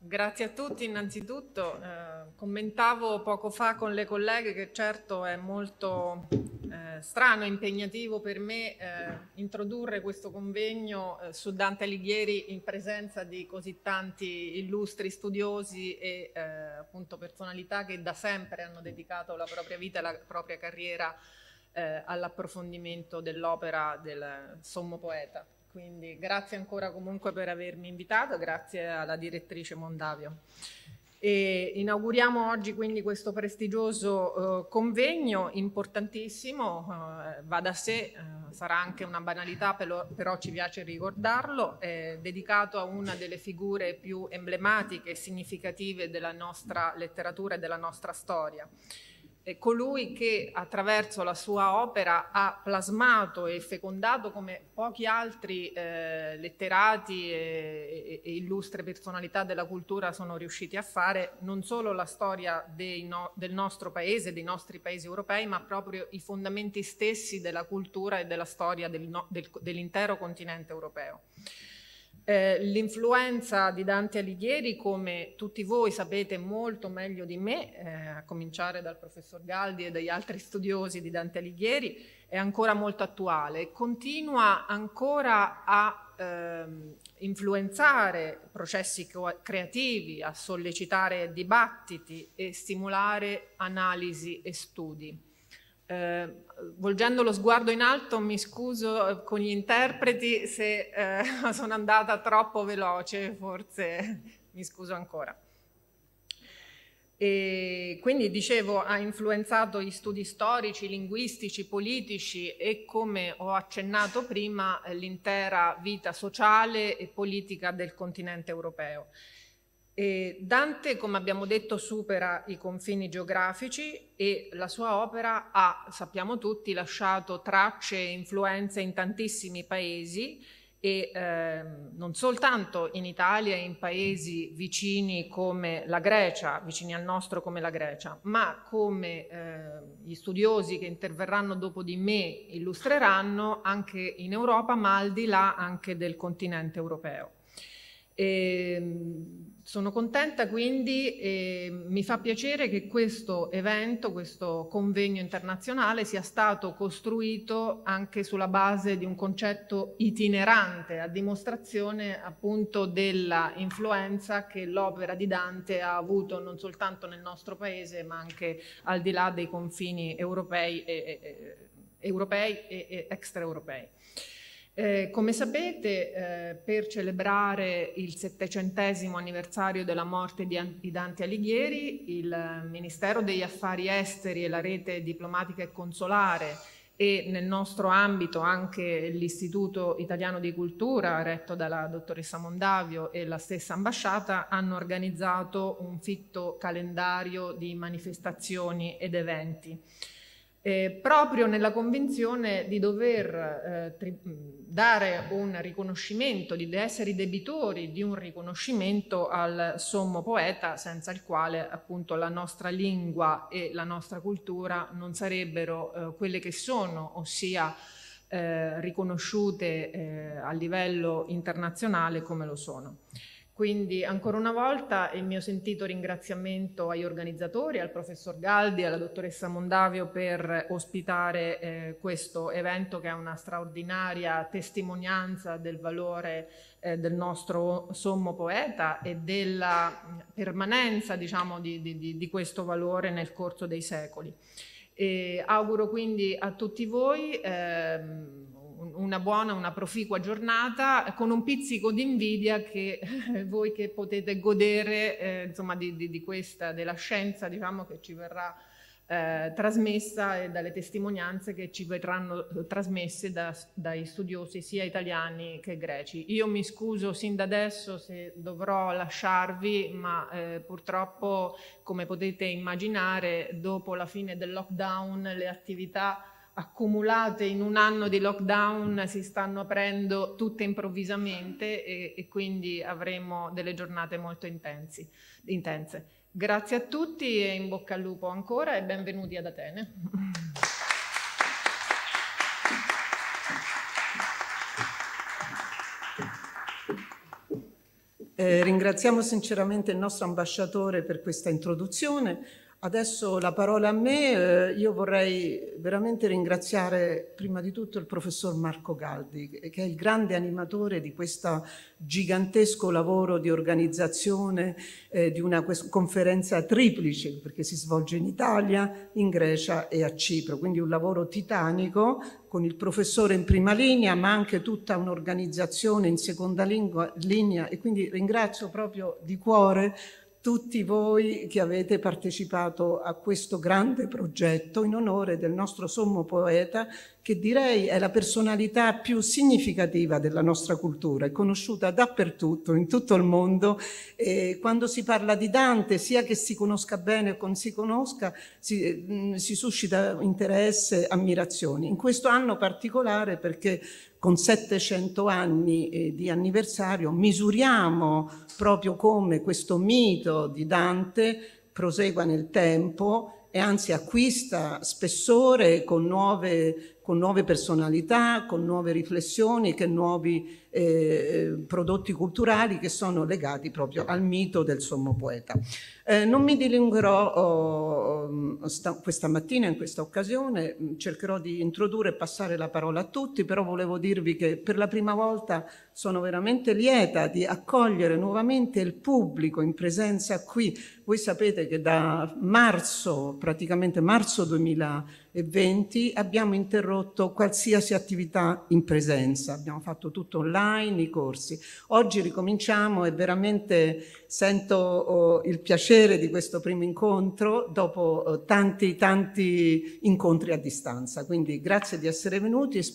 Grazie a tutti innanzitutto. Commentavo poco fa con le colleghe che certo è molto strano e impegnativo per me introdurre questo convegno su Dante Alighieri in presenza di così tanti illustri studiosi e appunto personalità che da sempre hanno dedicato la propria vita e la propria carriera all'approfondimento dell'opera del sommo poeta. Quindi grazie ancora comunque per avermi invitato, grazie alla direttrice Mondavio. E inauguriamo oggi quindi questo prestigioso convegno importantissimo, va da sé, sarà anche una banalità, però ci piace ricordarlo, dedicato a una delle figure più emblematiche e significative della nostra letteratura e della nostra storia. Colui che attraverso la sua opera ha plasmato e fecondato come pochi altri letterati e illustre personalità della cultura sono riusciti a fare non solo la storia del nostro paese, dei nostri paesi europei, ma proprio i fondamenti stessi della cultura e della storia dell'intero continente europeo. L'influenza di Dante Alighieri, come tutti voi sapete molto meglio di me, a cominciare dal professor Galdi e dagli altri studiosi di Dante Alighieri, è ancora molto attuale e continua ancora a influenzare processi creativi, a sollecitare dibattiti e stimolare analisi e studi. Volgendo lo sguardo in alto mi scuso con gli interpreti se sono andata troppo veloce, forse mi scuso ancora. E quindi dicevo ha influenzato gli studi storici, linguistici, politici e, come ho accennato prima, l'intera vita sociale e politica del continente europeo. E Dante, come abbiamo detto, supera i confini geografici e la sua opera ha, sappiamo tutti, lasciato tracce e influenze in tantissimi paesi e non soltanto in Italia e in paesi vicini come la Grecia, vicini al nostro come la Grecia, ma come gli studiosi che interverranno dopo di me illustreranno anche in Europa, ma al di là anche del continente europeo. Sono contenta quindi e mi fa piacere che questo evento, questo convegno internazionale sia stato costruito anche sulla base di un concetto itinerante a dimostrazione appunto della influenza che l'opera di Dante ha avuto non soltanto nel nostro paese ma anche al di là dei confini europei e extraeuropei. Come sapete, per celebrare il 700° anniversario della morte di Dante Alighieri, il Ministero degli Affari Esteri e la rete diplomatica e consolare e nel nostro ambito anche l'Istituto Italiano di Cultura, retto dalla dottoressa Mondavio, e la stessa ambasciata hanno organizzato un fitto calendario di manifestazioni ed eventi. Proprio nella convinzione di dover dare un riconoscimento, di essere debitori di un riconoscimento al sommo poeta, senza il quale appunto la nostra lingua e la nostra cultura non sarebbero quelle che sono, ossia riconosciute a livello internazionale come lo sono. Quindi ancora una volta il mio sentito ringraziamento agli organizzatori, al professor Galdi e alla dottoressa Mondavio per ospitare questo evento che è una straordinaria testimonianza del valore del nostro sommo poeta e della permanenza, diciamo, di questo valore nel corso dei secoli. E auguro quindi a tutti voi una buona, una proficua giornata con un pizzico di invidia che voi che potete godere insomma di questa, della scienza, diciamo, che ci verrà trasmessa e dalle testimonianze che ci verranno trasmesse dai studiosi sia italiani che greci. Io mi scuso sin da adesso se dovrò lasciarvi, ma purtroppo, come potete immaginare, dopo la fine del lockdown le attività accumulate in un anno di lockdown si stanno aprendo tutte improvvisamente e quindi avremo delle giornate molto intense. Grazie a tutti e in bocca al lupo ancora e benvenuti ad Atene. Ringraziamo sinceramente il nostro ambasciatore per questa introduzione. Adesso la parola a me. Io vorrei veramente ringraziare prima di tutto il professor Marco Galdi, che è il grande animatore di questo gigantesco lavoro di organizzazione di una conferenza triplice, perché si svolge in Italia, in Grecia e a Cipro, quindi un lavoro titanico con il professore in prima linea, ma anche tutta un'organizzazione in seconda linea, e quindi ringrazio proprio di cuore tutti voi che avete partecipato a questo grande progetto in onore del nostro sommo poeta, che direi è la personalità più significativa della nostra cultura, è conosciuta dappertutto, in tutto il mondo. E quando si parla di Dante, sia che si conosca bene o non si conosca, si suscita interesse, ammirazioni. In questo anno particolare, perché con 700 anni di anniversario misuriamo proprio come questo mito di Dante prosegua nel tempo e anzi acquista spessore con nuove personalità, con nuove riflessioni, con nuovi prodotti culturali che sono legati proprio al mito del sommo poeta. Non mi dilungherò questa mattina in questa occasione, cercherò di introdurre e passare la parola a tutti, però volevo dirvi che per la prima volta sono veramente lieta di accogliere nuovamente il pubblico in presenza qui. Voi sapete che da marzo, praticamente marzo 2020, abbiamo interrotto qualsiasi attività in presenza, abbiamo fatto tutto online, i corsi. Oggi ricominciamo e veramente sento il piacere di questo primo incontro dopo tanti incontri a distanza. Quindi grazie di essere venuti e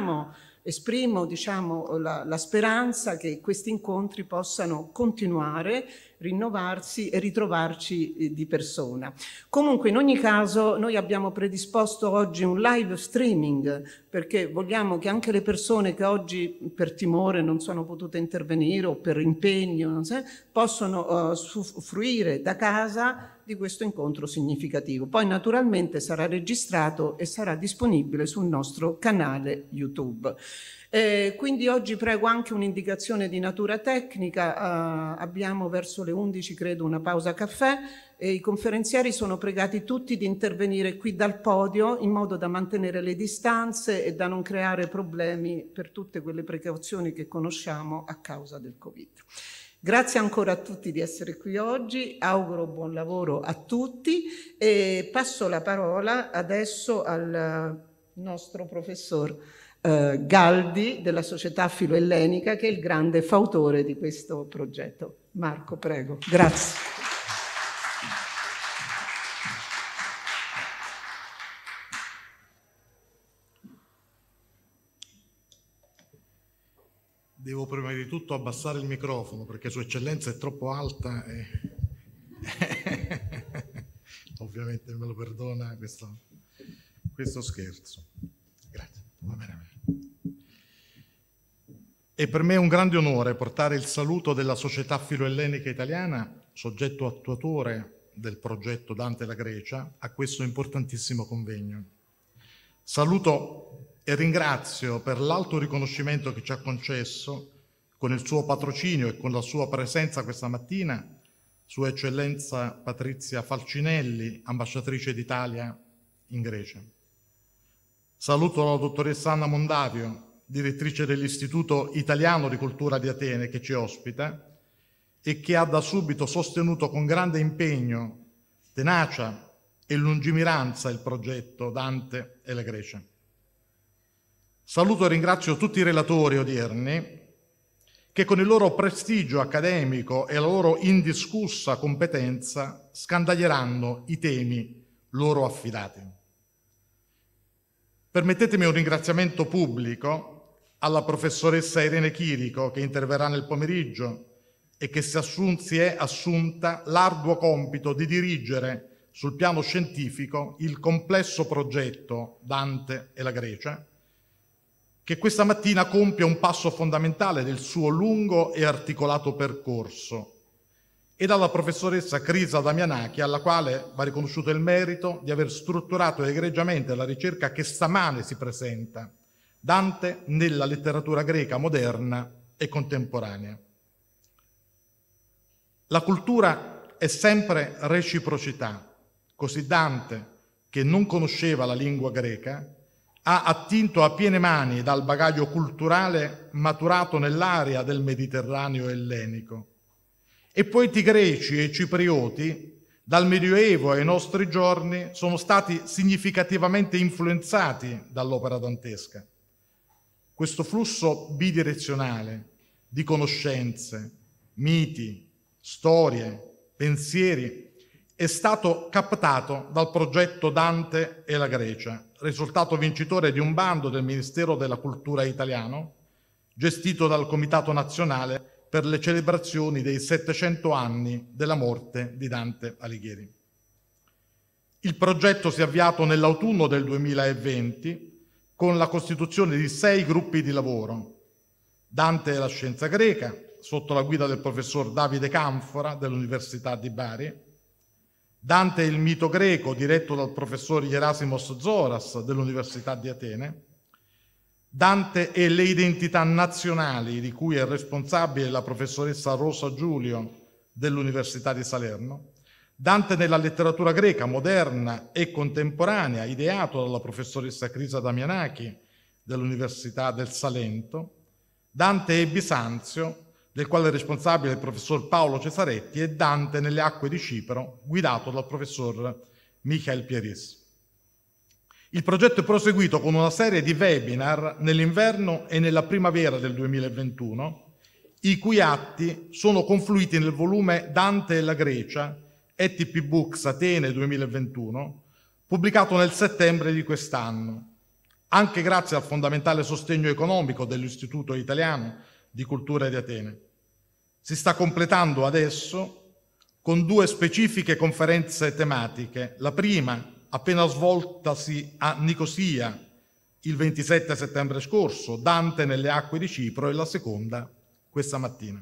esprimo la speranza che questi incontri possano continuare, rinnovarsi e ritrovarci di persona. Comunque in ogni caso noi abbiamo predisposto oggi un live streaming perché vogliamo che anche le persone che oggi per timore non sono potute intervenire o per impegno possono fruire da casa di questo incontro significativo. Poi naturalmente sarà registrato e sarà disponibile sul nostro canale YouTube. Quindi oggi prego anche un'indicazione di natura tecnica. Abbiamo verso le 11 credo una pausa caffè e i conferenzieri sono pregati tutti di intervenire qui dal podio in modo da mantenere le distanze e da non creare problemi per tutte quelle precauzioni che conosciamo a causa del Covid. Grazie ancora a tutti di essere qui oggi, auguro buon lavoro a tutti e passo la parola adesso al nostro professor Galdi della Società Filoellenica, che è il grande fautore di questo progetto. Marco, prego. Grazie. Devo prima di tutto abbassare il microfono perché Sua Eccellenza è troppo alta e ovviamente me lo perdona questo scherzo. Grazie, va bene. È per me un grande onore portare il saluto della Società Filoellenica Italiana, soggetto attuatore del progetto Dante e la Grecia, a questo importantissimo convegno. Saluto e ringrazio per l'alto riconoscimento che ci ha concesso con il suo patrocinio e con la sua presenza questa mattina Sua Eccellenza Patrizia Falcinelli, ambasciatrice d'Italia in Grecia. Saluto la dottoressa Anna Mondavio, direttrice dell'Istituto Italiano di Cultura di Atene, che ci ospita e che ha da subito sostenuto con grande impegno, tenacia e lungimiranza il progetto Dante e la Grecia. Saluto e ringrazio tutti i relatori odierni che con il loro prestigio accademico e la loro indiscussa competenza scandaglieranno i temi loro affidati. Permettetemi un ringraziamento pubblico alla professoressa Irene Chirico, che interverrà nel pomeriggio e che si è assunta l'arduo compito di dirigere sul piano scientifico il complesso progetto Dante e la Grecia, che questa mattina compie un passo fondamentale del suo lungo e articolato percorso, e dalla professoressa Crisa Damianaki, alla quale va riconosciuto il merito di aver strutturato egregiamente la ricerca che stamane si presenta, Dante nella letteratura greca moderna e contemporanea. La cultura è sempre reciprocità. Così Dante, che non conosceva la lingua greca, ha attinto a piene mani dal bagaglio culturale maturato nell'area del Mediterraneo ellenico. E poeti greci e ciprioti, dal Medioevo ai nostri giorni, sono stati significativamente influenzati dall'opera dantesca. Questo flusso bidirezionale di conoscenze, miti, storie, pensieri è stato captato dal progetto Dante e la Grecia, risultato vincitore di un bando del Ministero della Cultura italiano, gestito dal Comitato Nazionale per le celebrazioni dei 700 anni della morte di Dante Alighieri. Il progetto si è avviato nell'autunno del 2020 con la costituzione di 6 gruppi di lavoro. Dante e la scienza greca, sotto la guida del professor Davide Canfora dell'Università di Bari; Dante e il mito greco, diretto dal professor Gerasimos Zoras dell'Università di Atene; Dante e le identità nazionali, di cui è responsabile la professoressa Rosa Giulio dell'Università di Salerno; Dante nella letteratura greca moderna e contemporanea, ideato dalla professoressa Crisa Damianaki dell'Università del Salento; Dante e Bisanzio, del quale è responsabile il professor Paolo Cesaretti, e Dante nelle acque di Cipro, guidato dal professor Michael Pieris. Il progetto è proseguito con una serie di webinar nell'inverno e nella primavera del 2021, i cui atti sono confluiti nel volume Dante e la Grecia, ETP Books Atene 2021, pubblicato nel settembre di quest'anno, anche grazie al fondamentale sostegno economico dell'Istituto Italiano di Cultura di Atene. Si sta completando adesso con 2 specifiche conferenze tematiche. La prima, appena svoltasi a Nicosia il 27 settembre scorso, Dante nelle acque di Cipro, e la seconda questa mattina.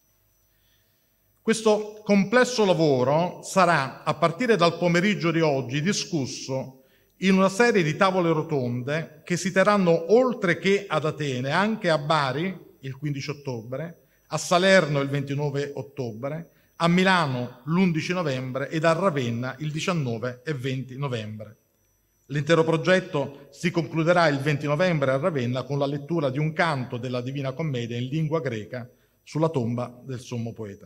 Questo complesso lavoro sarà, a partire dal pomeriggio di oggi, discusso in una serie di tavole rotonde che si terranno oltre che ad Atene, anche a Bari il 15 ottobre, a Salerno il 29 ottobre, a Milano l'11 novembre ed a Ravenna il 19 e 20 novembre. L'intero progetto si concluderà il 20 novembre a Ravenna con la lettura di un canto della Divina Commedia in lingua greca sulla tomba del sommo poeta.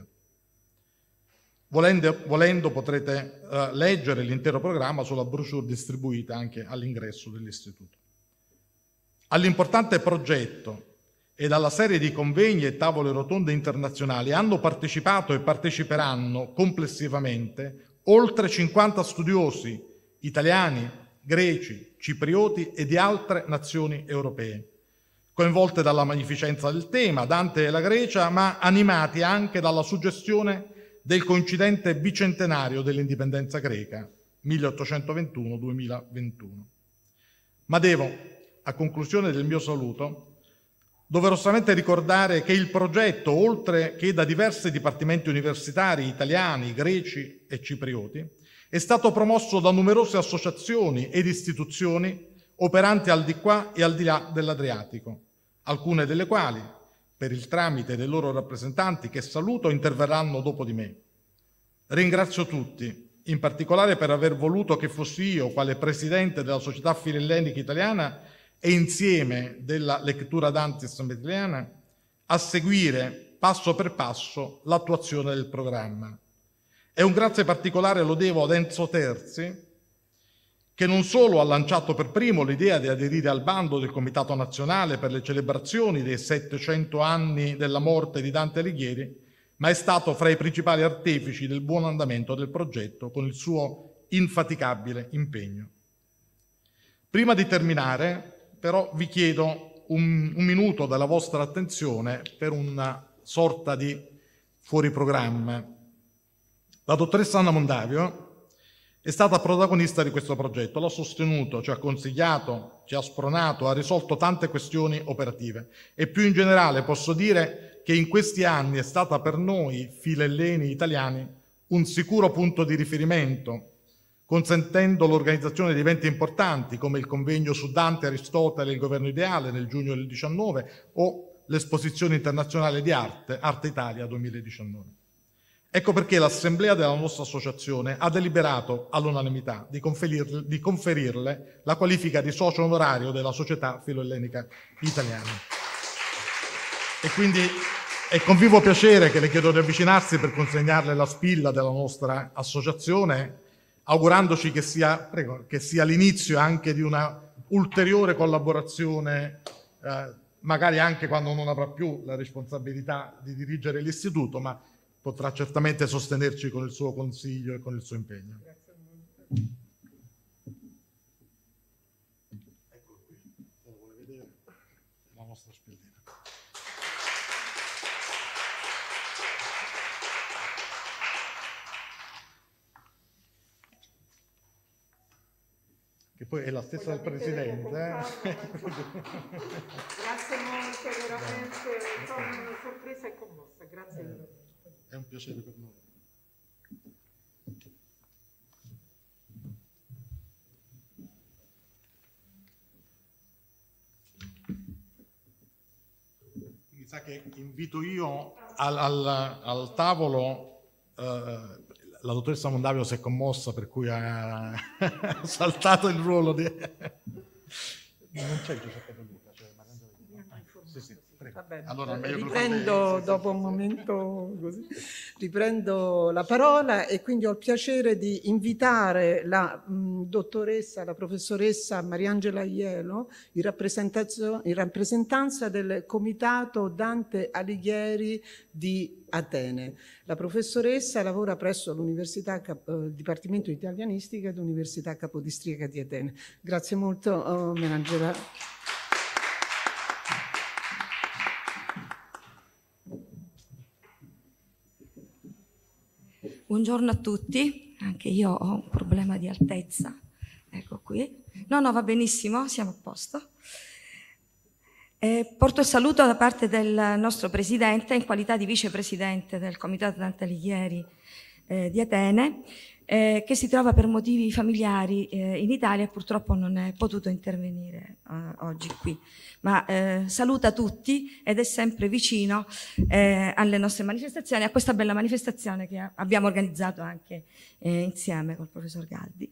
Volendo potrete leggere l'intero programma sulla brochure distribuita anche all'ingresso dell'istituto. All'importante progetto e alla serie di convegni e tavole rotonde internazionali hanno partecipato e parteciperanno complessivamente oltre 50 studiosi italiani, greci, ciprioti e di altre nazioni europee, coinvolte dalla magnificenza del tema, Dante e la Grecia, ma animati anche dalla suggestione del coincidente bicentenario dell'indipendenza greca, 1821-2021. Ma devo, a conclusione del mio saluto, doverosamente ricordare che il progetto, oltre che da diversi dipartimenti universitari italiani, greci e ciprioti, è stato promosso da numerose associazioni ed istituzioni operanti al di qua e al di là dell'Adriatico, alcune delle quali, per il tramite dei loro rappresentanti, che saluto, interverranno dopo di me. Ringrazio tutti, in particolare per aver voluto che fossi io, quale presidente della Società Filellenica Italiana e insieme della Lectura Dantis Meditliana, a seguire passo per passo l'attuazione del programma. E un grazie particolare lo devo ad Enzo Terzi, che non solo ha lanciato per primo l'idea di aderire al bando del Comitato Nazionale per le celebrazioni dei 700 anni della morte di Dante Alighieri, ma è stato fra i principali artefici del buon andamento del progetto con il suo infaticabile impegno. Prima di terminare, però, vi chiedo un minuto della vostra attenzione per una sorta di fuoriprogramma. La dottoressa Anna Mondavio è stata protagonista di questo progetto, l'ha sostenuto, ci ha consigliato, ci ha spronato, ha risolto tante questioni operative e più in generale posso dire che in questi anni è stata per noi filelleni italiani un sicuro punto di riferimento, consentendo l'organizzazione di eventi importanti come il convegno su Dante, Aristotele e il governo ideale nel giugno del 19 o l'esposizione internazionale di arte, Arte Italia 2019. Ecco perché l'assemblea della nostra associazione ha deliberato all'unanimità di conferirle la qualifica di socio onorario della Società Filoellenica Italiana. E quindi è con vivo piacere che le chiedo di avvicinarsi per consegnarle la spilla della nostra associazione, augurandoci che sia l'inizio anche di una ulteriore collaborazione, magari anche quando non avrà più la responsabilità di dirigere l'istituto, ma potrà certamente sostenerci con il suo consiglio e con il suo impegno. Grazie molto. Eccolo qui, se lo vuole vedere, la nostra spillina. Che poi è la stessa del Presidente. Grazie molto, veramente, sono una sorpresa e commossa, grazie veramente. È un piacere per noi. Mi sa che invito io al tavolo, la dottoressa Mondavio si è commossa, per cui ha saltato il ruolo di... Non c'è Giuseppe De Luca, c'è Mariangela Di Luca. Sì, prego. Va bene. Allora, meglio Riprendo dopo un momento così, riprendo la parola e quindi ho il piacere di invitare la dottoressa, la professoressa Mariangela Aiello in rappresentanza del Comitato Dante Alighieri di Atene. La professoressa lavora presso l'Università Dipartimento di Italianistica dell'Università Capodistrica di Atene. Grazie molto, Mariangela. Buongiorno a tutti, anche io ho un problema di altezza, ecco qui. No, va benissimo, siamo a posto. Porto il saluto da parte del nostro Presidente, in qualità di Vicepresidente del Comitato Dante Alighieri di Atene, che si trova per motivi familiari in Italia e purtroppo non è potuto intervenire oggi qui. Ma saluta tutti ed è sempre vicino alle nostre manifestazioni, a questa bella manifestazione che abbiamo organizzato anche insieme col professor Galdi.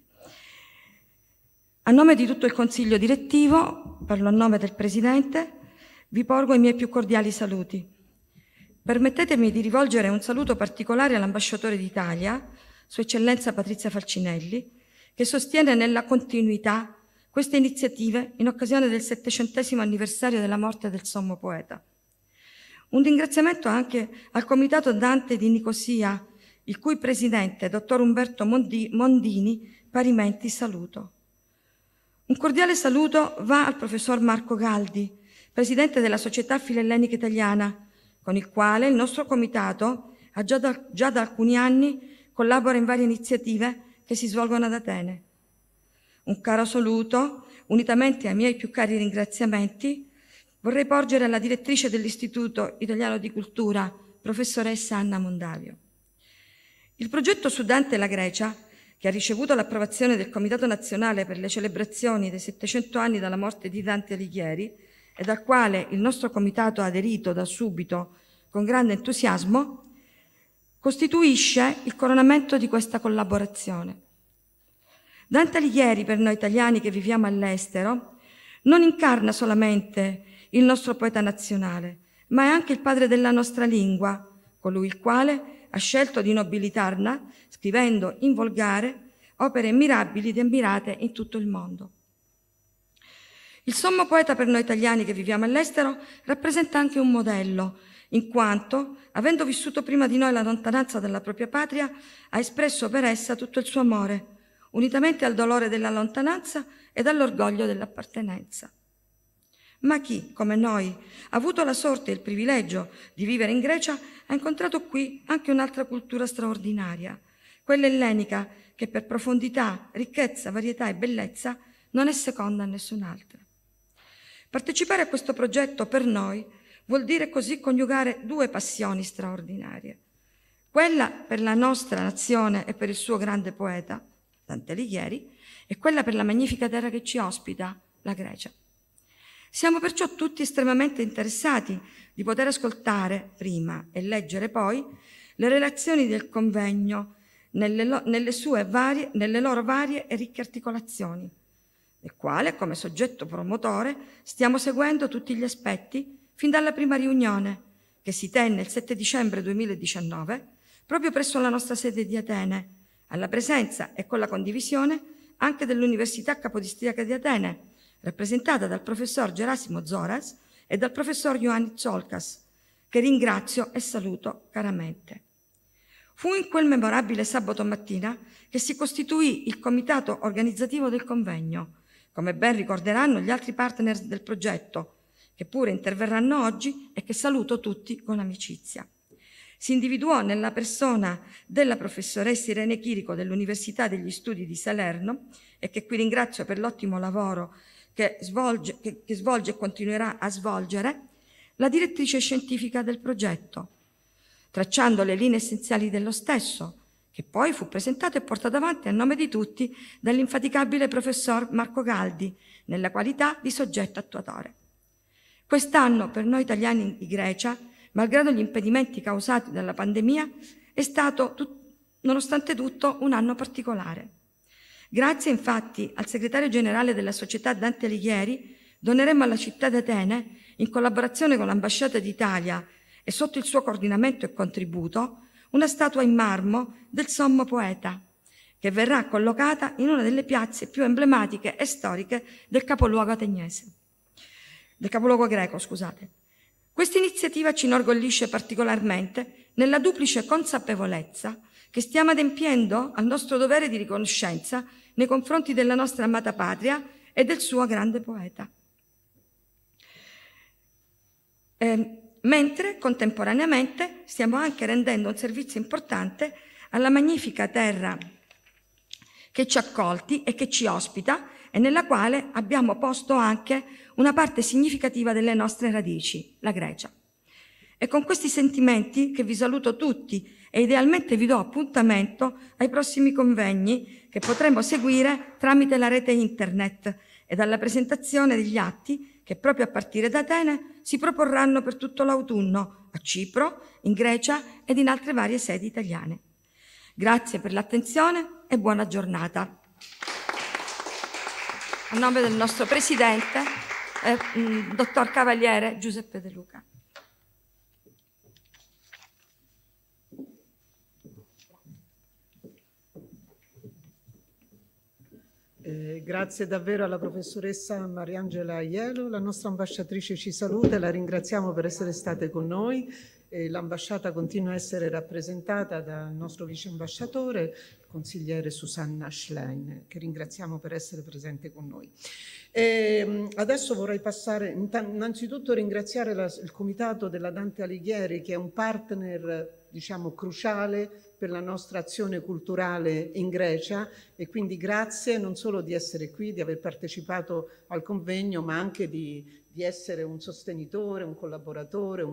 A nome di tutto il Consiglio direttivo, parlo a nome del Presidente, vi porgo i miei più cordiali saluti. Permettetemi di rivolgere un saluto particolare all'ambasciatore d'Italia, Sua Eccellenza Patrizia Falcinelli, che sostiene nella continuità queste iniziative in occasione del 700° anniversario della morte del sommo poeta. Un ringraziamento anche al Comitato Dante di Nicosia, il cui presidente, dottor Umberto Mondini, parimenti saluto. Un cordiale saluto va al professor Marco Galdi, presidente della Società Filoellenica Italiana, con il quale il nostro comitato già da alcuni anni collabora in varie iniziative che si svolgono ad Atene. Un caro saluto, unitamente ai miei più cari ringraziamenti, vorrei porgere alla direttrice dell'Istituto Italiano di Cultura, professoressa Anna Mondavio. Il progetto su Dante e la Grecia, che ha ricevuto l'approvazione del Comitato Nazionale per le celebrazioni dei 700 anni dalla morte di Dante Alighieri e al quale il nostro comitato ha aderito da subito con grande entusiasmo, costituisce il coronamento di questa collaborazione. Dante Alighieri, per noi italiani che viviamo all'estero, non incarna solamente il nostro poeta nazionale, ma è anche il padre della nostra lingua, colui il quale ha scelto di nobilitarla, scrivendo in volgare opere mirabili ed ammirate in tutto il mondo. Il sommo poeta per noi italiani che viviamo all'estero rappresenta anche un modello, in quanto, avendo vissuto prima di noi la lontananza dalla propria patria, ha espresso per essa tutto il suo amore, unitamente al dolore della lontananza ed all'orgoglio dell'appartenenza. Ma chi, come noi, ha avuto la sorte e il privilegio di vivere in Grecia, ha incontrato qui anche un'altra cultura straordinaria, quella ellenica che per profondità, ricchezza, varietà e bellezza non è seconda a nessun'altra. Partecipare a questo progetto per noi vuol dire così coniugare due passioni straordinarie. Quella per la nostra nazione e per il suo grande poeta, Dante Alighieri, e quella per la magnifica terra che ci ospita, la Grecia. Siamo perciò tutti estremamente interessati di poter ascoltare prima e leggere poi le relazioni del convegno nelle loro varie e ricche articolazioni, del quale, come soggetto promotore, stiamo seguendo tutti gli aspetti fin dalla prima riunione, che si tenne il 7 dicembre 2019, proprio presso la nostra sede di Atene, alla presenza e con la condivisione anche dell'Università Capodistrica di Atene, rappresentata dal professor Gerasimo Zoras e dal professor Ioannis Tsolkas, che ringrazio e saluto caramente. Fu in quel memorabile sabato mattina che si costituì il comitato organizzativo del convegno, come ben ricorderanno gli altri partner del progetto, che pure interverranno oggi e che saluto tutti con amicizia. Si individuò nella persona della professoressa Irene Chirico dell'Università degli Studi di Salerno, e che qui ringrazio per l'ottimo lavoro che svolge e continuerà a svolgere, la direttrice scientifica del progetto, tracciando le linee essenziali dello stesso, che poi fu presentato e portato avanti a nome di tutti dall'infaticabile professor Marco Galdi, nella qualità di soggetto attuatore. Quest'anno per noi italiani in Grecia, malgrado gli impedimenti causati dalla pandemia, è stato, nonostante tutto, un anno particolare. Grazie infatti al segretario generale della Società Dante Alighieri, doneremo alla città di Atene, in collaborazione con l'Ambasciata d'Italia e sotto il suo coordinamento e contributo, una statua in marmo del sommo poeta, che verrà collocata in una delle piazze più emblematiche e storiche del capoluogo greco, scusate. Questa iniziativa ci inorgoglisce particolarmente nella duplice consapevolezza che stiamo adempiendo al nostro dovere di riconoscenza nei confronti della nostra amata patria e del suo grande poeta. Mentre contemporaneamente stiamo anche rendendo un servizio importante alla magnifica terra che ci ha accolti e che ci ospita e nella quale abbiamo posto anche una parte significativa delle nostre radici, la Grecia. È con questi sentimenti che vi saluto tutti e idealmente vi do appuntamento ai prossimi convegni che potremo seguire tramite la rete internet e dalla presentazione degli atti che proprio a partire da Atene si proporranno per tutto l'autunno a Cipro, in Grecia ed in altre varie sedi italiane. Grazie per l'attenzione e buona giornata. A nome del nostro Presidente, Dottor Cavaliere Giuseppe De Luca. Grazie davvero alla professoressa Mariangela Aiello, la nostra ambasciatrice ci saluta e la ringraziamo per essere state con noi. L'ambasciata continua a essere rappresentata dal nostro vice ambasciatore, il consigliere Susanna Schlein, che ringraziamo per essere presente con noi. Adesso vorrei passare, innanzitutto ringraziare il comitato della Dante Alighieri, che è un partner, diciamo, cruciale per la nostra azione culturale in Grecia, e quindi grazie non solo di essere qui, di aver partecipato al convegno, ma anche di essere un sostenitore, un collaboratore,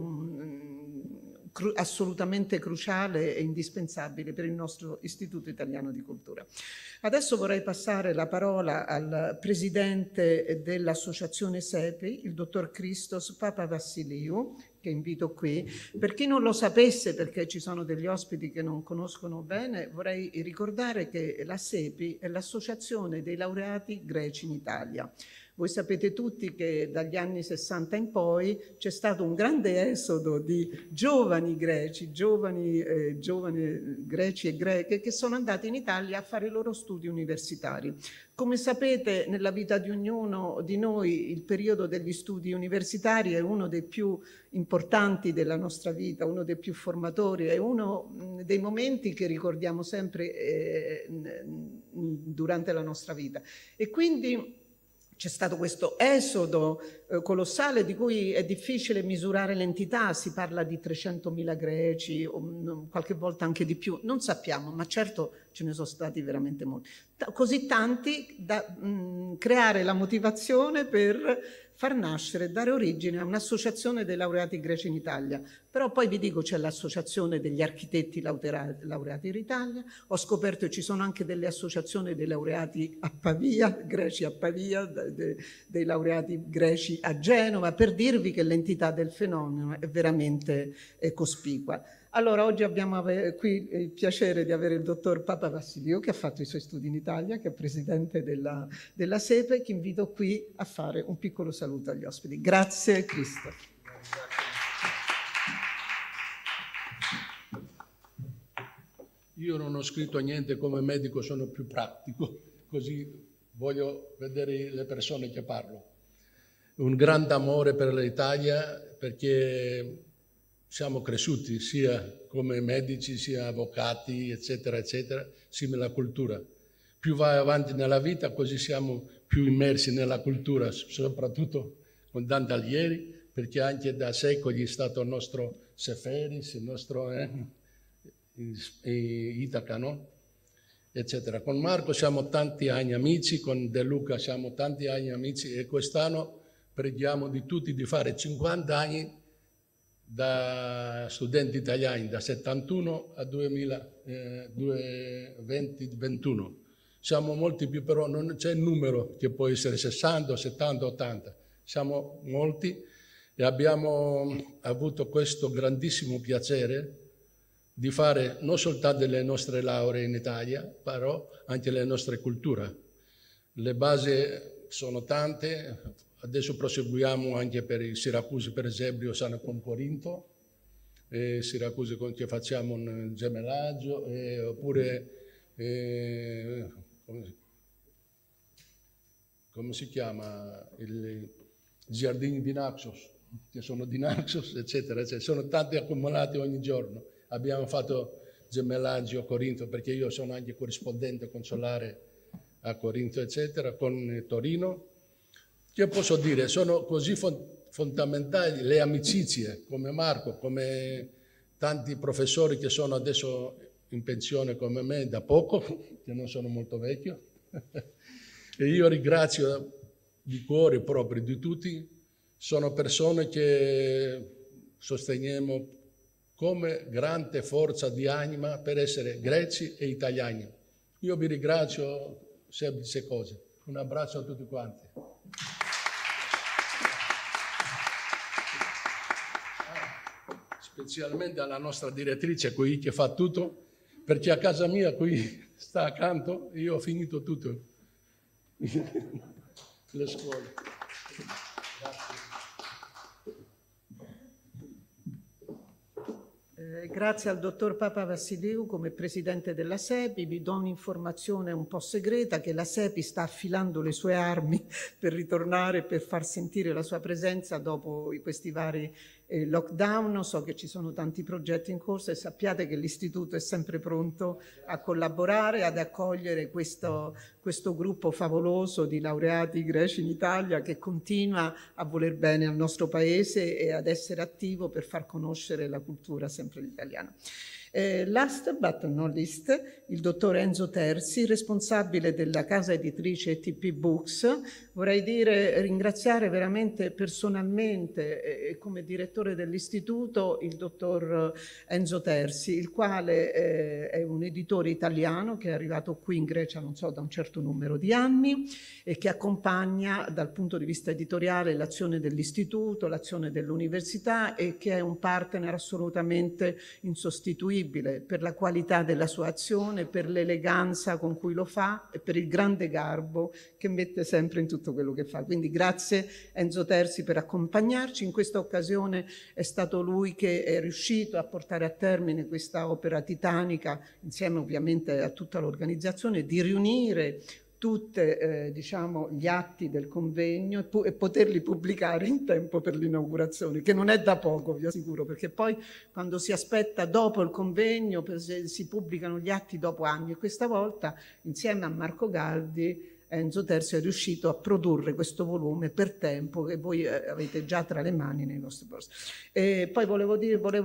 assolutamente cruciale e indispensabile per il nostro Istituto Italiano di Cultura. Adesso vorrei passare la parola al presidente dell'associazione SEPI, il dottor Christos Papavassiliou, che invito qui. Per chi non lo sapesse, perché ci sono degli ospiti che non conoscono bene, vorrei ricordare che la SEPI è l'Associazione dei Laureati Greci in Italia. Voi sapete tutti che dagli anni 60 in poi c'è stato un grande esodo di giovani greci, giovani greci e greche che sono andati in Italia a fare i loro studi universitari. Come sapete, nella vita di ognuno di noi il periodo degli studi universitari è uno dei più importanti della nostra vita, uno dei più formatori, è uno dei momenti che ricordiamo sempre durante la nostra vita. E quindi c'è stato questo esodo colossale di cui è difficile misurare l'entità, si parla di 300.000 greci, o qualche volta anche di più, non sappiamo, ma certo ce ne sono stati veramente molti. Così tanti da creare la motivazione per far nascere, dare origine a un'associazione dei laureati greci in Italia. Però poi vi dico c'è l'associazione degli architetti laureati in Italia, ho scoperto che ci sono anche delle associazioni dei laureati a Pavia, greci a Pavia, dei laureati greci a Genova, per dirvi che l'entità del fenomeno è veramente cospicua. Allora, oggi abbiamo qui il piacere di avere il dottor Papa Vassiliou, che ha fatto i suoi studi in Italia, che è presidente della SEPE, che invito qui a fare un piccolo saluto agli ospiti. Grazie, Cristo. Io non ho scritto niente, come medico sono più pratico, così voglio vedere le persone che parlo. Un grande amore per l'Italia, perché siamo cresciuti sia come medici, sia avvocati, eccetera, eccetera, simile alla cultura. Più vai avanti nella vita, così siamo più immersi nella cultura, soprattutto con Dante Alighieri, perché anche da secoli è stato il nostro Seferis, il nostro Itaca, no? Eccetera. Con Marco siamo tanti anni amici, con De Luca siamo tanti anni amici e quest'anno preghiamo di tutti di fare 50 anni da studenti italiani, da 71 a 2021. Siamo molti più, però non c'è il numero che può essere 60, 70, 80. Siamo molti e abbiamo avuto questo grandissimo piacere di fare non soltanto le nostre lauree in Italia, però anche le nostre culture. Le basi sono tante, adesso proseguiamo anche per i Siracusi, per esempio, San Corinto, Siracusi con che facciamo un gemellaggio, oppure come si chiama? I giardini di Naxos, che sono di Naxos, eccetera, eccetera. Sono tanti accumulati ogni giorno. Abbiamo fatto gemellaggio a Corinto, perché io sono anche corrispondente consolare a Corinto, eccetera, con Torino. Che posso dire? Sono così fondamentali le amicizie, come Marco, come tanti professori che sono adesso in pensione come me da poco, che non sono molto vecchio. E io ringrazio di cuore proprio di tutti. Sono persone che sosteniamo come grande forza di anima per essere greci e italiani. Io vi ringrazio semplici cose. Un abbraccio a tutti quanti. Specialmente alla nostra direttrice qui che fa tutto, perché a casa mia qui sta accanto, io ho finito tutto. Le scuole. Grazie al dottor Papa Vassiliou come presidente della SEPI. Vi do un'informazione un po' segreta, che la SEPI sta affilando le sue armi per ritornare, per far sentire la sua presenza dopo questi vari lockdown. So che ci sono tanti progetti in corso e sappiate che l'Istituto è sempre pronto a collaborare, ad accogliere questo gruppo favoloso di laureati greci in Italia, che continua a voler bene al nostro paese e ad essere attivo per far conoscere la cultura sempre italiana. Last but not least, il dottor Enzo Terzi, responsabile della casa editrice ETP Books. Vorrei ringraziare veramente personalmente come direttore dell'istituto il dottor Enzo Terzi, il quale è un editore italiano che è arrivato qui in Grecia, non so, da un certo numero di anni, e che accompagna dal punto di vista editoriale l'azione dell'istituto, l'azione dell'università, e che è un partner assolutamente insostituibile per la qualità della sua azione, per l'eleganza con cui lo fa e per il grande garbo che mette sempre in tutto quello che fa. Quindi grazie Enzo Terzi per accompagnarci. In questa occasione è stato lui che è riuscito a portare a termine questa opera titanica, insieme ovviamente a tutta l'organizzazione, di riunire tutte diciamo, gli atti del convegno e poterli pubblicare in tempo per l'inaugurazione, che non è da poco, vi assicuro, perché poi quando si aspetta dopo il convegno si pubblicano gli atti dopo anni, e questa volta insieme a Marco Galdi Enzo Terzi è riuscito a produrre questo volume per tempo che voi avete già tra le mani nei vostri borsi. E poi volevo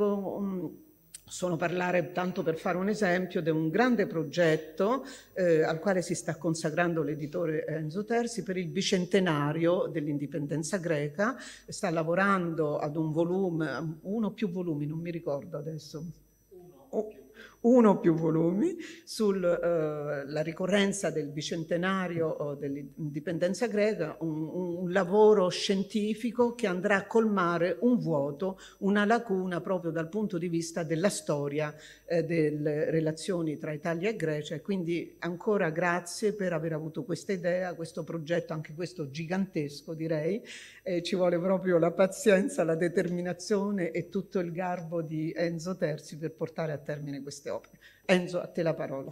solo parlare, tanto per fare un esempio, di un grande progetto al quale si sta consacrando l'editore Enzo Terzi per il bicentenario dell'indipendenza greca. Sta lavorando ad un volume, uno o più volumi, non mi ricordo adesso. uno o più volumi, sulla ricorrenza del bicentenario dell'indipendenza greca, un lavoro scientifico che andrà a colmare un vuoto, una lacuna proprio dal punto di vista della storia delle relazioni tra Italia e Grecia, e quindi ancora grazie per aver avuto questa idea, questo progetto, anche questo gigantesco direi. Ci vuole proprio la pazienza, la determinazione e tutto il garbo di Enzo Terzi per portare a termine queste opere. Enzo, a te la parola.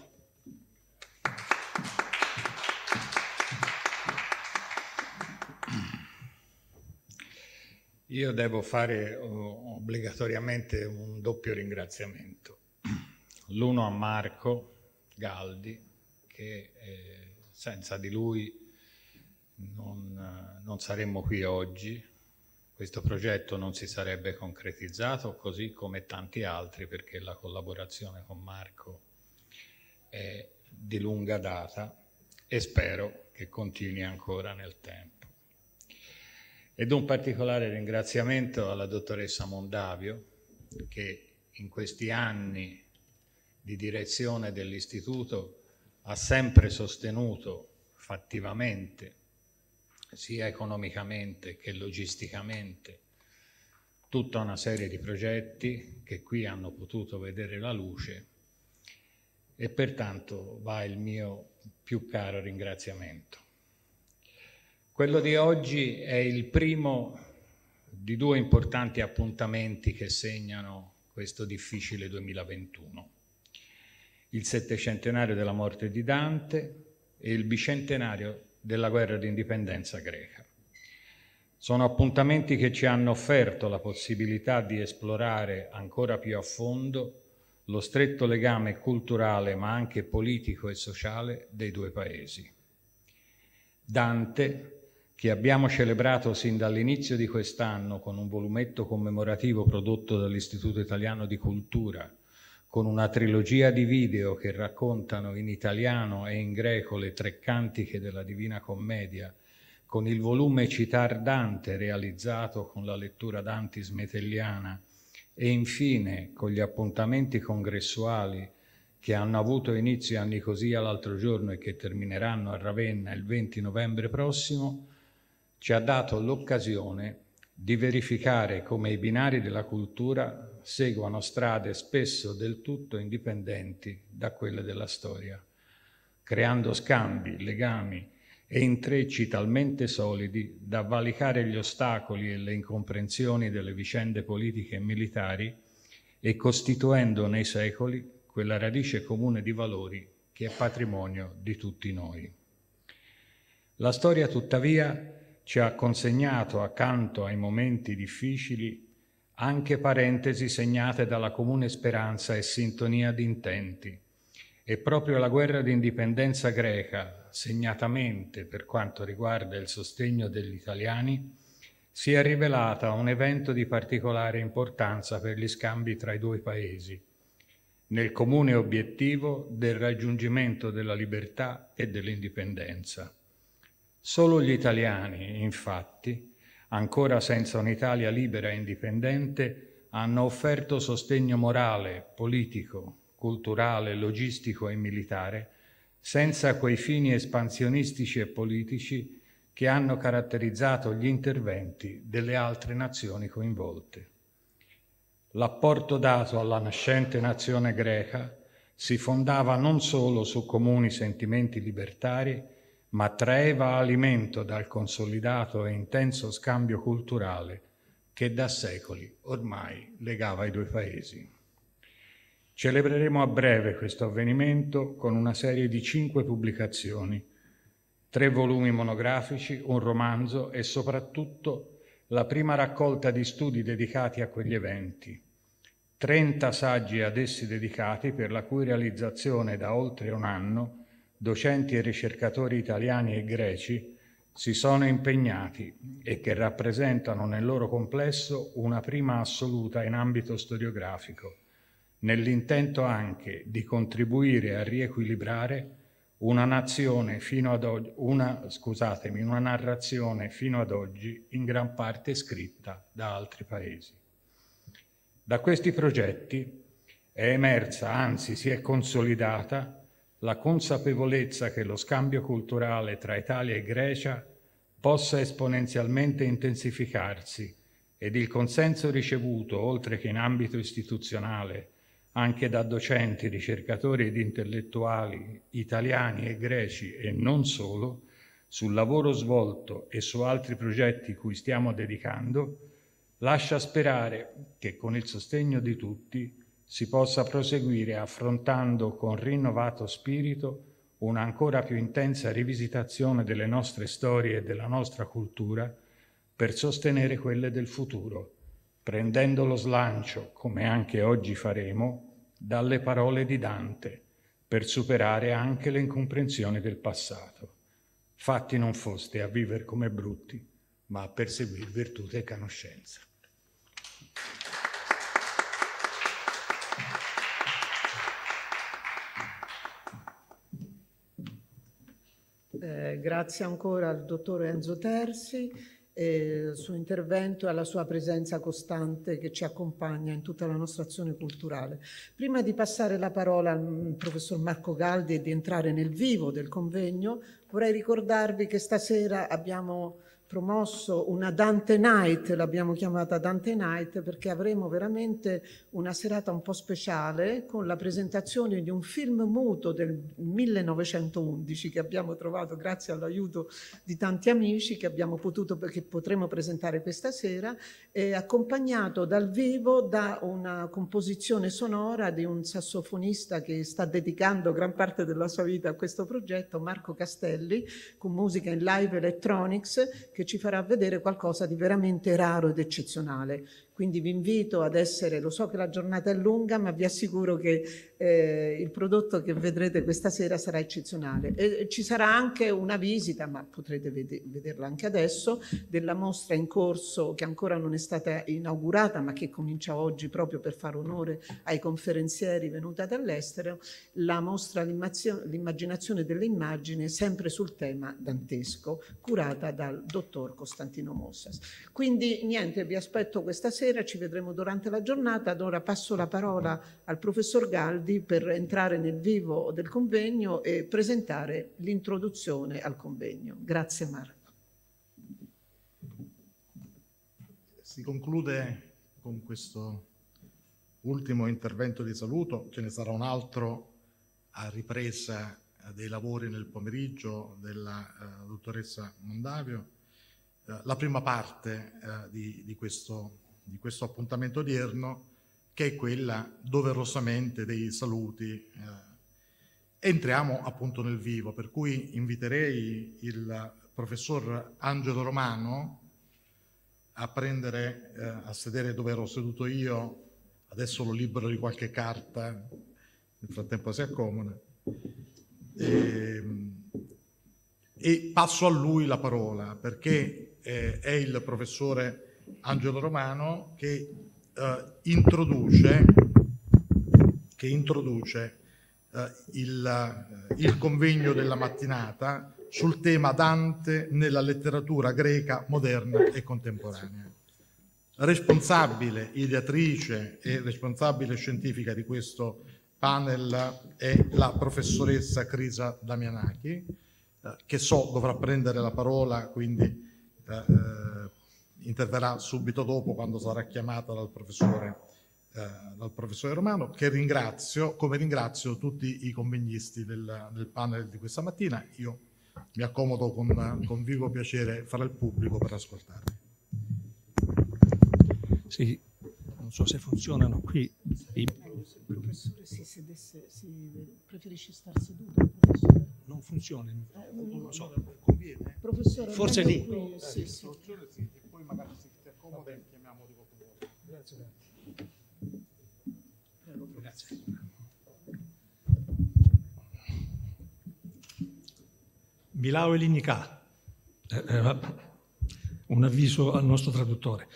Io devo fare obbligatoriamente un doppio ringraziamento. L'uno a Marco Galdi, che senza di lui non saremmo qui oggi, questo progetto non si sarebbe concretizzato, così come tanti altri, perché la collaborazione con Marco è di lunga data e spero che continui ancora nel tempo. Ed un particolare ringraziamento alla dottoressa Mondavio, che in questi anni di direzione dell'istituto ha sempre sostenuto fattivamente, sia economicamente che logisticamente, tutta una serie di progetti che qui hanno potuto vedere la luce, e pertanto va il mio più caro ringraziamento. Quello di oggi è il primo di due importanti appuntamenti che segnano questo difficile 2021. Il 700° della morte di Dante e il bicentenario della guerra d'indipendenza greca. Sono appuntamenti che ci hanno offerto la possibilità di esplorare ancora più a fondo lo stretto legame culturale ma anche politico e sociale dei due paesi. Dante, che abbiamo celebrato sin dall'inizio di quest'anno con un volumetto commemorativo prodotto dall'Istituto Italiano di Cultura, con una trilogia di video che raccontano in italiano e in greco le tre cantiche della Divina Commedia, con il volume Citar Dante realizzato con la lettura Dantis Metelliana e infine con gli appuntamenti congressuali che hanno avuto inizio a Nicosia l'altro giorno e che termineranno a Ravenna il 20 novembre prossimo, ci ha dato l'occasione di verificare come i binari della cultura seguano strade spesso del tutto indipendenti da quelle della storia, creando scambi, legami e intrecci talmente solidi da valicare gli ostacoli e le incomprensioni delle vicende politiche e militari e costituendo nei secoli quella radice comune di valori che è patrimonio di tutti noi. La storia, tuttavia, ci ha consegnato, accanto ai momenti difficili, anche parentesi segnate dalla comune speranza e sintonia di intenti. E proprio la guerra d'indipendenza greca, segnatamente per quanto riguarda il sostegno degli italiani, si è rivelata un evento di particolare importanza per gli scambi tra i due paesi, nel comune obiettivo del raggiungimento della libertà e dell'indipendenza. Solo gli italiani, infatti, ancora senza un'Italia libera e indipendente, hanno offerto sostegno morale, politico, culturale, logistico e militare, senza quei fini espansionistici e politici che hanno caratterizzato gli interventi delle altre nazioni coinvolte. L'apporto dato alla nascente nazione greca si fondava non solo su comuni sentimenti libertari, ma traeva alimento dal consolidato e intenso scambio culturale che da secoli ormai legava i due paesi. Celebreremo a breve questo avvenimento con una serie di 5 pubblicazioni, 3 volumi monografici, un romanzo e soprattutto la prima raccolta di studi dedicati a quegli eventi, 30 saggi ad essi dedicati per la cui realizzazione da oltre un anno docenti e ricercatori italiani e greci si sono impegnati e che rappresentano nel loro complesso una prima assoluta in ambito storiografico, nell'intento anche di contribuire a riequilibrare una narrazione fino ad oggi in gran parte scritta da altri paesi. Da questi progetti è emersa, anzi si è consolidata, la consapevolezza che lo scambio culturale tra Italia e Grecia possa esponenzialmente intensificarsi ed il consenso ricevuto, oltre che in ambito istituzionale, anche da docenti, ricercatori ed intellettuali italiani e greci e non solo, sul lavoro svolto e su altri progetti cui stiamo dedicando, lascia sperare che con il sostegno di tutti si possa proseguire affrontando con rinnovato spirito una ancora più intensa rivisitazione delle nostre storie e della nostra cultura per sostenere quelle del futuro, prendendo lo slancio, come anche oggi faremo, dalle parole di Dante per superare anche le incomprensioni del passato. Fatti non foste a viver come brutti, ma a perseguire virtù e conoscenza. Grazie ancora al dottor Enzo Terzi e al suo intervento e alla sua presenza costante che ci accompagna in tutta la nostra azione culturale. Prima di passare la parola al professor Marco Galdi e di entrare nel vivo del convegno, vorrei ricordarvi che stasera abbiamo promosso una Dante Night, l'abbiamo chiamata Dante Night perché avremo veramente una serata un po' speciale con la presentazione di un film muto del 1911 che abbiamo trovato grazie all'aiuto di tanti amici che potremo presentare questa sera, accompagnato dal vivo da una composizione sonora di un sassofonista che sta dedicando gran parte della sua vita a questo progetto, Marco Castelli, con musica in live electronics, che ci farà vedere qualcosa di veramente raro ed eccezionale. Quindi vi invito ad essere, lo so che la giornata è lunga, ma vi assicuro che il prodotto che vedrete questa sera sarà eccezionale. E ci sarà anche una visita, ma potrete vederla anche adesso, della mostra in corso che ancora non è stata inaugurata, ma che comincia oggi proprio per fare onore ai conferenzieri venuti dall'estero, la mostra L'immaginazione delle immagini, sempre sul tema dantesco, curata dal dottor Costantino Mossas. Quindi niente, vi aspetto questa sera. Ci vedremo durante la giornata. Ad ora passo la parola al professor Galdi per entrare nel vivo del convegno e presentare l'introduzione al convegno. Grazie Marco. Si conclude con questo ultimo intervento di saluto. Ce ne sarà un altro a ripresa dei lavori nel pomeriggio della dottoressa Mondavio. La prima parte di questo appuntamento odierno, che è quella doverosamente dei saluti. Entriamo appunto nel vivo, per cui inviterei il professor Angelo Romano a sedere dove ero seduto io. Adesso lo libero di qualche carta, nel frattempo si accomoda, e passo a lui la parola, perché è il professore Angelo Romano che introduce il convegno della mattinata sul tema Dante nella letteratura greca moderna e contemporanea. Responsabile ideatrice e responsabile scientifica di questo panel è la professoressa Krisa Damianaki, che so dovrà prendere la parola, quindi interverrà subito dopo quando sarà chiamata dal professore Romano, che ringrazio, come ringrazio tutti i convegnisti del panel di questa mattina. Io mi accomodo con vivo piacere fra il pubblico per ascoltarvi. Sì, non so se funzionano qui. Se il professore si sedesse, preferisce star seduto? Professore? Non funziona. Non lo so. Conviene? Professore, forse lì. Qui, sì. E poi magari si accomoda e chiamiamo di qualcuno. Grazie. Grazie. Milao e Lignica. Un avviso al nostro traduttore.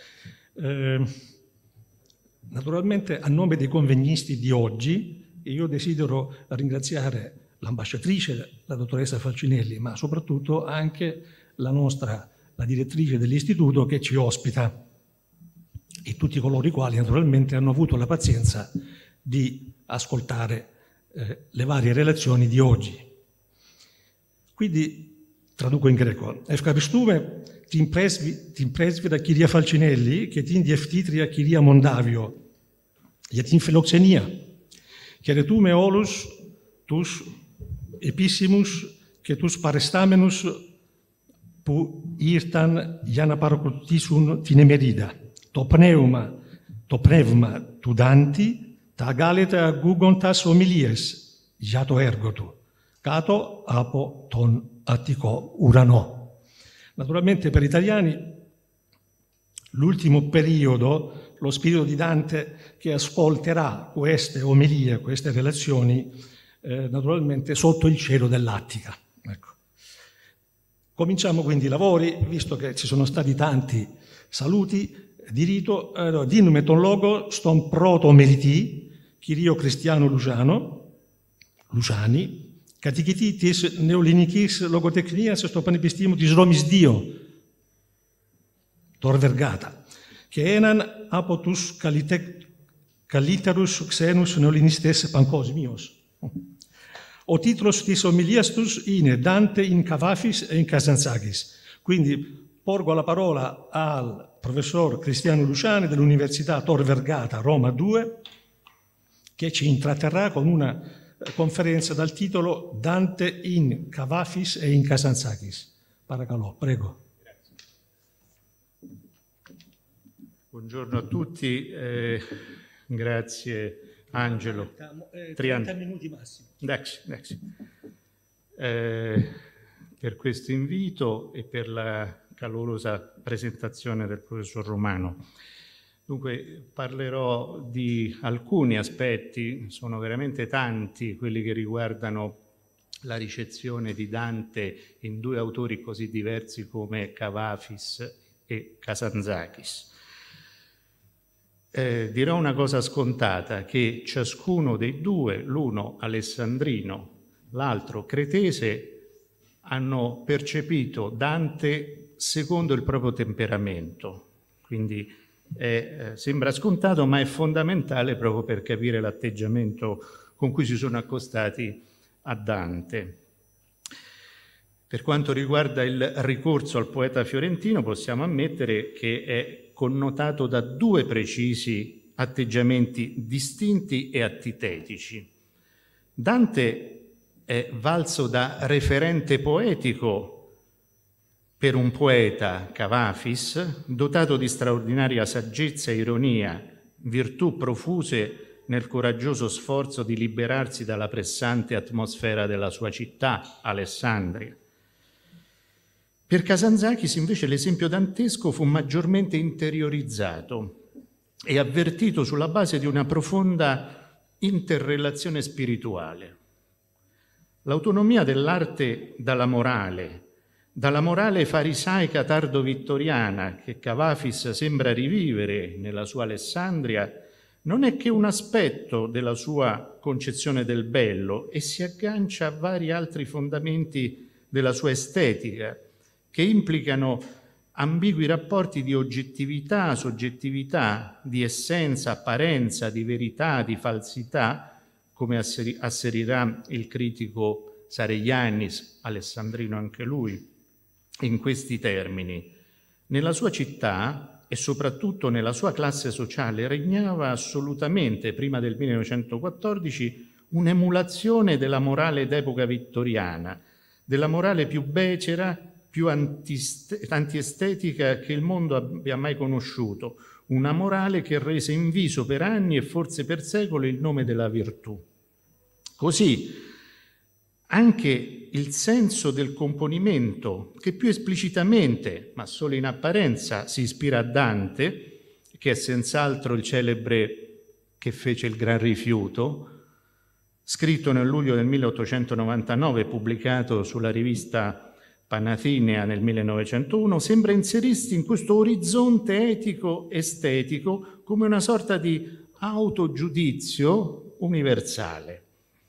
Naturalmente, a nome dei convegnisti di oggi, io desidero ringraziare l'ambasciatrice, la dottoressa Falcinelli, ma soprattutto anche la direttrice dell'istituto che ci ospita, e tutti coloro i quali naturalmente hanno avuto la pazienza di ascoltare le varie relazioni di oggi. Quindi traduco in greco. Ευχαριστούμε την πρέσβυρα κυρία Φαλτσινέλη και την διευθύντρια κυρία Μοντάβιο για την φιλοξενία. Χαιρετούμε όλους τους επίσημους και τους παρεστάμενους που ήρθαν για να παρακολουθήσουν την ημερίδα. Το πνεύμα του Ντάντη τα αγκάλεται ακούγοντας ομιλίες για το έργο του, κάτω από τον Αττικό ουρανό. Naturalmente per gli italiani l'ultimo periodo, lo spirito di Dante che ascolterà queste omelie, queste relazioni, naturalmente sotto il cielo dell'Attica. Ecco. Cominciamo quindi i lavori, visto che ci sono stati tanti saluti di rito. Δίνουμε τον λόγο στον πρώτο ομιλητή, κύριο Κριστιάνο Λουζάνη, καθηγητή της νεοελληνικής λογοτεχνίας στο Πανεπιστήμιο της Ρώμης 2, Tor Vergata, και έναν από τους καλύτερους ξένους νεοελληνιστές παγκοσμίως. Ο τίτλος της ομιλίας τους είναι «Dante in Cavafis e in Kazantzakis». Quindi porgo la parola al professor Cristiano Luciani dell'Università Tor Vergata, Roma 2, che ci intratterrà con una conferenza dal titolo Dante in Cavafis e in Kazantzakis. Παρακαλώ, prego. Buongiorno a tutti, grazie Angelo. 30 minuti massimo. Per questo invito e per la calorosa presentazione del professor Romano. Dunque parlerò di alcuni aspetti, sono veramente tanti quelli che riguardano la ricezione di Dante in due autori così diversi come Cavafis e Kazantzakis. Dirò una cosa scontata, che ciascuno dei due, l'uno alessandrino, l'altro cretese, hanno percepito Dante secondo il proprio temperamento. Quindi sembra scontato, ma è fondamentale proprio per capire l'atteggiamento con cui si sono accostati a Dante. Per quanto riguarda il ricorso al poeta fiorentino, possiamo ammettere che è connotato da due precisi atteggiamenti distinti e antitetici. Dante è valso da referente poetico per un poeta, Cavafis, dotato di straordinaria saggezza e ironia, virtù profuse nel coraggioso sforzo di liberarsi dalla pressante atmosfera della sua città, Alessandria. Per Kazantzakis invece l'esempio dantesco fu maggiormente interiorizzato e avvertito sulla base di una profonda interrelazione spirituale. L'autonomia dell'arte dalla morale farisaica tardo-vittoriana che Cavafis sembra rivivere nella sua Alessandria, non è che un aspetto della sua concezione del bello e si aggancia a vari altri fondamenti della sua estetica, che implicano ambigui rapporti di oggettività, soggettività, di essenza, apparenza, di verità, di falsità, come asserirà il critico Saregiannis, alessandrino anche lui, in questi termini. Nella sua città e soprattutto nella sua classe sociale regnava assolutamente, prima del 1914, un'emulazione della morale d'epoca vittoriana, della morale più becera, più antiestetica che il mondo abbia mai conosciuto, una morale che rese inviso per anni e forse per secoli il nome della virtù. Così anche il senso del componimento, che più esplicitamente, ma solo in apparenza, si ispira a Dante, che è senz'altro il celebre Che fece il gran rifiuto, scritto nel luglio del 1899 e pubblicato sulla rivista Panathenea nel 1901, sembra inserirsi in questo orizzonte etico-estetico come una sorta di autogiudizio universale.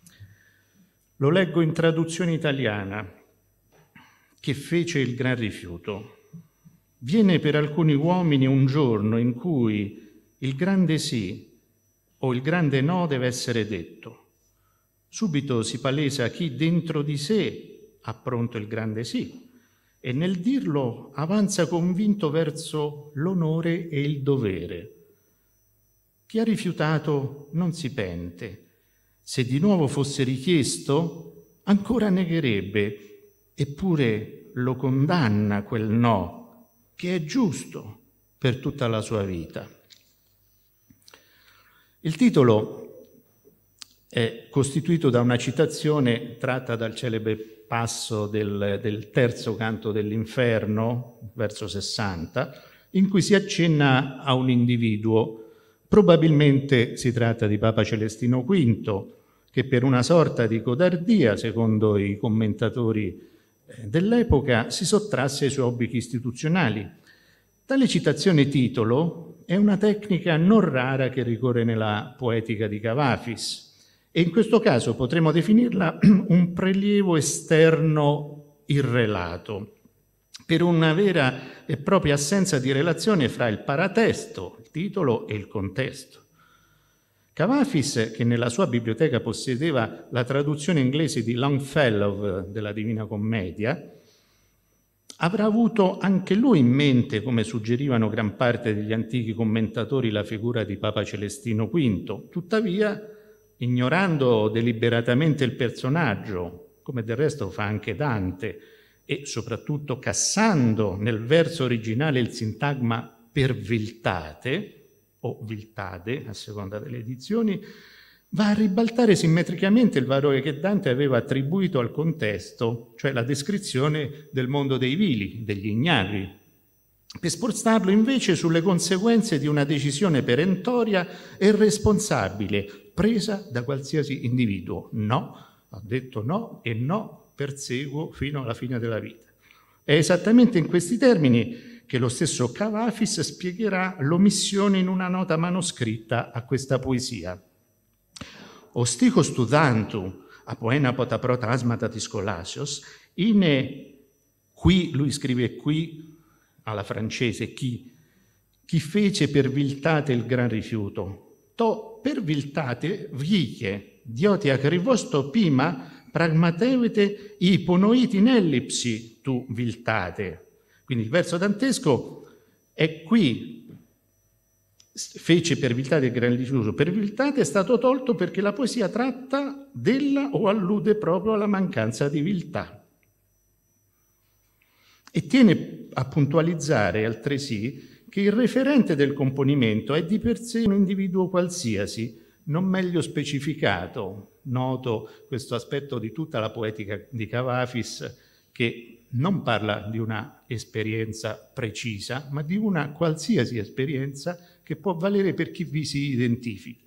Lo leggo in traduzione italiana. Che fece il gran rifiuto. Viene per alcuni uomini un giorno in cui il grande sì o il grande no deve essere detto. Subito si palesa chi dentro di sé ha pronto il grande sì e nel dirlo avanza convinto verso l'onore e il dovere. Chi ha rifiutato non si pente. Se di nuovo fosse richiesto, ancora negherebbe, eppure lo condanna quel no, che è giusto per tutta la sua vita. Il titolo è costituito da una citazione tratta dal celebre passo del terzo canto dell'Inferno, verso 60, in cui si accenna a un individuo. Probabilmente si tratta di Papa Celestino V, che per una sorta di codardia, secondo i commentatori dell'epoca, si sottrasse ai suoi obblighi istituzionali. Tale citazione titolo è una tecnica non rara che ricorre nella poetica di Cavafis e in questo caso potremmo definirla un prelievo esterno irrelato, per una vera e propria assenza di relazione fra il paratesto, il titolo, e il contesto. Cavafis, che nella sua biblioteca possedeva la traduzione inglese di Longfellow della Divina Commedia, avrà avuto anche lui in mente, come suggerivano gran parte degli antichi commentatori, la figura di Papa Celestino V. Tuttavia, ignorando deliberatamente il personaggio, come del resto fa anche Dante, e soprattutto cassando nel verso originale il sintagma per viltate, o viltade, a seconda delle edizioni, va a ribaltare simmetricamente il valore che Dante aveva attribuito al contesto, cioè la descrizione del mondo dei vili, degli ignari, per spostarlo invece sulle conseguenze di una decisione perentoria e responsabile, presa da qualsiasi individuo. No, ha detto no e no, perseguo fino alla fine della vita. È esattamente in questi termini che lo stesso Cavafis spiegherà l'omissione in una nota manoscritta a questa poesia. Ostico studantu a poena potaprota asmata tiscolasios, ine qui, lui scrive qui alla francese, chi fece per viltate il gran rifiuto, to per viltate viche, dioti acrivosto pima, pragmatevete iponoiti in ellipsi tu viltate. Quindi il verso dantesco è qui, fece per viltate il gran rifiuto. Per viltate è stato tolto perché la poesia tratta della o allude proprio alla mancanza di viltà. E tiene a puntualizzare altresì che il referente del componimento è di per sé un individuo qualsiasi, non meglio specificato. Noto questo aspetto di tutta la poetica di Cavafis, che non parla di una esperienza precisa, ma di una qualsiasi esperienza che può valere per chi vi si identifichi.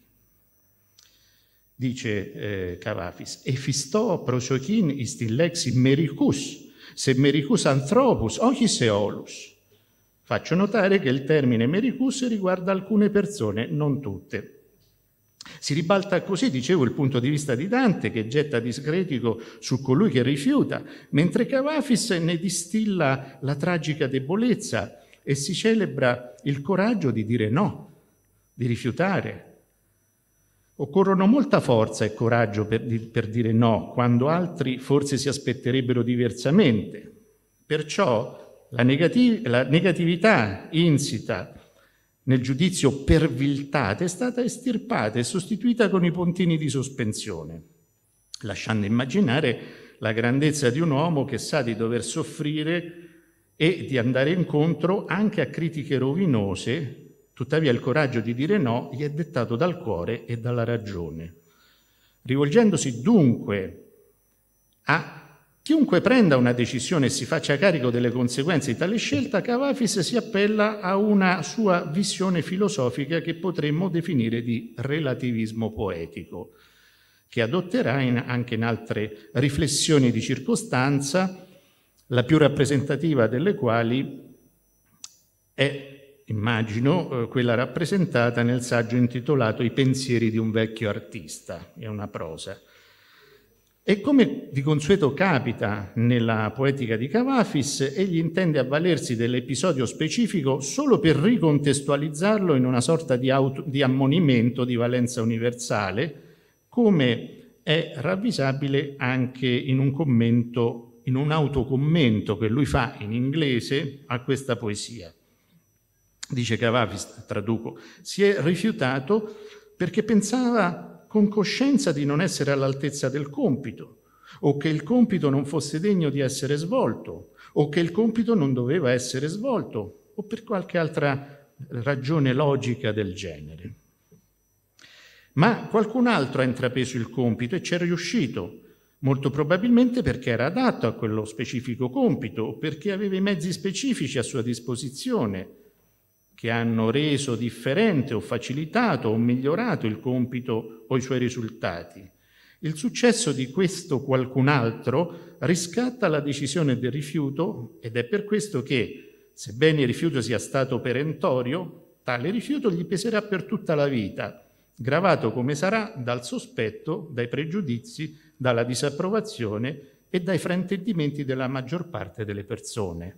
Dice Cavafis, «Efisto prosochin istin lexi mericus, se mericus anthropus, ochis eolus». Faccio notare che il termine mericus riguarda alcune persone, non tutte. Si ribalta così, dicevo, il punto di vista di Dante, che getta discredito su colui che rifiuta, mentre Cavafis ne distilla la tragica debolezza e si celebra il coraggio di dire no, di rifiutare. Occorrono molta forza e coraggio per dire no, quando altri forse si aspetterebbero diversamente. Perciò la negatività insita nel giudizio per viltate è stata estirpata e sostituita con i puntini di sospensione, lasciando immaginare la grandezza di un uomo che sa di dover soffrire e di andare incontro anche a critiche rovinose. Tuttavia il coraggio di dire no gli è dettato dal cuore e dalla ragione. Rivolgendosi dunque a chiunque prenda una decisione e si faccia carico delle conseguenze di tale scelta, Cavafis si appella a una sua visione filosofica che potremmo definire di relativismo poetico, che adotterà anche in altre riflessioni di circostanza, la più rappresentativa delle quali è, immagino, quella rappresentata nel saggio intitolato I pensieri di un vecchio artista, è una prosa. E come di consueto capita nella poetica di Kavafis, egli intende avvalersi dell'episodio specifico solo per ricontestualizzarlo in una sorta di ammonimento di valenza universale, come è ravvisabile anche in un commento, in un autocommento che lui fa in inglese a questa poesia. Dice Kavafis, traduco, si è rifiutato perché pensava con coscienza di non essere all'altezza del compito, o che il compito non fosse degno di essere svolto, o che il compito non doveva essere svolto, o per qualche altra ragione logica del genere. Ma qualcun altro ha intrapreso il compito e ci è riuscito, molto probabilmente perché era adatto a quello specifico compito, o perché aveva i mezzi specifici a sua disposizione, che hanno reso differente o facilitato o migliorato il compito o i suoi risultati. Il successo di questo qualcun altro riscatta la decisione del rifiuto ed è per questo che, sebbene il rifiuto sia stato perentorio, tale rifiuto gli peserà per tutta la vita, gravato come sarà dal sospetto, dai pregiudizi, dalla disapprovazione e dai fraintendimenti della maggior parte delle persone.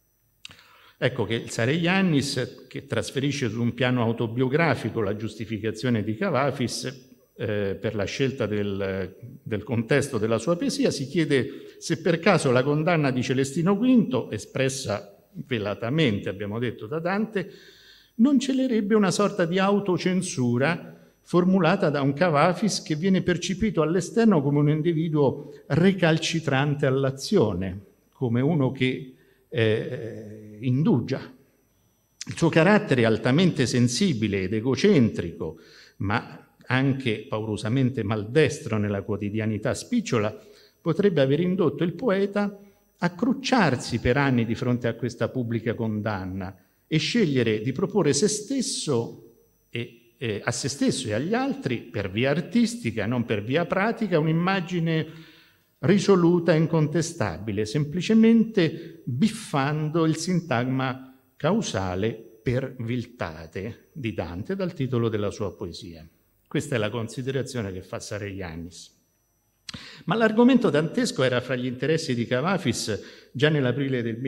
Ecco che il Saregiannis, che trasferisce su un piano autobiografico la giustificazione di Kavafis per la scelta del contesto della sua poesia, si chiede se per caso la condanna di Celestino V, espressa velatamente, abbiamo detto, da Dante, non celerebbe una sorta di autocensura formulata da un Kavafis che viene percepito all'esterno come un individuo recalcitrante all'azione, come uno che indugia. Il suo carattere altamente sensibile ed egocentrico, ma anche paurosamente maldestro nella quotidianità spicciola, potrebbe aver indotto il poeta a crucciarsi per anni di fronte a questa pubblica condanna e scegliere di proporre se stesso a se stesso e agli altri, per via artistica, non per via pratica, un'immagine risoluta e incontestabile, semplicemente biffando il sintagma causale per viltate di Dante dal titolo della sua poesia. Questa è la considerazione che fa Saregiannis. Ma l'argomento dantesco era fra gli interessi di Kavafis già nell'aprile del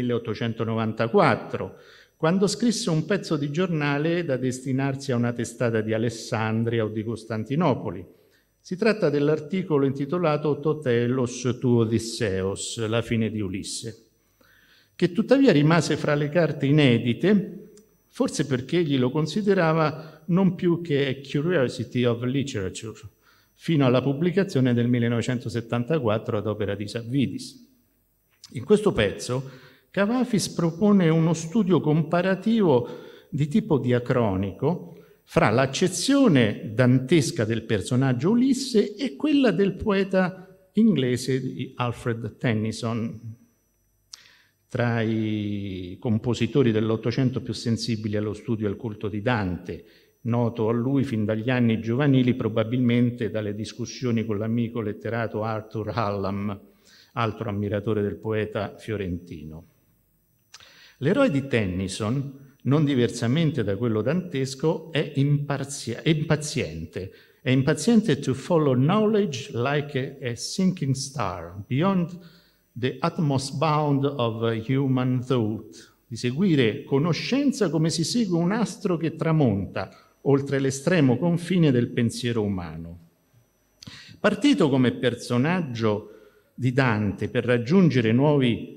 1894, quando scrisse un pezzo di giornale da destinarsi a una testata di Alessandria o di Costantinopoli. Si tratta dell'articolo intitolato Totelos tu Odysseos, la fine di Ulisse, che tuttavia rimase fra le carte inedite, forse perché egli lo considerava non più che a curiosity of literature, fino alla pubblicazione del 1974 ad opera di Savvidis. In questo pezzo Kavafis propone uno studio comparativo di tipo diacronico fra l'accezione dantesca del personaggio Ulisse e quella del poeta inglese Alfred Tennyson, tra i compositori dell'Ottocento più sensibili allo studio e al culto di Dante, noto a lui fin dagli anni giovanili probabilmente dalle discussioni con l'amico letterato Arthur Hallam, altro ammiratore del poeta fiorentino. L'eroe di Tennyson, non diversamente da quello dantesco, è impaziente to follow knowledge like a sinking star, beyond the utmost bound of human thought, di seguire conoscenza come si segue un astro che tramonta, oltre l'estremo confine del pensiero umano. Partito come personaggio di Dante per raggiungere nuovi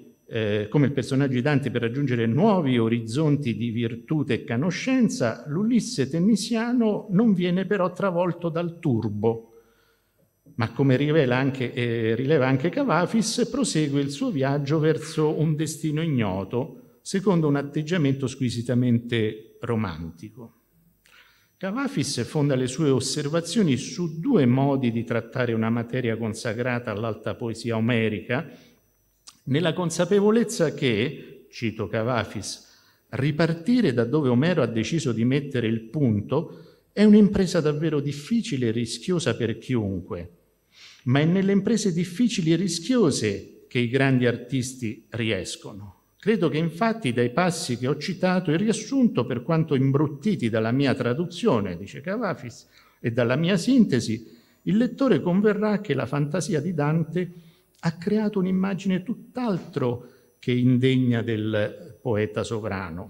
orizzonti di virtù e conoscenza, l'Ulisse tennissiano non viene però travolto dal turbo, ma come rileva anche Kavafis, prosegue il suo viaggio verso un destino ignoto, secondo un atteggiamento squisitamente romantico. Kavafis fonda le sue osservazioni su due modi di trattare una materia consacrata all'alta poesia omerica, nella consapevolezza che, cito Kavafis, ripartire da dove Omero ha deciso di mettere il punto è un'impresa davvero difficile e rischiosa per chiunque, ma è nelle imprese difficili e rischiose che i grandi artisti riescono. Credo che infatti dai passi che ho citato il riassunto, per quanto imbruttiti dalla mia traduzione, dice Kavafis, e dalla mia sintesi, il lettore converrà che la fantasia di Dante ha creato un'immagine tutt'altro che indegna del poeta sovrano.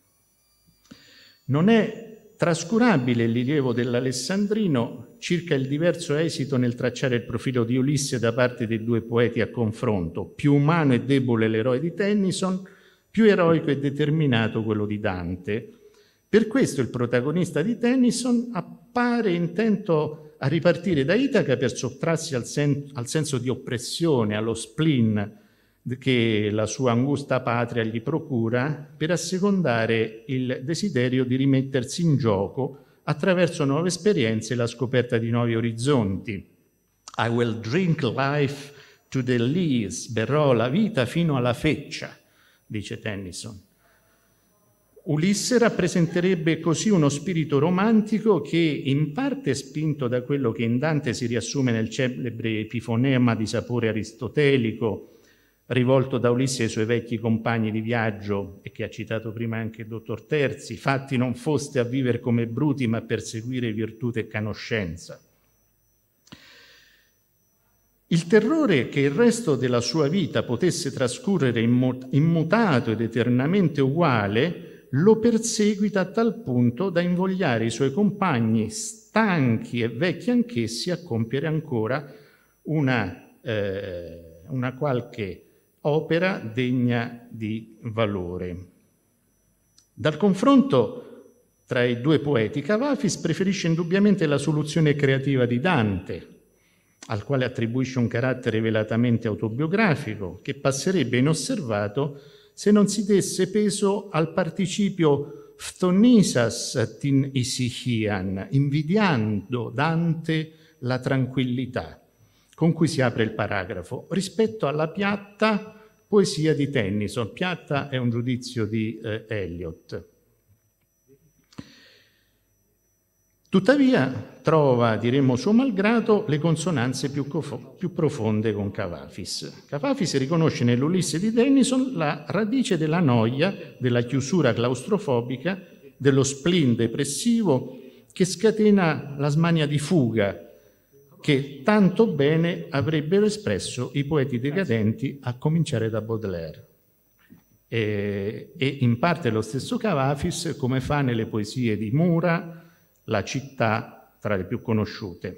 Non è trascurabile il rilievo dell'Alessandrino circa il diverso esito nel tracciare il profilo di Ulisse da parte dei due poeti a confronto. Più umano e debole l'eroe di Tennyson, più eroico e determinato quello di Dante. Per questo il protagonista di Tennyson appare intento a ripartire da Itaca per sottrarsi al senso di oppressione, allo spleen che la sua angusta patria gli procura, per assecondare il desiderio di rimettersi in gioco attraverso nuove esperienze e la scoperta di nuovi orizzonti. I will drink life to the lees, berrò la vita fino alla feccia, dice Tennyson. Ulisse rappresenterebbe così uno spirito romantico che, in parte spinto da quello che in Dante si riassume nel celebre epifonema di sapore aristotelico, rivolto da Ulisse ai suoi vecchi compagni di viaggio, e che ha citato prima anche il dottor Terzi: fatti non foste a vivere come bruti, ma per seguire virtù e conoscenza. Il terrore che il resto della sua vita potesse trascorrere immutato ed eternamente uguale lo perseguita a tal punto da invogliare i suoi compagni, stanchi e vecchi anch'essi, a compiere ancora una qualche opera degna di valore. Dal confronto tra i due poeti, Cavafis preferisce indubbiamente la soluzione creativa di Dante, al quale attribuisce un carattere velatamente autobiografico, che passerebbe inosservato se non si desse peso al participio phthonisos tin isuchian, invidiando Dante la tranquillità con cui si apre il paragrafo, rispetto alla piatta poesia di Tennyson. Piatta è un giudizio di Eliot. Tuttavia trova, diremmo suo malgrado, le consonanze più profonde con Cavafis. Cavafis riconosce nell'Ulisse di Tennyson la radice della noia, della chiusura claustrofobica, dello spleen depressivo che scatena la smania di fuga, che tanto bene avrebbero espresso i poeti decadenti, a cominciare da Baudelaire. E in parte lo stesso Cavafis, come fa nelle poesie di Mura, La città, tra le più conosciute.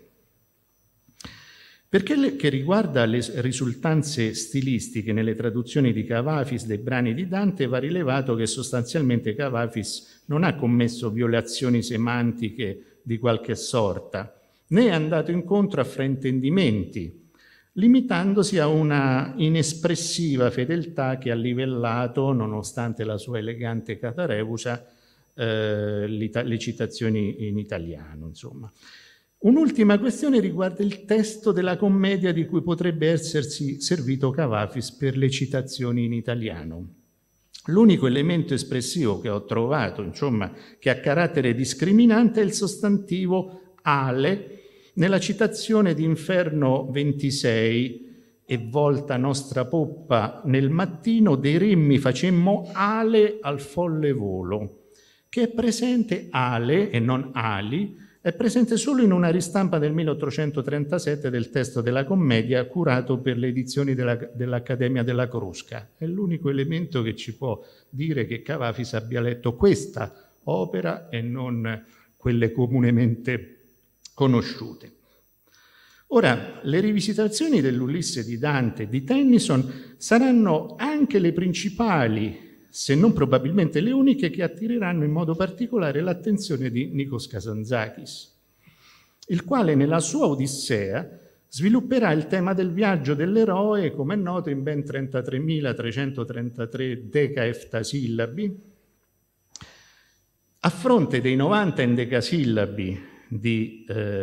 Per quel che riguarda le risultanze stilistiche nelle traduzioni di Cavafis dei brani di Dante, va rilevato che sostanzialmente Cavafis non ha commesso violazioni semantiche di qualche sorta, né è andato incontro a fraintendimenti, limitandosi a una inespressiva fedeltà che ha livellato, nonostante la sua elegante catareusa, le citazioni in italiano, insomma. Un'ultima questione riguarda il testo della commedia di cui potrebbe essersi servito Cavafis per le citazioni in italiano. L'unico elemento espressivo che ho trovato, insomma, che ha carattere discriminante è il sostantivo ale nella citazione di Inferno 26, e volta nostra poppa nel mattino, dei re mi facemmo ale al folle volo, che è presente ale e non ali, è presente solo in una ristampa del 1837 del testo della commedia curato per le edizioni dell'Accademia della Crusca. È l'unico elemento che ci può dire che Cavafis abbia letto questa opera e non quelle comunemente conosciute. Ora, le rivisitazioni dell'Ulisse di Dante e di Tennyson saranno anche le principali, se non probabilmente le uniche, che attireranno in modo particolare l'attenzione di Nikos Kazantzakis, il quale nella sua Odissea svilupperà il tema del viaggio dell'eroe, come è noto, in ben 33.333 decaeftasillabi, a fronte dei 90 endecasillabi di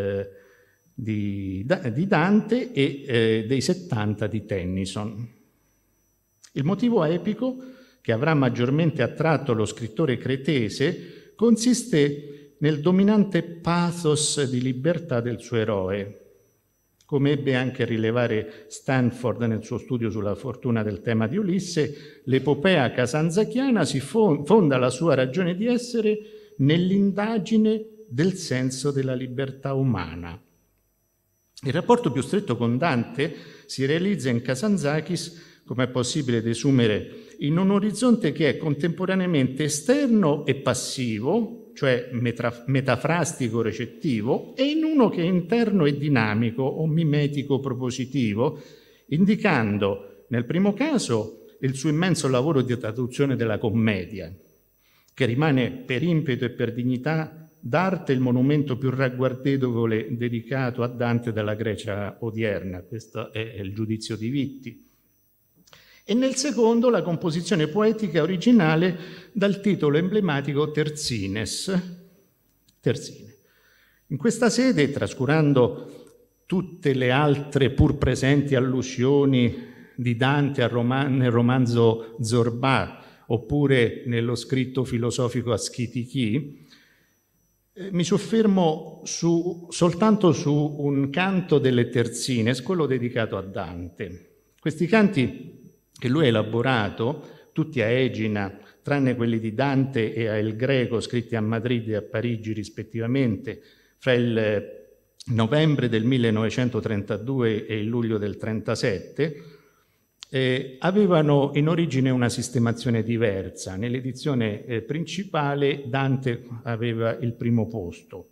Dante e dei 70 di Tennyson. Il motivo epico che avrà maggiormente attratto lo scrittore cretese consiste nel dominante pathos di libertà del suo eroe. Come ebbe anche a rilevare Stanford nel suo studio sulla fortuna del tema di Ulisse, l'epopea kazantzakiana si fonda la sua ragione di essere nell'indagine del senso della libertà umana. Il rapporto più stretto con Dante si realizza in Kazantzakis, come è possibile desumere, in un orizzonte che è contemporaneamente esterno e passivo, cioè metafrastico recettivo, e in uno che è interno e dinamico o mimetico propositivo, indicando nel primo caso il suo immenso lavoro di traduzione della commedia, che rimane per impeto e per dignità d'arte il monumento più ragguardevole dedicato a Dante dalla Grecia odierna. Questo è il giudizio di Vitti. E nel secondo la composizione poetica originale dal titolo emblematico Terzines. Terzine. In questa sede, trascurando tutte le altre pur presenti allusioni di Dante nel romanzo Zorbà oppure nello scritto filosofico Aschitichi, mi soffermo soltanto su un canto delle Terzines, quello dedicato a Dante. Questi canti che lui ha elaborato, tutti a Egina, tranne quelli di Dante e a El Greco, scritti a Madrid e a Parigi rispettivamente, fra il novembre del 1932 e il luglio del 1937, avevano in origine una sistemazione diversa. Nell'edizione principale Dante aveva il primo posto.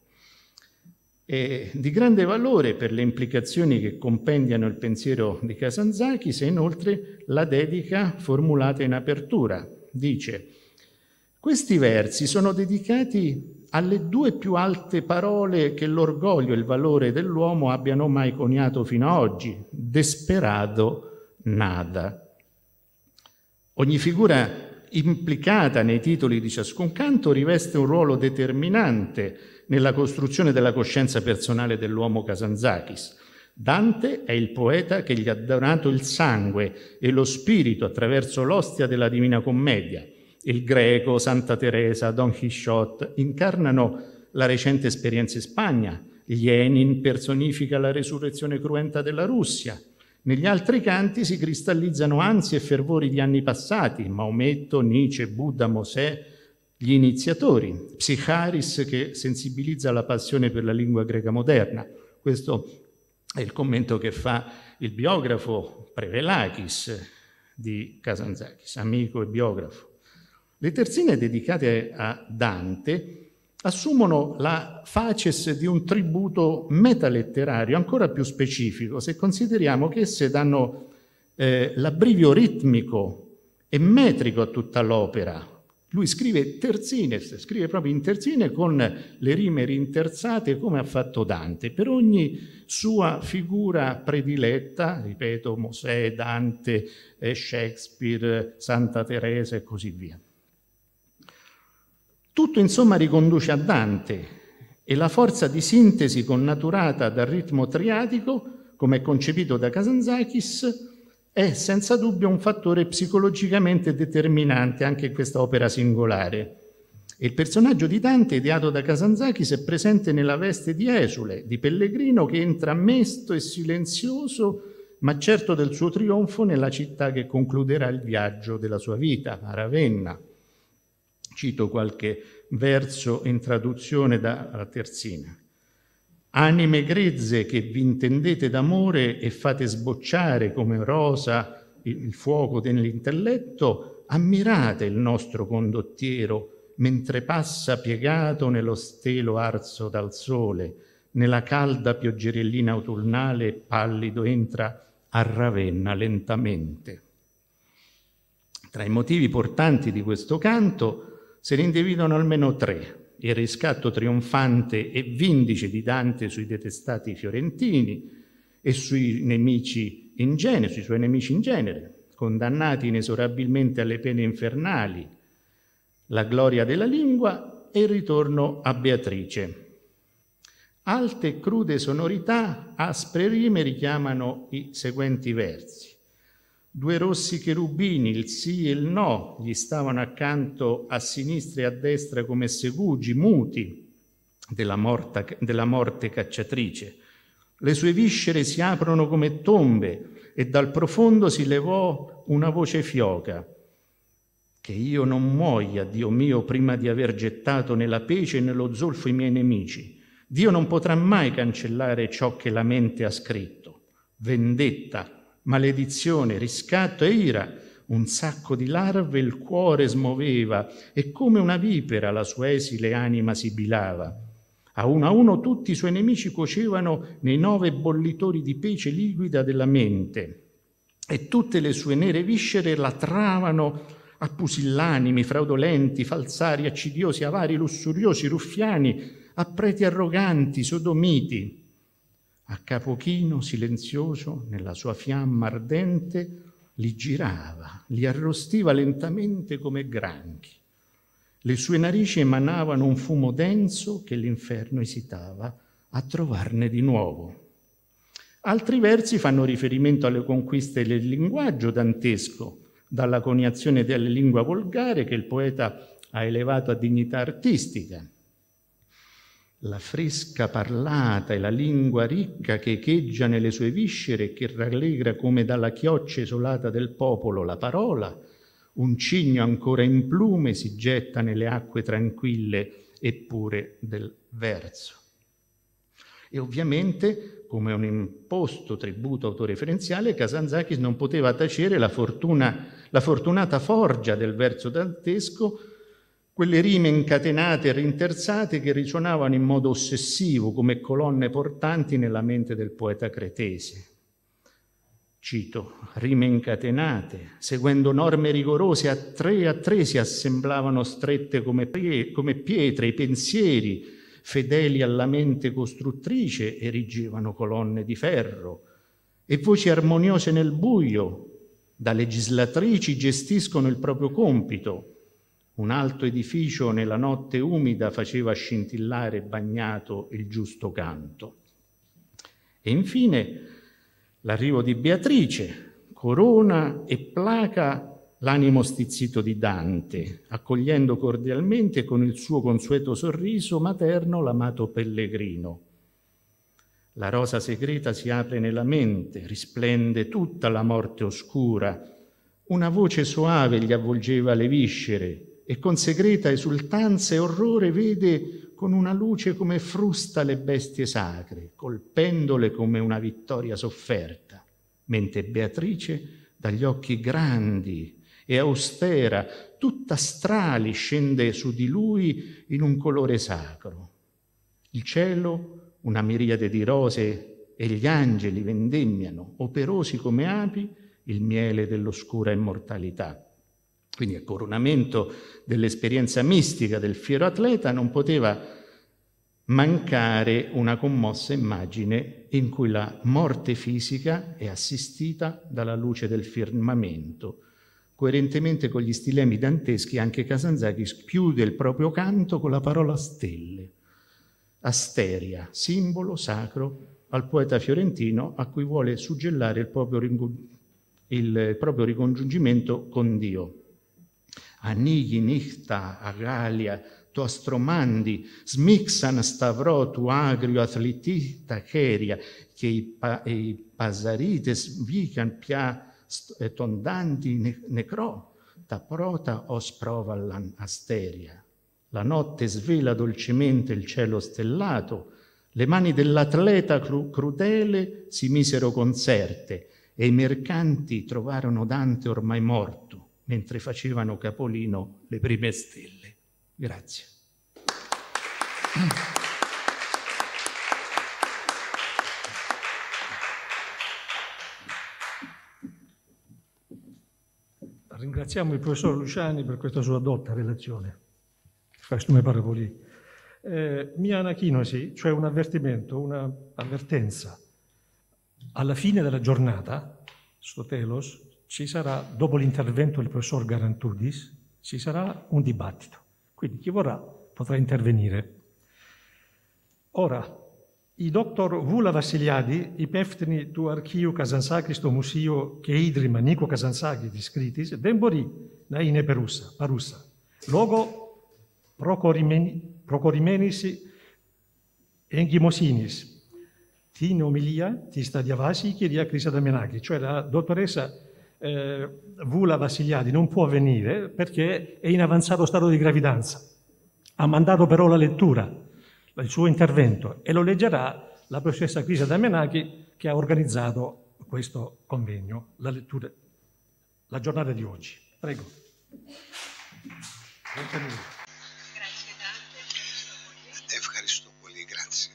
Di grande valore per le implicazioni che compendiano il pensiero di Kazantzakis è inoltre la dedica formulata in apertura. Dice: questi versi sono dedicati alle due più alte parole che l'orgoglio e il valore dell'uomo abbiano mai coniato fino ad oggi: desperado, nada. Ogni figura implicata nei titoli di ciascun canto riveste un ruolo determinante nella costruzione della coscienza personale dell'uomo Kazantzakis. Dante è il poeta che gli ha donato il sangue e lo spirito attraverso l'ostia della Divina Commedia. Il Greco, Santa Teresa, Don Quixote incarnano la recente esperienza in Spagna. Lenin personifica la resurrezione cruenta della Russia. Negli altri canti si cristallizzano ansie e fervori di anni passati: Maometto, Nietzsche, Buddha, Mosè, gli iniziatori, Psicharis che sensibilizza la passione per la lingua greca moderna. Questo è il commento che fa il biografo Prevelakis di Kazantzakis, amico e biografo. Le terzine dedicate a Dante assumono la facies di un tributo metaletterario ancora più specifico, se consideriamo che esse danno l'abbrivio ritmico e metrico a tutta l'opera. Lui scrive terzines, scrive proprio in terzine con le rime rinterzate come ha fatto Dante, per ogni sua figura prediletta, ripeto, Mosè, Dante, Shakespeare, Santa Teresa e così via. Tutto insomma riconduce a Dante e la forza di sintesi connaturata dal ritmo triadico, come è concepito da Kazantzakis, è senza dubbio un fattore psicologicamente determinante anche in questa opera singolare. E il personaggio di Dante, ideato da Kazantzakis, è presente nella veste di esule, di pellegrino che entra mesto e silenzioso, ma certo del suo trionfo nella città che concluderà il viaggio della sua vita, a Ravenna. Cito qualche verso in traduzione dalla terzina. Anime grezze che vi intendete d'amore e fate sbocciare come rosa il fuoco dell'intelletto, ammirate il nostro condottiero mentre passa piegato nello stelo arso dal sole, nella calda pioggerellina autunnale pallido entra a Ravenna lentamente. Tra i motivi portanti di questo canto se ne individuano almeno tre: il riscatto trionfante e vindice di Dante sui detestati fiorentini e sui nemici in genere, sui suoi nemici in genere, condannati inesorabilmente alle pene infernali, la gloria della lingua e il ritorno a Beatrice. Alte e crude sonorità, aspre rime richiamano i seguenti versi. Due rossi cherubini, il sì e il no, gli stavano accanto a sinistra e a destra come segugi, muti della morte cacciatrice. Le sue viscere si aprono come tombe e dal profondo si levò una voce fioca. Che io non muoia, Dio mio, prima di aver gettato nella pece e nello zolfo i miei nemici. Dio non potrà mai cancellare ciò che la mente ha scritto. Vendetta, maledizione, riscatto e ira, un sacco di larve il cuore smoveva e come una vipera la sua esile anima sibilava. A uno tutti i suoi nemici cuocevano nei 9 bollitori di pece liquida della mente e tutte le sue nere viscere latravano a pusillanimi, fraudolenti, falsari, accidiosi, avari, lussuriosi, ruffiani, a preti arroganti, sodomiti. A capo chino, silenzioso, nella sua fiamma ardente, li girava, li arrostiva lentamente come granchi. Le sue narici emanavano un fumo denso che l'inferno esitava a trovarne di nuovo. Altri versi fanno riferimento alle conquiste del linguaggio dantesco, dalla coniazione della lingua volgare che il poeta ha elevato a dignità artistica. La fresca parlata e la lingua ricca che echeggia nelle sue viscere e che rallegra come dalla chioccia isolata del popolo la parola, un cigno ancora in plume si getta nelle acque tranquille e pure del verso. E ovviamente, come un imposto tributo autoreferenziale, Kazantzakis non poteva tacere la fortunata forgia del verso dantesco, quelle rime incatenate e rinterzate che risuonavano in modo ossessivo come colonne portanti nella mente del poeta cretese. Cito, rime incatenate, seguendo norme rigorose, a tre si assemblavano strette come pietre, i pensieri, fedeli alla mente costruttrice, erigevano colonne di ferro, e voci armoniose nel buio, da legislatrici gestiscono il proprio compito. Un alto edificio nella notte umida faceva scintillare bagnato il giusto canto. E infine l'arrivo di Beatrice corona e placa l'animo stizzito di Dante, accogliendo cordialmente con il suo consueto sorriso materno l'amato pellegrino. La rosa segreta si apre nella mente, risplende tutta la morte oscura. Una voce soave gli avvolgeva le viscere e con segreta esultanza e orrore vede con una luce come frusta le bestie sacre, colpendole come una vittoria sofferta, mentre Beatrice, dagli occhi grandi e austera, tutta strali, scende su di lui in un colore sacro. Il cielo, una miriade di rose e gli angeli vendemmiano, operosi come api, il miele dell'oscura immortalità. Quindi il coronamento dell'esperienza mistica del fiero atleta non poteva mancare una commossa immagine in cui la morte fisica è assistita dalla luce del firmamento. Coerentemente con gli stilemi danteschi, anche Kazantzakis chiude il proprio canto con la parola stelle. Asteria, simbolo sacro al poeta fiorentino a cui vuole suggellare il proprio ricongiungimento con Dio. Anighi nichta agalia to astromandi smixan stavro tu agrio atletita cheria che i pasarites vican pia tondanti necro ta prota os provallan asteria. La notte svela dolcemente il cielo stellato, le mani dell'atleta crudele si misero conserte e i mercanti trovarono Dante ormai morto, mentre facevano capolino le prime stelle. Grazie. Ringraziamo il professor Luciani per questa sua dotta relazione. Questo parole. Mia anachinosi, cioè un avvertimento, un'avvertenza. Alla fine della giornata, sto telos, ci sarà, dopo l'intervento del professor Garantudis, ci sarà un dibattito. Quindi chi vorrà potrà intervenire. Ora, η Δόκτωρ Βούλα Βασιλιάδη, υπεύθυνη του Αρχείου Καζανtzakis στο Μουσείο και Ίδρυμα Νίκο Καζανtzakis της Κρήτης, δεν μπορεί να είναι παρούσα, λόγω προκορημένης εγκυμοσύνης. Την ομιλία της θα διαβάσει η κυρία Κρίσα Δαμιανάκη, cioè la dottoressa Vula Vasiliadi non può venire perché è in avanzato stato di gravidanza. Ha mandato però la lettura. il suo intervento e lo leggerà la professoressa Crisia Damianaki, che ha organizzato questo convegno, la giornata di oggi. Prego. Ευχαριστώ πολύ, grazie.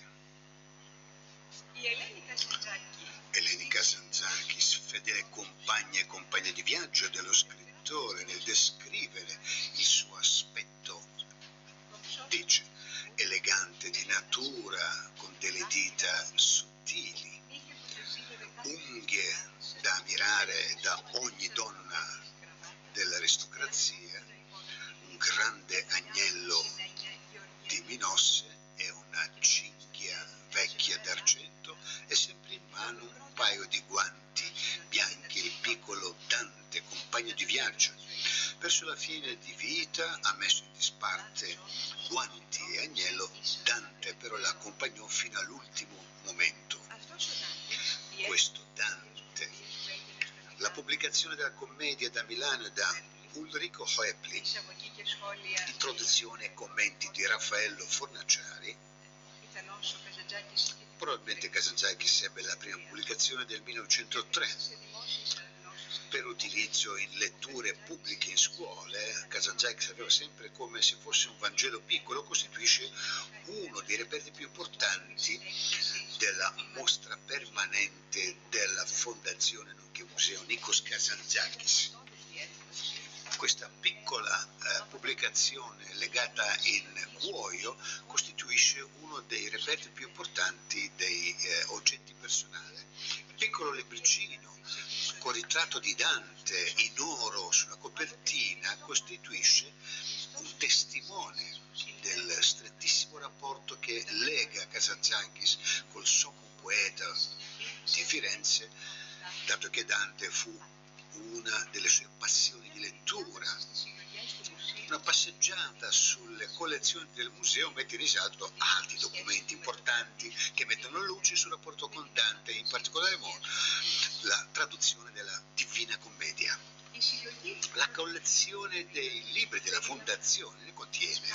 Eleni Kazantzakis, fedele compagna e compagna di viaggio dello scrittore nel descrivere il suo aspetto, dice, elegante di natura, con delle dita sottili, unghie da ammirare da ogni donna dell'aristocrazia, un grande agnello di Minosse e una cinghia vecchia d'argento e sempre in mano un paio di guanti bianchi. Il piccolo Dante, compagno di viaggio, verso la fine di vita ha messo in disparte guanti e agnello. Dante però l'accompagnò fino all'ultimo momento. Questo Dante, la pubblicazione della commedia da Milano da Ulrico Hoepli, introduzione e commenti di Raffaello Fornaciari. Probabilmente Kazantzakis ebbe la prima pubblicazione del 1903. Per utilizzo in letture pubbliche in scuole, Kazantzakis aveva sempre come se fosse un Vangelo piccolo, costituisce uno dei reperti più importanti della mostra permanente della Fondazione nonché Museo Nikos Kazantzakis. Questa piccola pubblicazione legata in cuoio costituisce uno dei reperti più importanti dei oggetti personali. Il piccolo libricino con ritratto di Dante in oro sulla copertina costituisce un testimone del strettissimo rapporto che lega Kazantzakis col sommo poeta di Firenze, dato che Dante fu una delle sue passioni di lettura. Una passeggiata sulle collezioni del museo mette in risalto altri documenti importanti che mettono luce sul rapporto con Dante, in particolare modo la traduzione della Divina Commedia. La collezione dei libri della Fondazione ne contiene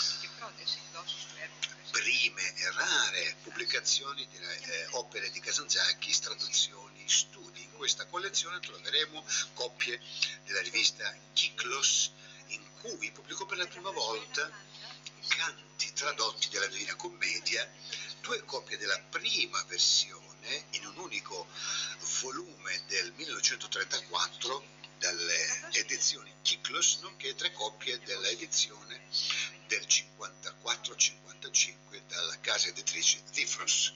prime e rare pubblicazioni delle opere di Kazantzakis, traduzioni, studi. In questa collezione troveremo copie della rivista Kyklos, in cui pubblicò per la prima volta canti tradotti della Divina Commedia, 2 copie della prima versione in un unico volume del 1934 dalle edizioni Kyklos, nonché 3 copie della edizione del 54-55 dalla casa editrice Difros.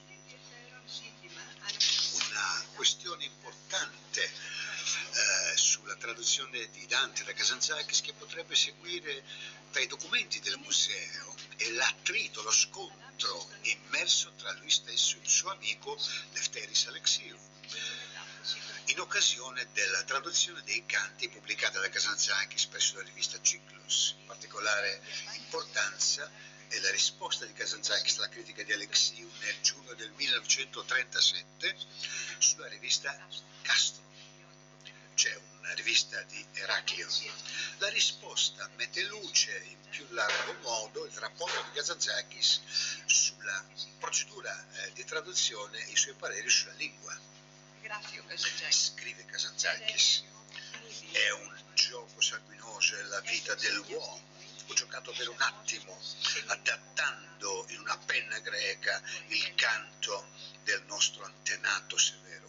Una questione importante sulla traduzione di Dante da Kazantzakis che potrebbe seguire tra i documenti del museo è l'attrito, lo scontro immerso tra lui stesso e il suo amico Lefteris Alexiou in occasione della traduzione dei canti pubblicata da Kazantzakis presso la rivista Kyklos. In particolare importanza è la risposta di Kazantzakis alla critica di Alexiou nel giugno del 1937 sulla rivista Castro. C'è una rivista di Eraclio. La risposta mette luce in più largo modo il rapporto di Kazantzakis sulla procedura di traduzione e i suoi pareri sulla lingua. Scrive Kazantzakis: è un gioco sanguinoso la vita dell'uomo. Ho giocato per un attimo adattando in una penna greca il canto del nostro antenato severo.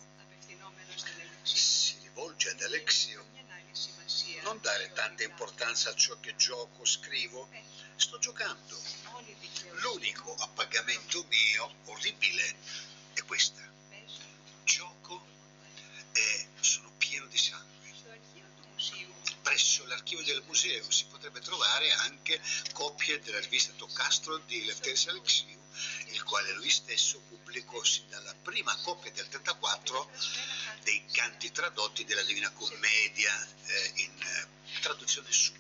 Si rivolge ad Alexiou: non dare tanta importanza a ciò che gioco, scrivo, sto giocando. L'unico a pagamento mio orribile è questa: gioco e sono pieno di sangue. Presso l'archivio del museo si potrebbe trovare anche copie della rivista Tocastro di Lefteris Alexiou, il quale lui stesso pubblicò sin dalla prima copia del 34 dei canti tradotti della Divina Commedia in traduzione sua.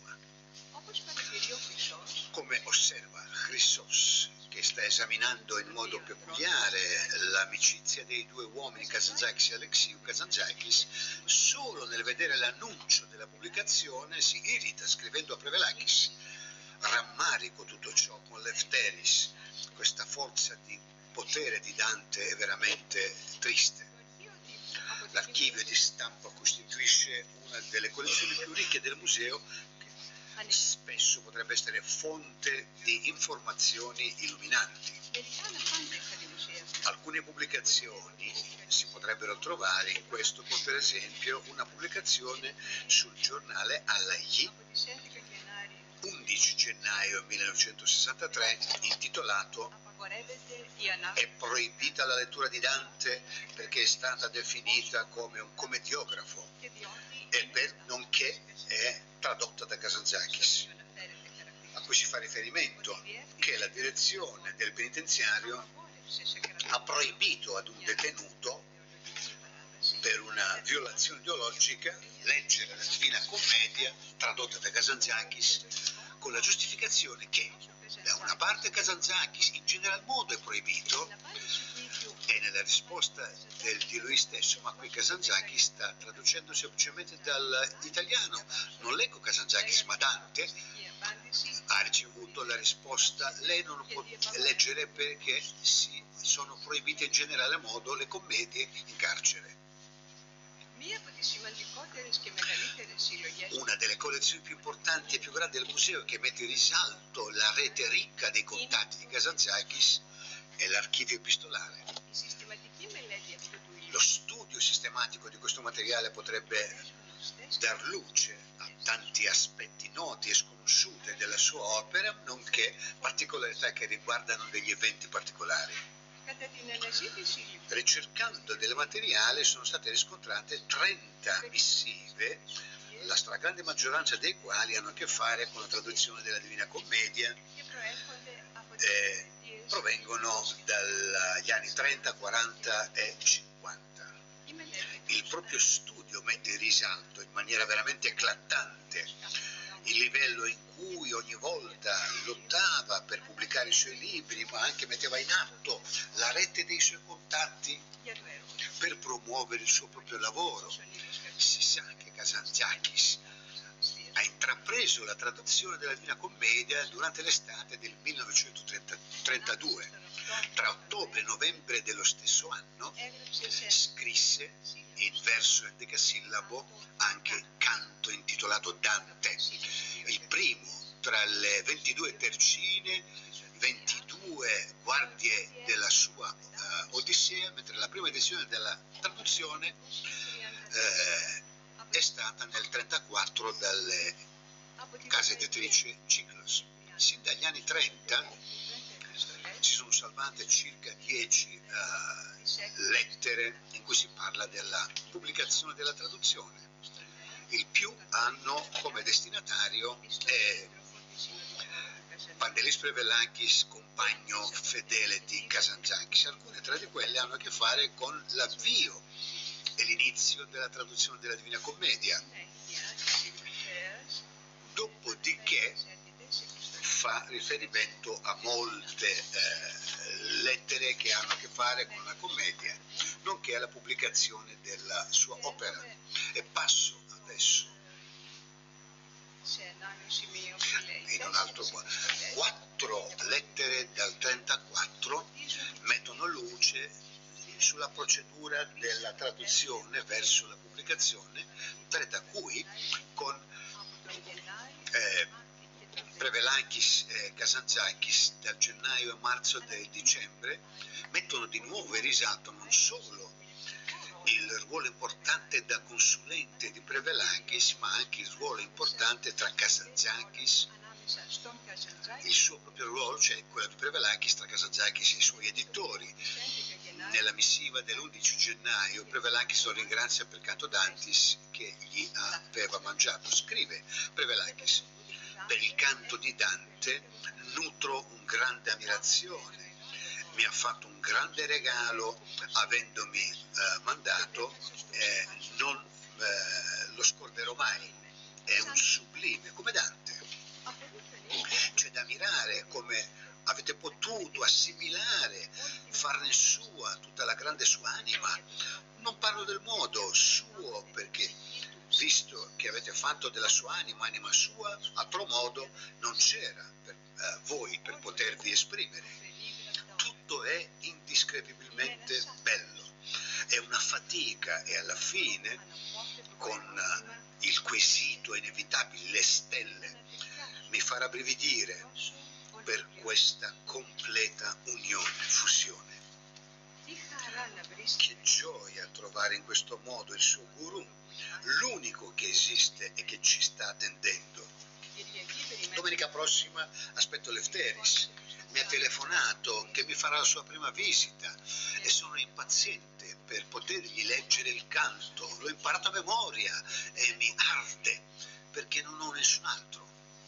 Come osserva Chrysos, che sta esaminando in modo peculiare l'amicizia dei 2 uomini, Kazantzakis e Alexiou, Kazantzakis solo nel vedere l'annuncio della pubblicazione si irrita, scrivendo a Prevelakis: rammarico tutto ciò con Lefteris, questa forza di potere di Dante è veramente triste. L'archivio di stampa costituisce una delle collezioni più ricche del museo, che spesso potrebbe essere fonte di informazioni illuminanti. Alcune pubblicazioni si potrebbero trovare in questo, come per esempio una pubblicazione sul giornale Al-Ayyi, 11 gennaio 1963, intitolato "È proibita la lettura di Dante perché è stata definita come un commediografo, nonché è tradotta da Kazantzakis", a cui si fa riferimento che la direzione del penitenziario ha proibito ad un detenuto per una violazione ideologica leggere la Divina Commedia tradotta da Kazantzakis, con la giustificazione che da una parte Kazantzakis in general modo è proibito, e nella risposta di lui stesso: ma qui Kazantzakis sta traducendo semplicemente dall'italiano, non leggo Kazantzakis ma Dante, ha ricevuto la risposta: lei non può leggere perché sono proibite in generale modo le commedie in carcere. Una delle collezioni più importanti e più grandi del museo, che mette in risalto la rete ricca dei contatti di Kazantzakis, è l'archivio epistolare. Lo studio sistematico di questo materiale potrebbe dar luce a tanti aspetti noti e sconosciuti della sua opera, nonché particolarità che riguardano degli eventi particolari. Ricercando del materiale sono state riscontrate 30 missive, la stragrande maggioranza dei quali hanno a che fare con la traduzione della Divina Commedia, provengono dagli anni 30, 40 e 50. Il proprio studio mette in risalto in maniera veramente eclatante il livello in cui ogni volta lottava per pubblicare i suoi libri, ma anche metteva in atto la rete dei suoi contatti per promuovere il suo proprio lavoro. Si sa che Kazantzakis ha intrapreso la traduzione della Divina Commedia durante l'estate del 1932. Tra ottobre e novembre dello stesso anno scrisse in verso endecasillabo anche canto intitolato Dante, il primo tra le 22 tercine, 22 guardie della sua Odissea, mentre la prima edizione della traduzione è stata nel 1934 dalle case editrici Ciclos. Sin dagli anni 30 si sono salvate circa 10 lettere in cui si parla della pubblicazione della traduzione. Il più hanno come destinatario Pandelis Prevelankis, compagno fedele di Kazantzakis. Alcune tra di quelle hanno a che fare con l'avvio e l'inizio della traduzione della Divina Commedia. Dopodiché fa riferimento a molte lettere che hanno a che fare con la commedia, nonché alla pubblicazione della sua opera. E passo adesso in un altro 4 lettere dal 34 mettono luce sulla procedura della traduzione verso la pubblicazione, tre da cui con Prevelankis e Kazantzakis dal gennaio a marzo del dicembre mettono di nuovo in risalto non solo il ruolo importante da consulente di Prevelankis, ma anche il ruolo importante tra Kazantzakis, il suo proprio ruolo, cioè quello di Prevelankis tra Kazantzakis e i suoi editori. Nella missiva dell'11 gennaio Prevelankis lo ringrazia per canto Dantis che gli aveva mangiato. Scrive Prevelankis: per il canto di Dante nutro un grande ammirazione, mi ha fatto un grande regalo avendomi mandato, non lo scorderò mai, è un sublime come Dante. C'è da ammirare come avete potuto assimilare, farne sua tutta la grande sua anima. Non parlo del modo suo perché, visto che avete fatto della sua anima sua, altro modo non c'era per voi per potervi esprimere. tutto è indescrivibilmente bello. È una fatica e alla fine, con il quesito inevitabile, le stelle, mi fa rabbrividire per questa completa unione, fusione. Che gioia trovare in questo modo il suo guru, l'unico che esiste e che ci sta attendendo. Domenica prossima aspetto Lefteris. Mi ha telefonato che mi farà la sua prima visita e sono impaziente per potergli leggere il canto. L'ho imparato a memoria e mi arde perché non ho nessun altro.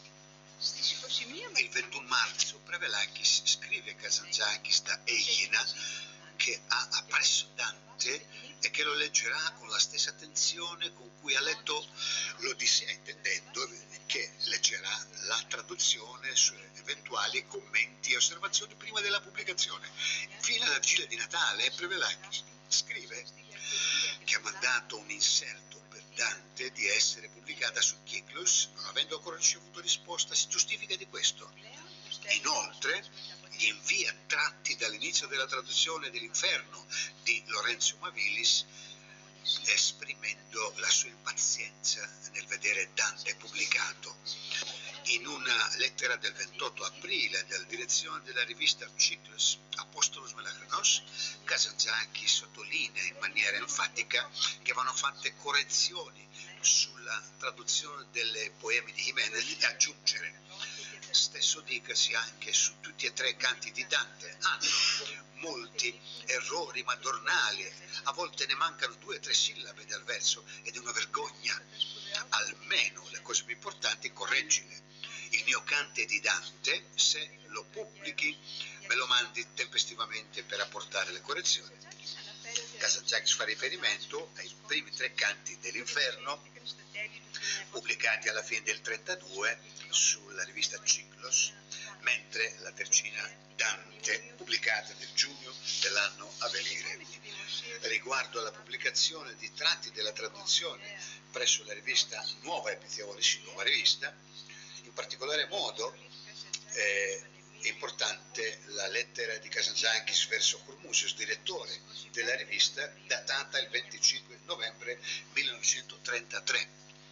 Il 21 marzo Prevelakis scrive a Kazantzakis da Egina che ha appresso Dante e che lo leggerà con la stessa attenzione con cui ha letto l'Odissea, intendendo che leggerà la traduzione su eventuali commenti e osservazioni prima della pubblicazione. Fino alla vigilia di Natale Prevelakis scrive che ha mandato un inserto per Dante di essere pubblicata su Kyklus, non avendo ancora ricevuto risposta, si giustifica di questo. Inoltre gli invia tratti dall'inizio della traduzione dell'Inferno di Lorenzo Mavilis, esprimendo la sua impazienza nel vedere Dante pubblicato. In una lettera del 28 aprile della direzione della rivista Cyclus Apostolos Melachrenos, Kazantzakis sottolinea in maniera enfatica che vanno fatte correzioni sulla traduzione delle poemi di Jimenez e aggiungere: stesso dicasi anche su tutti e tre i canti di Dante, hanno molti errori madornali, a volte ne mancano 2 o 3 sillabe dal verso ed è una vergogna. Almeno le cose più importanti correggile. Il mio canto di Dante, se lo pubblichi, me lo mandi tempestivamente per apportare le correzioni. Kazantzakis fa riferimento ai primi 3 canti dell'Inferno, pubblicati alla fine del 32 sulla rivista Cyclos, mentre la tercina Dante, pubblicata nel giugno dell'anno a venire. Riguardo alla pubblicazione di tratti della traduzione presso la rivista Nuova Epitheoris, nuova rivista, in particolare modo è importante la lettera di Kazantzakis verso Hormusius, direttore della rivista, datata il 25 novembre 1933.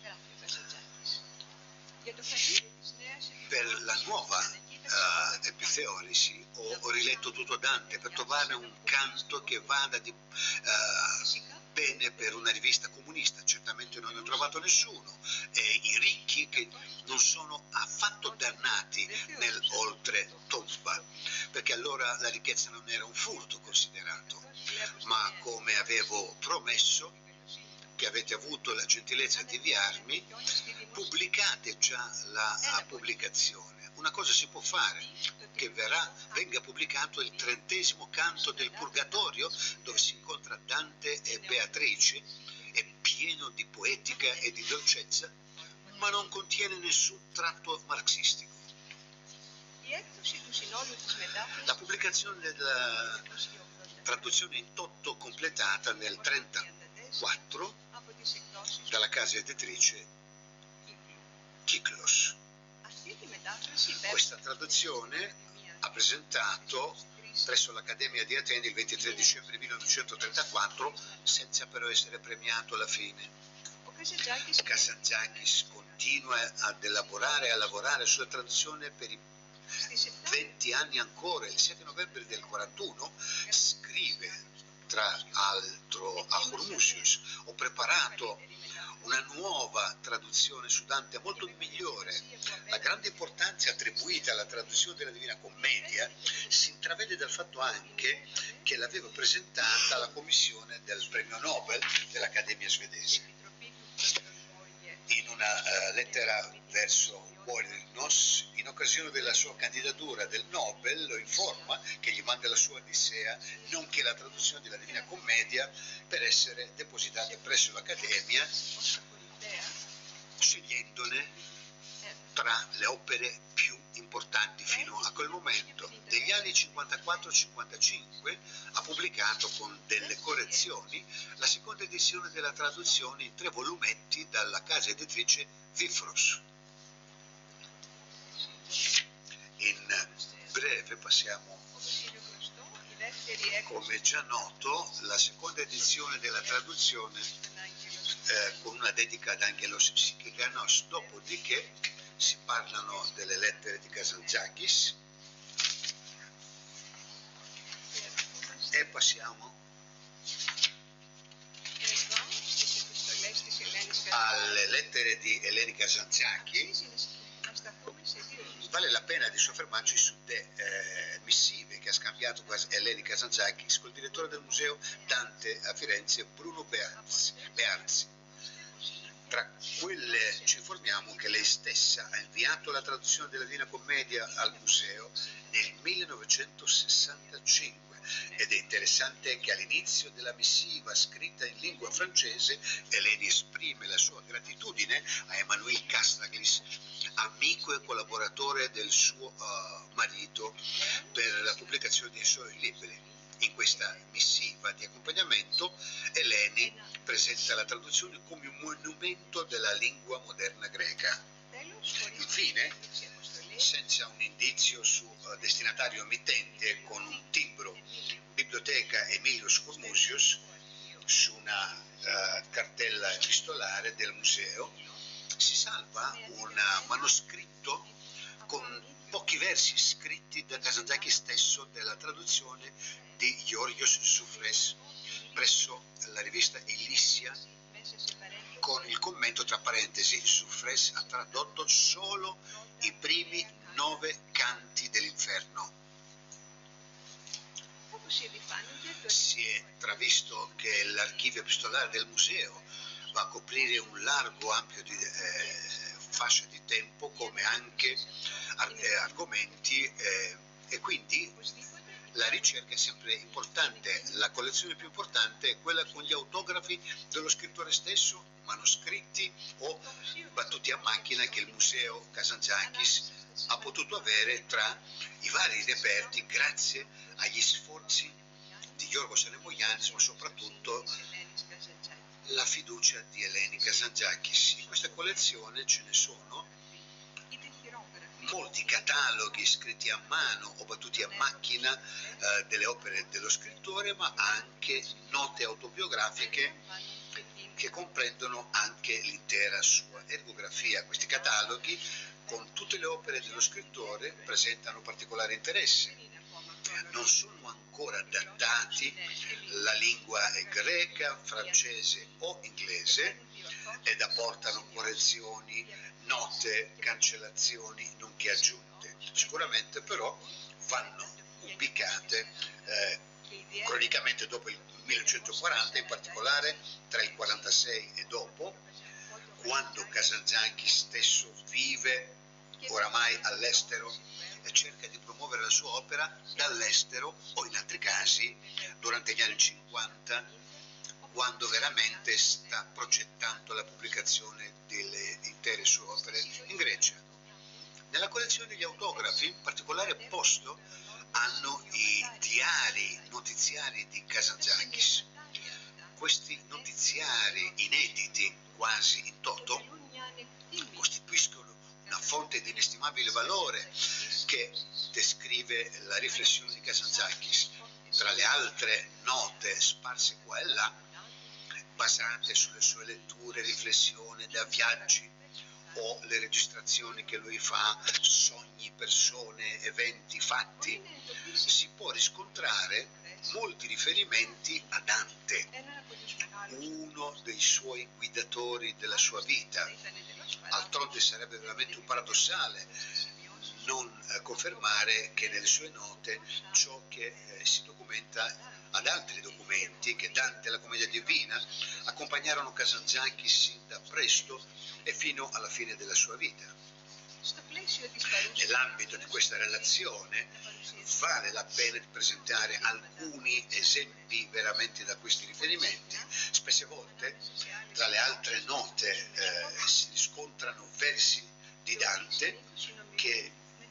Per la nuova Epitheoris ho riletto tutto Dante per trovare un canto che vada bene per una rivista comunista. Certamente non ne ho trovato nessuno, e i ricchi che non sono affatto dannati nell'oltre tomba, perché allora la ricchezza non era un furto considerato, ma come avevo promesso, che avete avuto la gentilezza di inviarmi, pubblicate già la pubblicazione. Una cosa si può fare, che venga pubblicato il 30° canto del Purgatorio, dove si incontra Dante e Beatrice, è pieno di poetica e di dolcezza, ma non contiene nessun tratto marxistico. La pubblicazione della traduzione in toto completata nel 1934 dalla casa editrice Kyklus. Questa traduzione ha presentato presso l'Accademia di Atene il 23 dicembre 1934, senza però essere premiato alla fine. Kazantzakis continua ad elaborare e a lavorare sulla traduzione per i 20 anni ancora. Il 7 novembre del 41 scrive, tra l'altro a Hormusius: ho preparato una nuova traduzione su Dante molto migliore. La grande importanza attribuita alla traduzione della Divina Commedia si intravede dal fatto anche che l'aveva presentata alla commissione del premio Nobel dell'Accademia svedese. In una lettera verso Wolnos, in occasione della sua candidatura del Nobel, lo informa che gli manda la sua Odissea, nonché la traduzione della Divina Commedia, per essere depositata presso l'Accademia, scegliendone tra le opere più importanti fino a quel momento. Negli anni 54-55 ha pubblicato con delle correzioni la seconda edizione della traduzione in 3 volumetti dalla casa editrice Vifros. In breve passiamo Come già noto, la seconda edizione della traduzione con una dedica ad Angelos Sikiganos, dopodiché si parlano delle lettere di Kazantzakis e passiamo alle lettere di Eleni Kazantzakis. Vale la pena di soffermarci su missive che ha scambiato Eleni Kazantzakis col direttore del museo Dante a Firenze, Bruno Bearzi. Tra quelle ci informiamo che lei stessa ha inviato la traduzione della Divina Commedia al museo nel 1965 ed è interessante che all'inizio della missiva scritta in lingua francese Eleni esprime la sua gratitudine a Emmanuel Castraglis, amico e collaboratore del suo marito, per la pubblicazione dei suoi libri. In questa missiva di accompagnamento Eleni presenta la traduzione come un monumento della lingua moderna greca. Infine, senza un indizio su destinatario emittente, con un timbro Biblioteca Emilio Scormusius su una cartella epistolare del museo, si salva un manoscritto con pochi versi scritti da Kazantzakis stesso della traduzione di Georgios Soufrés presso la rivista Ilissia, con il commento tra parentesi: Soufrés ha tradotto solo i primi 9 canti dell'inferno. Si è travisto che l'archivio epistolare del museo va a coprire un largo, ampio fascia di tempo, come anche argomenti, e quindi la ricerca è sempre importante. La collezione più importante è quella con gli autografi dello scrittore stesso, manoscritti o battuti a macchina che il museo Kazantzakis ha potuto avere tra i vari reperti grazie agli sforzi di Giorgos Eremoianis, ma soprattutto la fiducia di Eleni Kazantzakis. In questa collezione ce ne sono molti cataloghi scritti a mano o battuti a macchina delle opere dello scrittore, ma anche note autobiografiche che comprendono anche l'intera sua ergografia. Questi cataloghi con tutte le opere dello scrittore presentano particolare interesse. Non sono ancora datati, la lingua è greca, francese o inglese ed apportano correzioni, note, cancellazioni, nonché aggiunte. Sicuramente però vanno ubicate cronicamente dopo il 1940, in particolare tra il 46 e dopo, quando Kazantzakis stesso vive oramai all'estero e cerca di promuovere la sua opera dall'estero o in altri casi durante gli anni 50, quando veramente sta progettando la pubblicazione delle intere sue opere in Grecia. Nella collezione degli autografi particolare posto hanno i diari notiziari di Kazantzakis. Questi notiziari inediti quasi in toto costituiscono una fonte di inestimabile valore che descrive la riflessione di Kazantzakis. Tra le altre note sparse qua e là, basate sulle sue letture, riflessioni da viaggi o le registrazioni che lui fa, sogni, persone, eventi, fatti, si può riscontrare molti riferimenti a Dante, uno dei suoi guidatori della sua vita. Altronde sarebbe veramente un paradossale non confermare che nelle sue note ciò che si documenta ad altri documenti, che Dante e la Commedia Divina accompagnarono Kazantzakis sin da presto e fino alla fine della sua vita. Nell'ambito di questa relazione vale la pena di presentare alcuni esempi veramente da questi riferimenti. Spesse volte tra le altre note si riscontrano versi di Dante che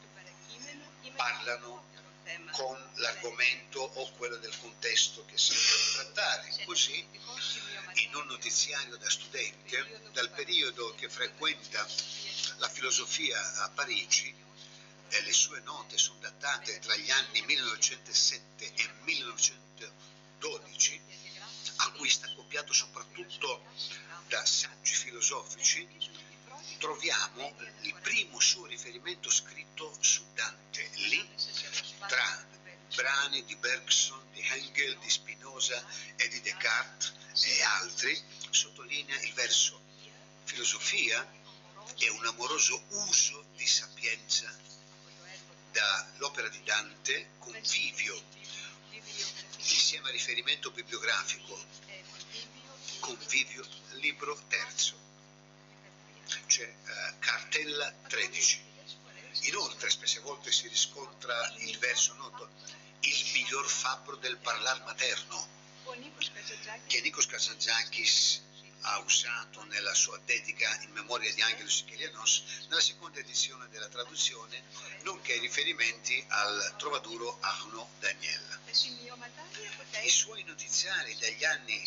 parlano con l'argomento o quello del contesto che si deve trattare. Così, in un notiziario da studente, dal periodo che frequenta la filosofia a Parigi, e le sue note sono datate tra gli anni 1907 e 1912, a cui sta accoppiato soprattutto da saggi filosofici, troviamo il primo suo riferimento scritto su Dante. Lì, tra brani di Bergson, di Hegel, di Spinoza e di Descartes e altri, sottolinea il verso: filosofia è un amoroso uso di sapienza. Dall'opera di Dante, Convivio, insieme a riferimento bibliografico, Convivio, libro terzo, c'è cartella 13. Inoltre, spesse volte si riscontra il verso noto: il miglior fabbro del parlar materno, che Nikos Kazantzakis ha usato nella sua dedica in memoria di Angelus Kilianos nella seconda edizione della traduzione, nonché riferimenti al trovaduro Arnaud Daniel. I suoi notiziari dagli anni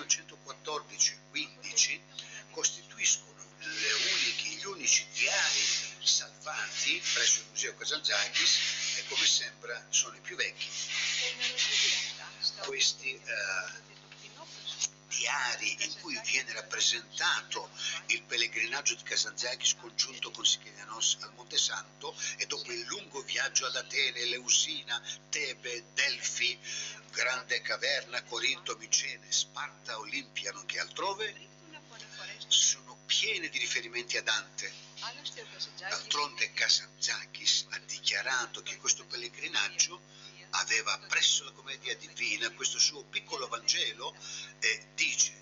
1914-15 costituiscono gli unici diari salvati presso il Museo Kazantzakis e, come sembra, sono i più vecchi. Questi diari in cui viene rappresentato il pellegrinaggio di Kazantzakis congiunto con Sikelianos al Monte Santo, e dopo il lungo viaggio ad Atene, Eleusina, Tebe, Delfi, Grande Caverna, Corinto, Micene, Sparta, Olimpia, nonché altrove, sono piene di riferimenti a Dante. D'altronde Kazantzakis ha dichiarato che questo pellegrinaggio aveva presso la commedia divina questo suo piccolo Vangelo, e dice: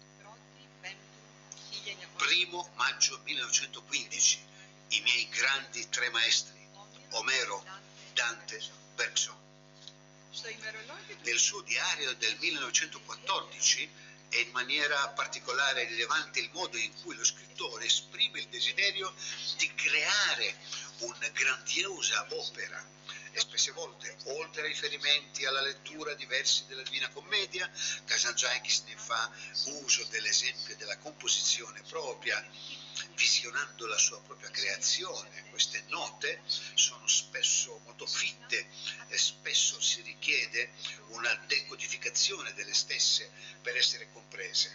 1 maggio 1915, i miei grandi tre maestri, Omero, Dante, Bergson. Nel suo diario del 1914 è in maniera particolare rilevante il modo in cui lo scrittore esprime il desiderio di creare una grandiosa opera, e spesse volte, oltre ai riferimenti alla lettura di versi della Divina Commedia, Kazantzakis ne fa uso dell'esempio della composizione propria, visionando la sua propria creazione. Queste note sono spesso molto fitte e spesso si richiede una decodificazione delle stesse per essere comprese.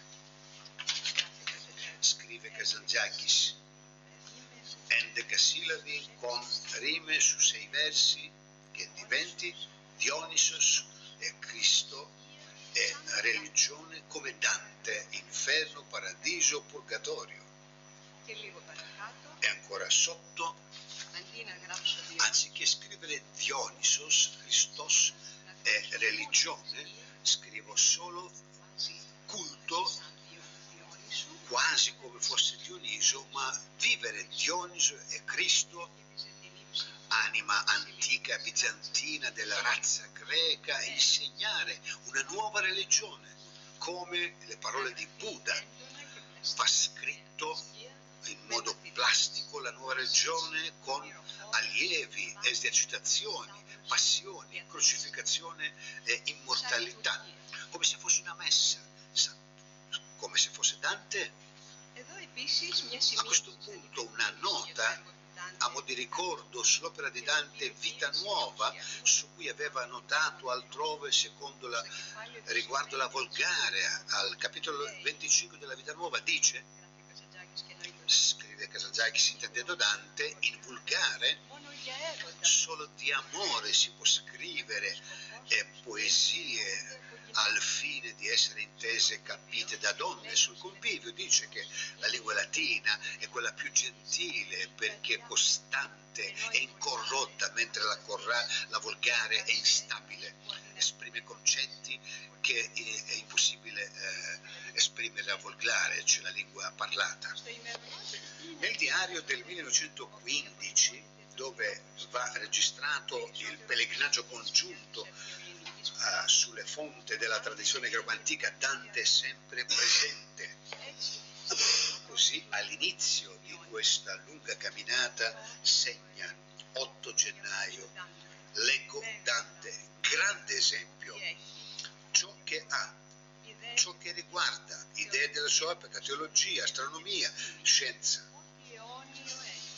Scrive Kazantzakis: endecasillabi con rime su 6 versi che diventi Dionisos e Cristo e religione come Dante, inferno, paradiso, purgatorio. E ancora sotto, anziché scrivere Dionisos, Christos e religione, scrivo solo culto, quasi come fosse Dioniso, ma vivere Dioniso e Cristo, anima antica bizantina della razza greca, e insegnare una nuova religione, come le parole di Buddha. Va scritto in modo plastico la nuova religione con allievi, esercitazioni, passioni, crocificazione e immortalità, come se fosse una messa, come se fosse Dante. A questo punto una nota a mo' di ricordo sull'opera di Dante Vita Nuova, su cui aveva notato altrove secondo riguardo la volgare, al capitolo 25 della Vita Nuova, dice, scrive Kazantzakis intendendo Dante, in volgare solo di amore si può scrivere, e poesie al fine di essere intese e capite da donne. Sul Convivio dice che la lingua latina è quella più gentile perché costante e incorrotta, mentre la volgare è instabile, esprime concetti che è impossibile esprimere a volgare, cioè la lingua parlata. Nel diario del 1915, dove va registrato il pellegrinaggio congiunto sulle fonti della tradizione greco-antica, Dante è sempre presente. Così all'inizio di questa lunga camminata segna 8 gennaio, leggo Dante, grande esempio, ciò che ha, ciò che riguarda idee della sua epoca, teologia, astronomia, scienza.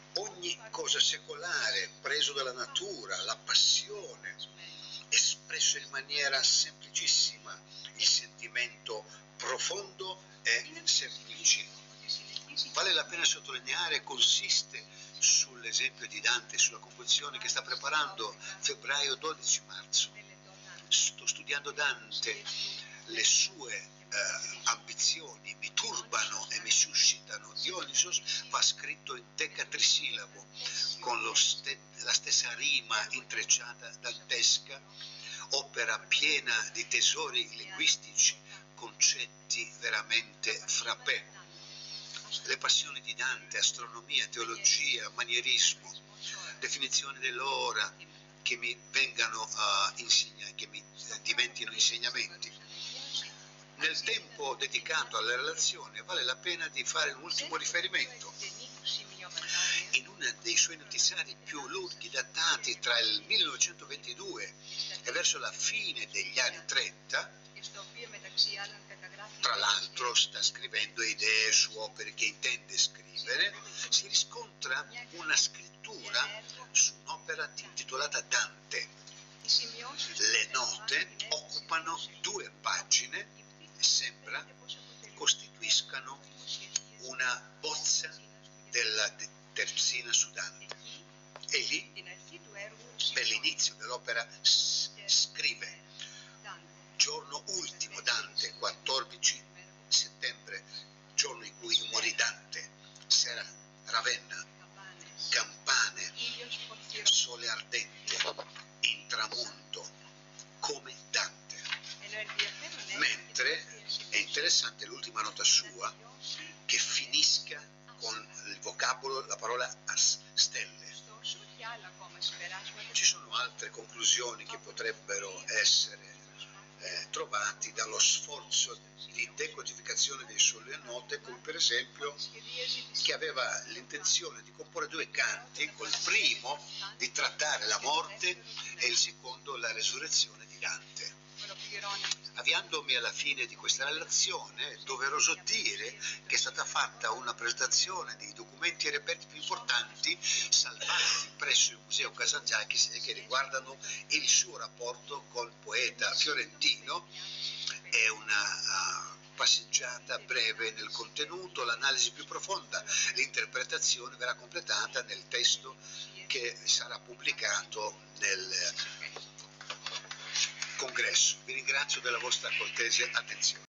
ogni cosa secolare preso dalla natura, la passione, espresso in maniera semplicissima, il sentimento profondo e semplice. Vale la pena sottolineare, consiste sull'esempio di Dante, sulla composizione che sta preparando febbraio 12 marzo. Sto studiando Dante, le sue ambizioni mi turbano e mi suscitano. Dionisos va scritto in decatrisillabo, con la stessa rima intrecciata dantesca, opera piena di tesori linguistici, concetti veramente frappè. Le passioni di Dante, astronomia, teologia, manierismo, definizione dell'ora che mi vengano che mi diventino insegnamenti. Nel tempo dedicato alla relazione vale la pena di fare un ultimo riferimento. In uno dei suoi notiziari più lunghi, datati tra il 1922 e verso la fine degli anni 30, tra l'altro sta scrivendo idee su opere che intende scrivere, si riscontra una scrittura su un'opera intitolata Dante. Le note occupano 2 pagine e sembra costituiscano una bozza della terzina su Dante. E lì, per l'inizio dell'opera, scrive: giorno ultimo Dante, 14 settembre, giorno in cui morì Dante, sera Ravenna, campane, sole ardente, in tramonto, come Dante. Mentre è interessante l'ultima nota sua, che finisca con il vocabolo, la parola stelle. Ci sono altre conclusioni che potrebbero essere trovati dallo sforzo di decodificazione delle sue note, come per esempio che aveva l'intenzione di comporre 2 canti, col primo di trattare la morte e il secondo la resurrezione di Dante. Avviandomi alla fine di questa relazione, è doveroso dire che è stata fatta una presentazione dei documenti e reperti più importanti salvati presso il Museo Kazantzakis e che riguardano il suo rapporto col poeta fiorentino. È una passeggiata breve nel contenuto, l'analisi più profonda, l'interpretazione verrà completata nel testo che sarà pubblicato nel congresso. Vi ringrazio della vostra cortese attenzione.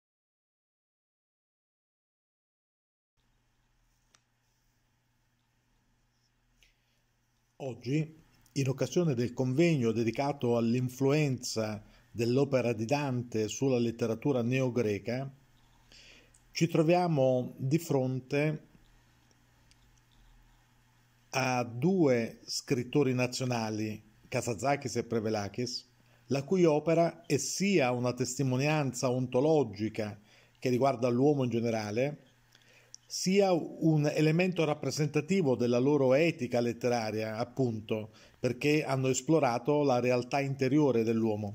Oggi, in occasione del convegno dedicato all'influenza dell'opera di Dante sulla letteratura neogreca, ci troviamo di fronte a 2 scrittori nazionali, Kazantzakis e Prevélakis, la cui opera è sia una testimonianza ontologica che riguarda l'uomo in generale, sia un elemento rappresentativo della loro etica letteraria, appunto, perché hanno esplorato la realtà interiore dell'uomo.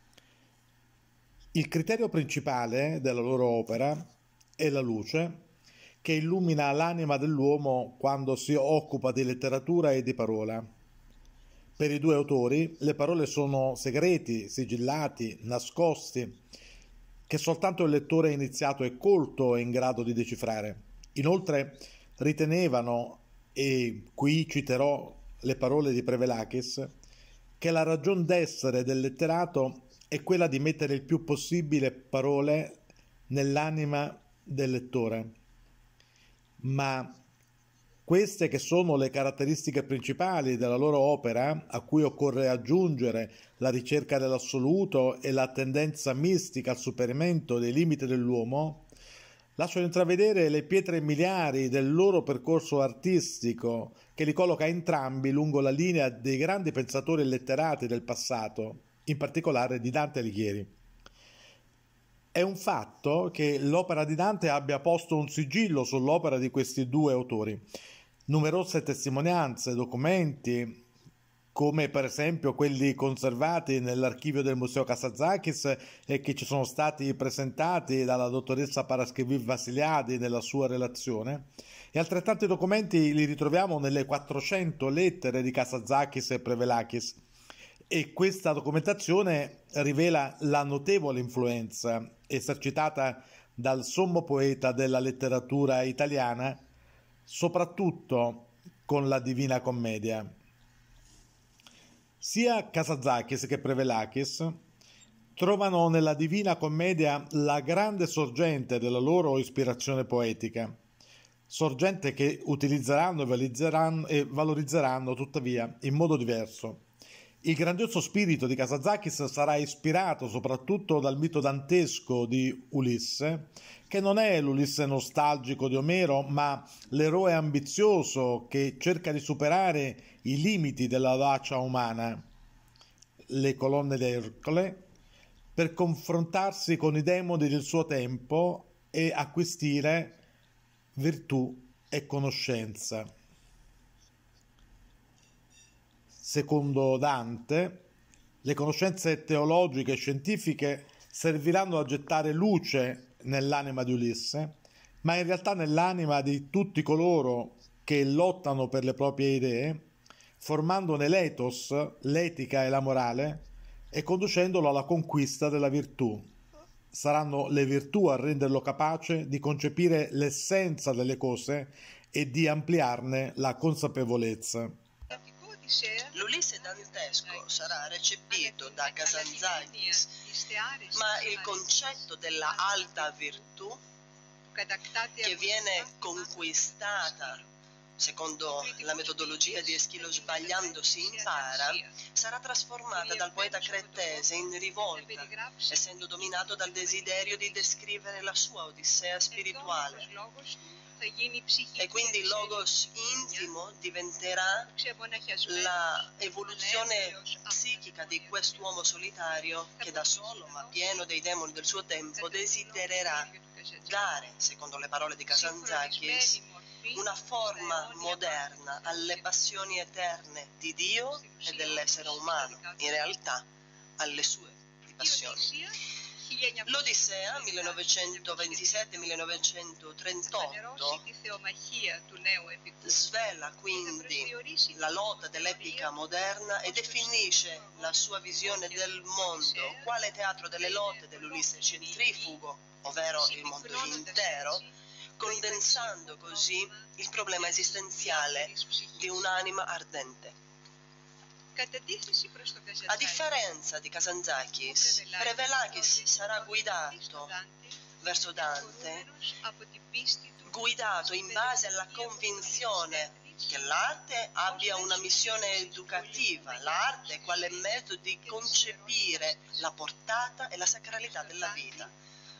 Il criterio principale della loro opera è la luce, che illumina l'anima dell'uomo quando si occupa di letteratura e di parola. Per i 2 autori le parole sono segreti, sigillati, nascosti, che soltanto il lettore iniziato e colto è in grado di decifrare. Inoltre ritenevano, e qui citerò le parole di Prevélakis, che la ragion d'essere del letterato è quella di mettere il più possibile parole nell'anima del lettore. Ma queste, che sono le caratteristiche principali della loro opera, a cui occorre aggiungere la ricerca dell'assoluto e la tendenza mistica al superamento dei limiti dell'uomo, lasciano intravedere le pietre miliari del loro percorso artistico, che li colloca entrambi lungo la linea dei grandi pensatori letterati del passato, in particolare di Dante Alighieri. È un fatto che l'opera di Dante abbia posto un sigillo sull'opera di questi 2 autori. Numerose testimonianze, documenti, come per esempio quelli conservati nell'archivio del Museo Kazantzakis e che ci sono stati presentati dalla dottoressa Paraskevi Vassiliadi nella sua relazione, e altrettanti documenti li ritroviamo nelle 400 lettere di Kazantzakis e Prevlakis, e questa documentazione rivela la notevole influenza esercitata dal sommo poeta della letteratura italiana, soprattutto con la Divina Commedia. Sia Kazantzakis che Prevlakis trovano nella Divina Commedia la grande sorgente della loro ispirazione poetica, sorgente che utilizzeranno e valorizzeranno tuttavia in modo diverso. Il grandioso spirito di Kazantzakis sarà ispirato soprattutto dal mito dantesco di Ulisse, che non è l'Ulisse nostalgico di Omero, ma l'eroe ambizioso che cerca di superare i limiti della audacia umana, le colonne di Ercole, per confrontarsi con i demoni del suo tempo e acquisire virtù e conoscenza. Secondo Dante, le conoscenze teologiche e scientifiche serviranno a gettare luce nell'anima di Ulisse, ma in realtà nell'anima di tutti coloro che lottano per le proprie idee, formandone l'ethos, l'etica e la morale, e conducendolo alla conquista della virtù. Saranno le virtù a renderlo capace di concepire l'essenza delle cose e di ampliarne la consapevolezza. L'Ulisse dantesco sarà recepito da Kazantzakis, ma il concetto della alta virtù che viene conquistata secondo la metodologia di Eschilo sbagliando si impara, sarà trasformata dal poeta cretese in rivolta, essendo dominato dal desiderio di descrivere la sua odissea spirituale. E quindi il logos intimo diventerà la evoluzione psichica di quest'uomo solitario che da solo, ma pieno dei demoni del suo tempo, desidererà dare, secondo le parole di Kazantzakis, una forma moderna alle passioni eterne di Dio e dell'essere umano, in realtà alle sue passioni. L'Odissea 1927-1938 svela quindi la lotta dell'epica moderna e definisce la sua visione del mondo quale teatro delle lotte dell'Ulisse centrifugo, ovvero il mondo intero, condensando così il problema esistenziale di un'anima ardente. A differenza di Kazantzakis, Prevlakis sarà guidato verso Dante, guidato in base alla convinzione che l'arte abbia una missione educativa, l'arte quale mezzo di concepire la portata e la sacralità della vita.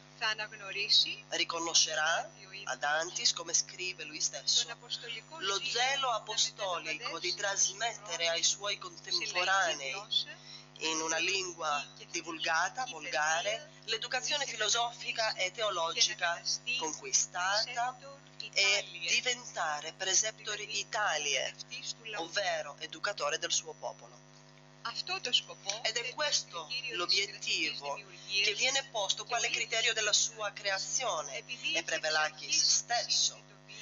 Riconoscerà ad Antis, come scrive lui stesso, lo zelo apostolico di trasmettere ai suoi contemporanei in una lingua divulgata, volgare, l'educazione filosofica e teologica conquistata e diventare preceptor Italiae, ovvero educatore del suo popolo. Ed è questo l'obiettivo che viene posto quale criterio della sua creazione, e Prevlakis stesso,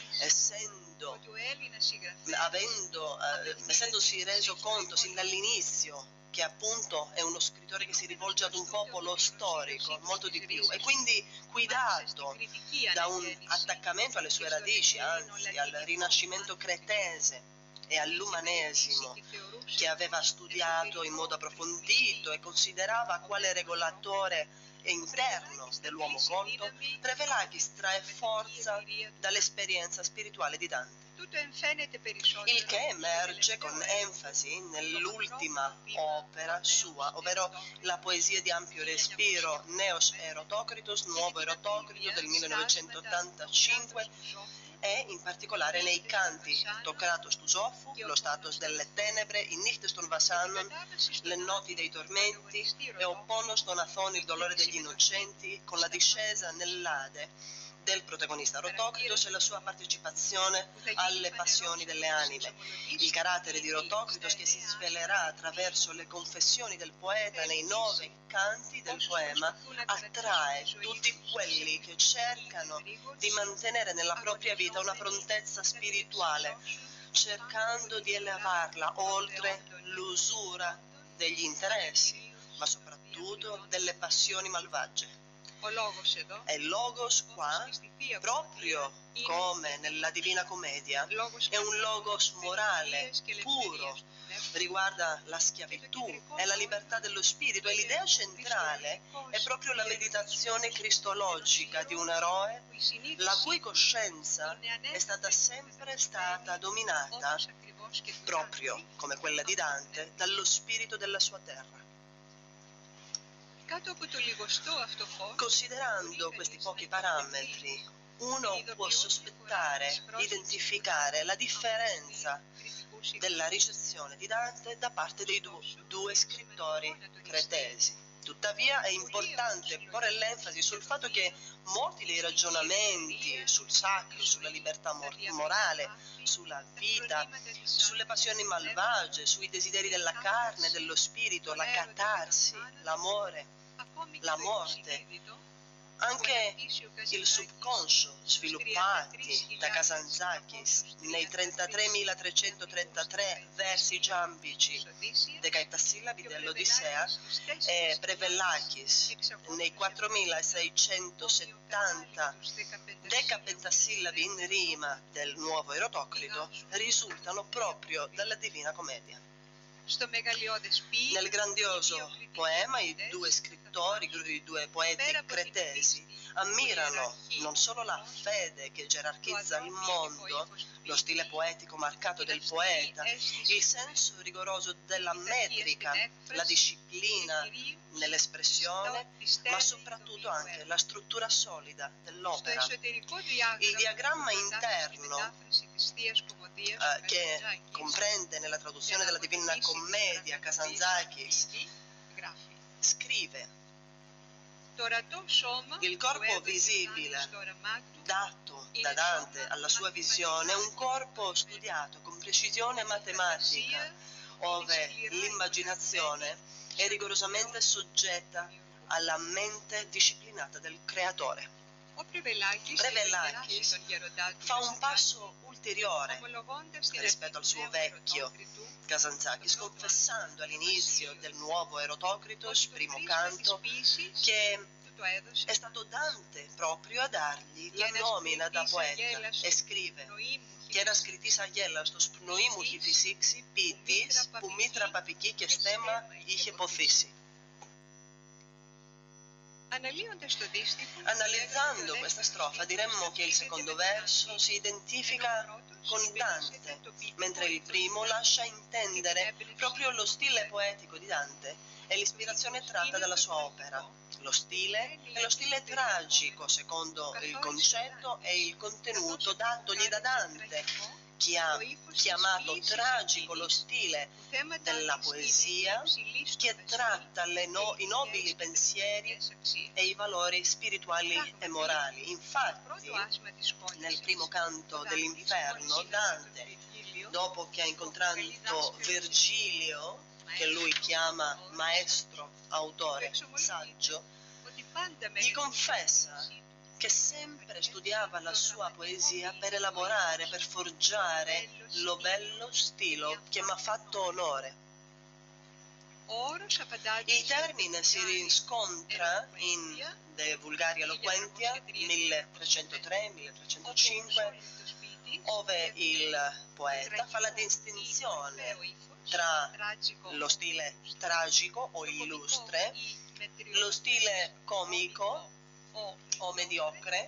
essendosi reso conto sin dall'inizio che appunto è uno scrittore che si rivolge ad un popolo storico, molto di più, e quindi guidato da un attaccamento alle sue radici, anzi al rinascimento cretese e all'umanesimo, che aveva studiato in modo approfondito e considerava quale regolatore interno dell'uomo colto, Prevlakis trae forza dall'esperienza spirituale di Dante, il che emerge con enfasi nell'ultima opera sua, ovvero la poesia di ampio respiro Neos Erotocritos, Nuovo Erotocrito del 1985, e in particolare nei canti Tocratos tu Sophu, lo status delle tenebre, in Nichtes ton Vasanon, le noti dei tormenti, e Opponos ton Athon, il dolore degli innocenti, con la discesa nell'Ade del protagonista Rotokritos e la sua partecipazione alle passioni delle anime. Il carattere di Rotokritos, che si svelerà attraverso le confessioni del poeta nei 9 canti del poema, attrae tutti quelli che cercano di mantenere nella propria vita una prontezza spirituale, cercando di elevarla oltre l'usura degli interessi, ma soprattutto delle passioni malvagie. E il Logos qua, proprio come nella Divina Commedia, è un Logos morale, puro, riguarda la schiavitù e la libertà dello spirito, e l'idea centrale è proprio la meditazione cristologica di un eroe la cui coscienza è sempre stata dominata, proprio come quella di Dante, dallo spirito della sua terra. Considerando questi pochi parametri, uno può sospettare, identificare la differenza della ricezione di Dante da parte dei due scrittori cretesi. Tuttavia è importante porre l'enfasi sul fatto che molti dei ragionamenti sul sacro, sulla libertà morale, sulla vita, sulle passioni malvagie, sui desideri della carne, dello spirito, la catarsi, l'amore, la morte, anche il subconscio sviluppati da Kazantzakis nei 33.333 versi giambici decaittasillabi dell'Odissea e Prevellakis nei 4.670 decapentasillabi in rima del nuovo Erotocrito risultano proprio dalla Divina Commedia. Nel grandioso poema i due scrittori, i due poeti cretesi ammirano non solo la fede che gerarchizza il mondo, lo stile poetico marcato del poeta, il senso rigoroso della metrica, la disciplina nell'espressione, ma soprattutto anche la struttura solida dell'opera. Il diagramma interno che comprende nella traduzione della Divina Commedia Kazantzakis scrive: il corpo visibile dato da Dante alla sua visione è un corpo studiato con precisione matematica, ove l'immaginazione è rigorosamente soggetta alla mente disciplinata del creatore. Prevellakis fa un passo ulteriore rispetto al suo vecchio Kazantzakis, confessando all'inizio del nuovo Erotocritos, primo canto, che è stato Dante proprio a dargli la nomina da poeta, e scrive: και ένας κριτής αγέλας το σπνοή μου είχε φυσήξει, ποιητής που μήτρα παπική και στέμα είχε ποθήσει. Analizzando questa strofa diremmo che il secondo verso si identifica con Dante, mentre il primo lascia intendere proprio lo stile poetico di Dante e l'ispirazione tratta dalla sua opera. Lo stile è lo stile tragico, secondo il concetto e il contenuto datogli da Dante, che ha chiamato tragico lo stile della poesia che tratta i nobili pensieri e i valori spirituali e morali. Infatti, nel primo canto dell'Inferno, Dante, dopo che ha incontrato Virgilio, che lui chiama maestro, autore, saggio, gli confessa che sempre studiava la sua poesia per elaborare, per forgiare lo bello stilo che mi ha fatto onore. Il termine si riscontra in De Vulgaria Eloquentia 1303-1305, ove il poeta fa la distinzione tra lo stile tragico o illustre, lo stile comico o mediocre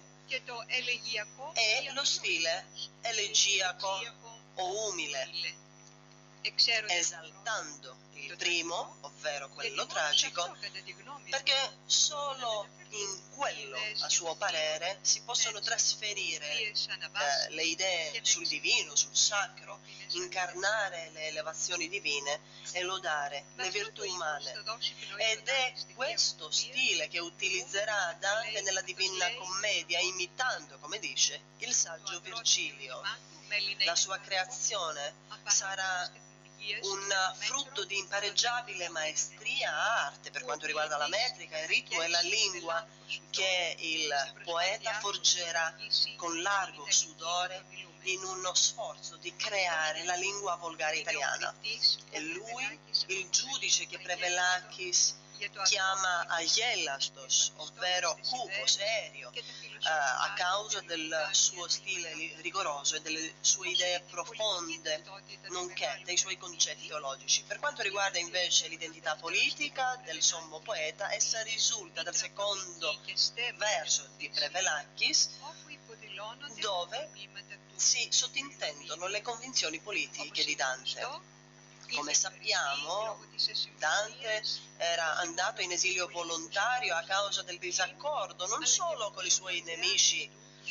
e lo stile elegiaco o umile, esaltando il primo, ovvero quello tragico, perché solo in quello, a suo parere, si possono trasferire le idee sul divino, sul sacro, incarnare le elevazioni divine e lodare le virtù umane. Ed è questo stile che utilizzerà Dante nella Divina Commedia, imitando, come dice, il saggio Virgilio. La sua creazione sarà un frutto di impareggiabile maestria arte per quanto riguarda la metrica, il ritmo e la lingua che il poeta forgerà con largo sudore in uno sforzo di creare la lingua volgare italiana. E lui, il giudice che Prevellakis chiama aielastos, ovvero cupo, serio, a causa del suo stile rigoroso e delle sue idee profonde, nonché dei suoi concetti teologici. Per quanto riguarda invece l'identità politica del sommo poeta, essa risulta dal secondo verso di Prevellakis, dove si sottintendono le convinzioni politiche di Dante. Come sappiamo, Dante era andato in esilio volontario a causa del disaccordo non solo con i suoi nemici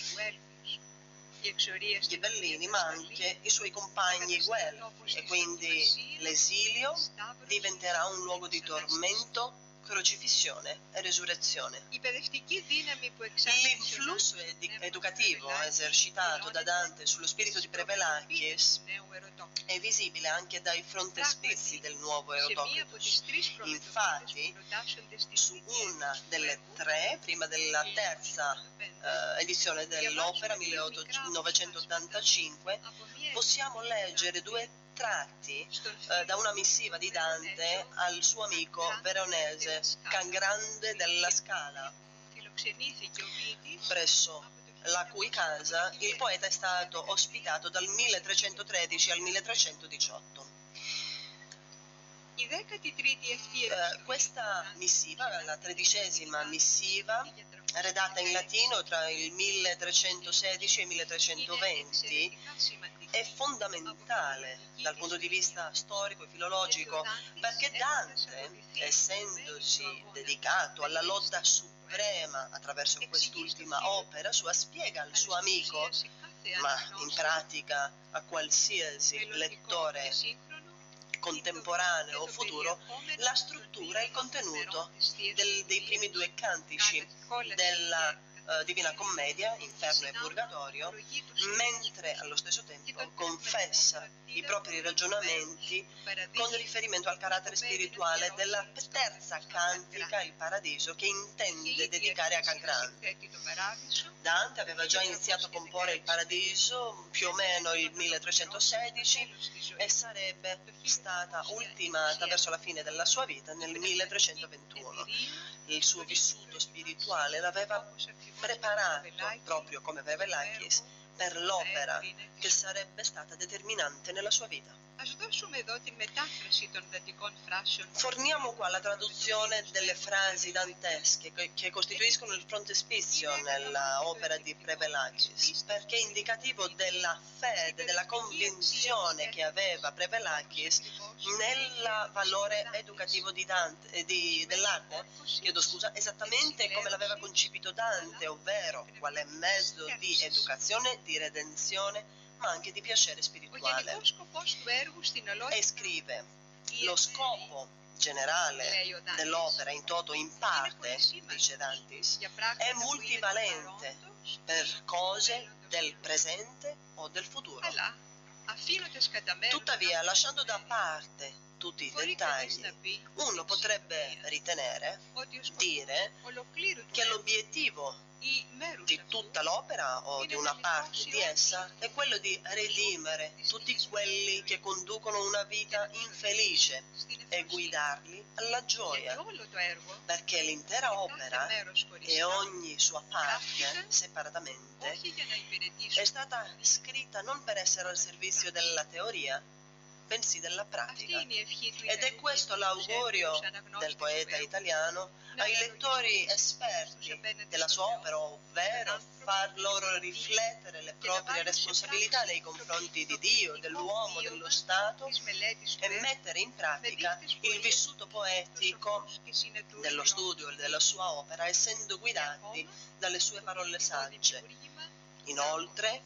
ghibellini, ma anche i suoi compagni guelfi, e quindi l'esilio diventerà un luogo di tormento, crocifissione e resurrezione. L'influsso educativo esercitato da Dante sullo spirito di Prevellakis è visibile anche dai frontespizi del nuovo Erotopitos. Infatti, su una delle tre, prima della terza edizione dell'opera, 1985, possiamo leggere due tratti da una missiva di Dante al suo amico veronese Can Grande della Scala, presso la cui casa il poeta è stato ospitato dal 1313 al 1318. Questa missiva, la 13ª missiva, redatta in latino tra il 1316 e il 1320, è fondamentale dal punto di vista storico e filologico, perché Dante, essendosi dedicato alla lotta suprema attraverso quest'ultima opera sua, spiega al suo amico, ma in pratica a qualsiasi lettore contemporaneo o futuro, la struttura e il contenuto dei primi due cantici della Divina Commedia, Inferno e Purgatorio, mentre allo stesso tempo confessa i propri ragionamenti con riferimento al carattere spirituale della terza cantica, il Paradiso, che intende dedicare a Can Grande. Dante aveva già iniziato a comporre il Paradiso più o meno il 1316 e sarebbe stata ultimata verso la fine della sua vita nel 1321. Il suo vissuto spirituale l'aveva preparato, proprio come Prevellakis, per l'opera che sarebbe stata determinante nella sua vita. Forniamo qua la traduzione delle frasi dantesche che costituiscono il frontespizio nella opera di Prevellakis, perché è indicativo della fede, della convinzione che aveva Prevellakis nel valore educativo di Dante, dell'arte, esattamente come l'aveva concepito Dante, ovvero quale mezzo di educazione, di redenzione, ma anche di piacere spirituale. E scrive: lo scopo generale dell'opera in toto, in parte, dice Dantis, è multivalente per cose del presente o del futuro. Tuttavia, lasciando da parte tutti i dettagli, uno potrebbe ritenere, dire, che l'obiettivo di tutta l'opera o di una parte di essa è quello di redimere tutti quelli che conducono una vita infelice e guidarli alla gioia, perché l'intera opera e ogni sua parte separatamente è stata scritta non per essere al servizio della teoria, bensì della pratica. Ed è questo l'augurio del poeta italiano ai lettori esperti della sua opera, ovvero far loro riflettere le proprie responsabilità nei confronti di Dio, dell'uomo, dello Stato e mettere in pratica il vissuto poetico dello studio e della sua opera, essendo guidati dalle sue parole sagge. Inoltre,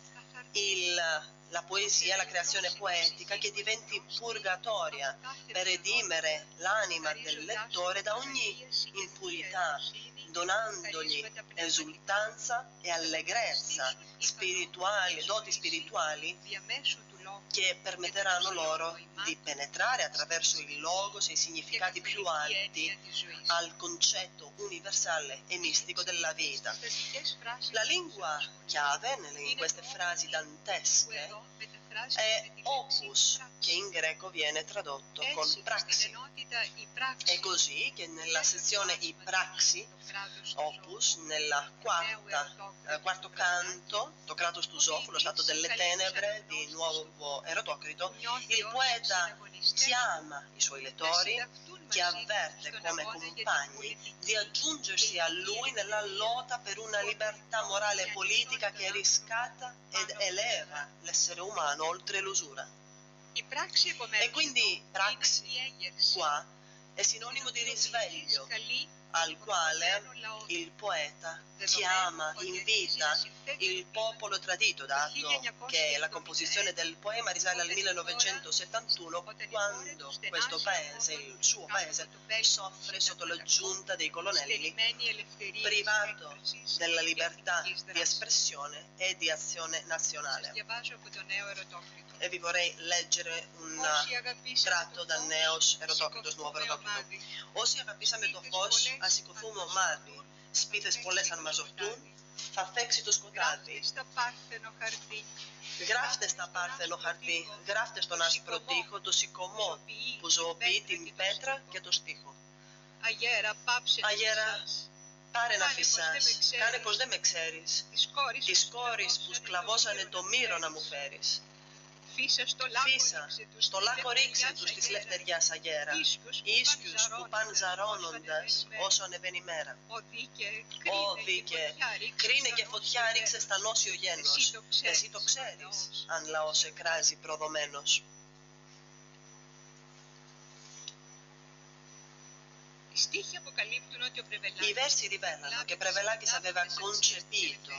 la poesia, la creazione poetica che diventi purgatoria per redimere l'anima del lettore da ogni impurità, donandogli esultanza e allegrezza spirituali, doti spirituali che permetteranno loro di penetrare attraverso il logos e i significati più alti al concetto universale e mistico della vita. La lingua chiave in queste frasi dantesche è opus, che in greco viene tradotto con praxi. È così che nella sezione I praxi, opus, nella quarto canto, Tocratos Tusofu, lo stato delle tenebre di nuovo Erotocrito, il poeta chiama i suoi lettori, che avverte come compagni, di aggiungersi a lui nella lotta per una libertà morale e politica che riscatta ed eleva l'essere umano oltre l'usura. E quindi praxi qua è sinonimo di risveglio, al quale il poeta chiama, invita il popolo tradito, dato che la composizione del poema risale al 1971, quando questo paese, il suo paese, soffre sotto la giunta dei colonnelli, privato della libertà di espressione e di azione nazionale. E vi vorrei leggere un tratto da Νέος Ερωτόκριτος, nuovo Ερωτόκριτο. Όσοι αγαπήσαμε το φως, ας σηκωθούμε ομάδι, σπίθες πολλές αν μαζοχτούν, θα φέξει το σκοτάδι. Γράφτε στα πάρθενο χαρτί, γράφτε στον άσπρο τοίχο το σηκωμό που ζωοποιεί την πέτρα και το στίχο. Αγέρα, πάρε να φυσάς, κάνε πως δεν με ξέρεις, τις κόρης που σκλαβώσανε το μύρο να μου φέρεις. Φύσα, στο λάκκο ρίξε τους της λευτεριάς αγέρα, ίσκιους που παν ζαρώνοντας όσο ανεβαίνει η μέρα. Ω δίκε, κρίνε και φωτιά ρίξε στα νόσιο γένος, εσύ το ξέρεις, αν λαός εκράζει προδομένος. I versi rivelano che Prevellakis aveva concepito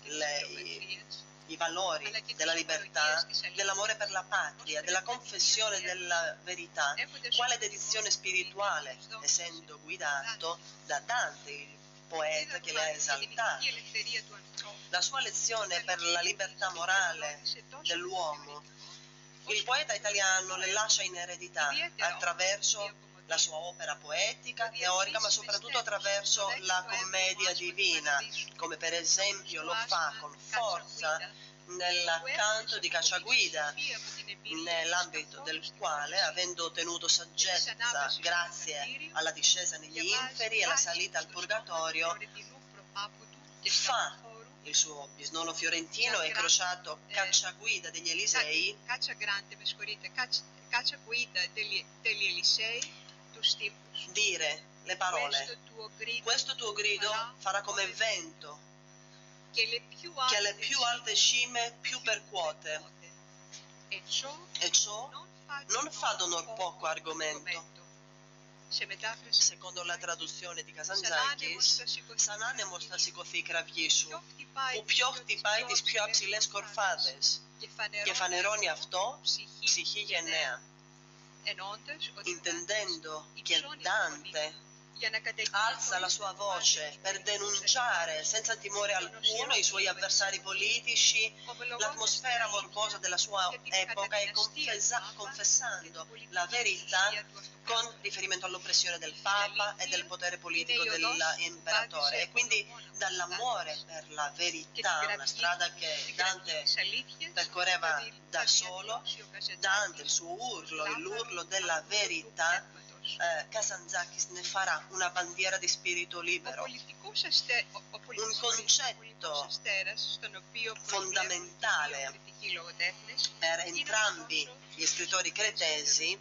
i valori della libertà, dell'amore per la patria, della confessione della verità, quale dedizione spirituale, essendo guidato da Dante, il poeta che le ha esaltate. La sua lezione per la libertà morale dell'uomo, il poeta italiano le lascia in eredità attraverso la sua opera poetica, teorica, ma soprattutto attraverso la commedia divina, come per esempio lo fa con forza nel canto di Cacciaguida, nell'ambito del quale, avendo ottenuto saggezza grazie alla discesa negli inferi e la salita al purgatorio, fa il suo bisnonno fiorentino e crociato Cacciaguida degli Elisei, dire le parole: questo tuo grido farà come vento che le più alte cime più percuote, e ciò non fa d'onor poco argomento. Secondo la traduzione di Καζαντζάκης, σαν άνεμος θα σηκωθεί η κραυγή σου, που πιο χτυπάει τις πιο αψηλές κορφάδες, και φανερώνει αυτό ψυχή γενναία. Intendendo che Dante alza la sua voce per denunciare senza timore alcuno i suoi avversari politici, l'atmosfera morbosa della sua epoca e confessando la verità con riferimento all'oppressione del Papa e del potere politico dell'imperatore. E quindi dall'amore per la verità, una strada che Dante percorreva da solo, Dante, il suo urlo, l'urlo della verità, Καζαντζάκης ne farà una bandiera di spirito libero, un concetto fondamentale per entrambi gli scrittori cretesi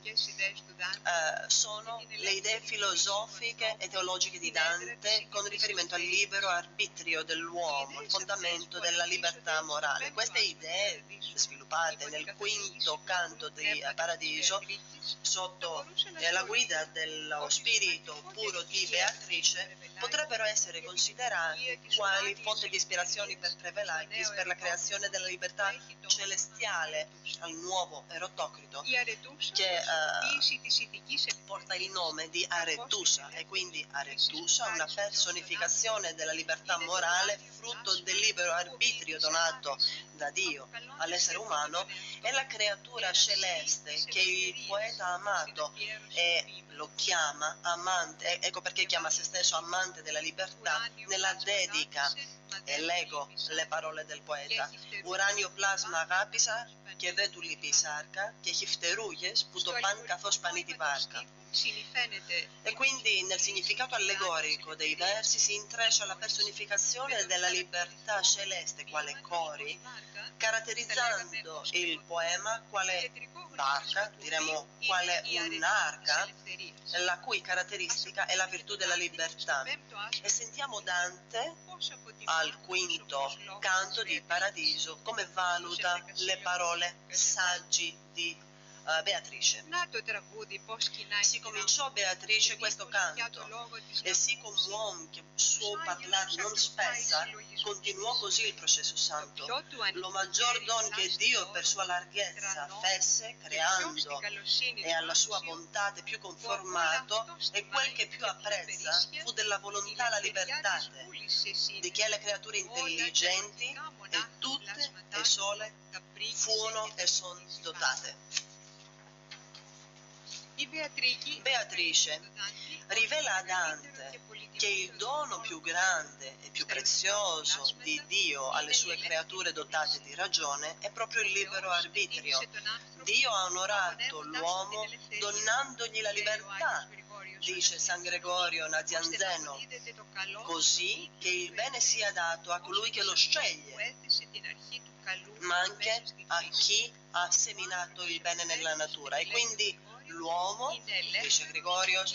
sono le idee filosofiche e teologiche di Dante con riferimento al libero arbitrio dell'uomo, il fondamento della libertà morale. Queste idee, sviluppate nel quinto canto di Paradiso, sotto la guida dello spirito puro di Beatrice, potrebbero essere considerate quali fonte di ispirazione per Trevelakis per la creazione della libertà celestiale al nuovo Erotocrito, che porta il nome di Aretusa, e quindi Aretusa, una personificazione della libertà morale, frutto del libero arbitrio donato da Dio all'essere umano, è la creatura celeste che il poeta ha amato e lo chiama amante, ecco perché chiama se stesso amante della libertà, nella dedica. E leggo le parole del poeta: Ουράνιο πλάσμα αγάπησα και δεν του λείπει η σάρκα και έχει φτερούγες που το παν καθώς πανεί τη βάρκα. E quindi nel significato allegorico dei versi si intreccia la personificazione della libertà celeste quale cori, caratterizzando il poema quale barca, diremmo quale un'arca, la cui caratteristica è la virtù della libertà. E sentiamo Dante al quinto canto di Paradiso come valuta le parole saggi di Beatrice. Si cominciò Beatrice questo canto e sì come un uomo che suo parlare non spessa, continuò così il processo santo. Lo maggior don che Dio per sua larghezza fesse creando e alla sua bontà più conformato, e quel che più apprezza fu della volontà la libertà di che le creature intelligenti e tutte e sole furono e sono dotate. Beatrice rivela a Dante che il dono più grande e più prezioso di Dio alle sue creature dotate di ragione è proprio il libero arbitrio. Dio ha onorato l'uomo donandogli la libertà, dice San Gregorio Nazianzeno, così che il bene sia dato a colui che lo sceglie, ma anche a chi ha seminato il bene nella natura. E quindi l'uomo, dice Gregorio,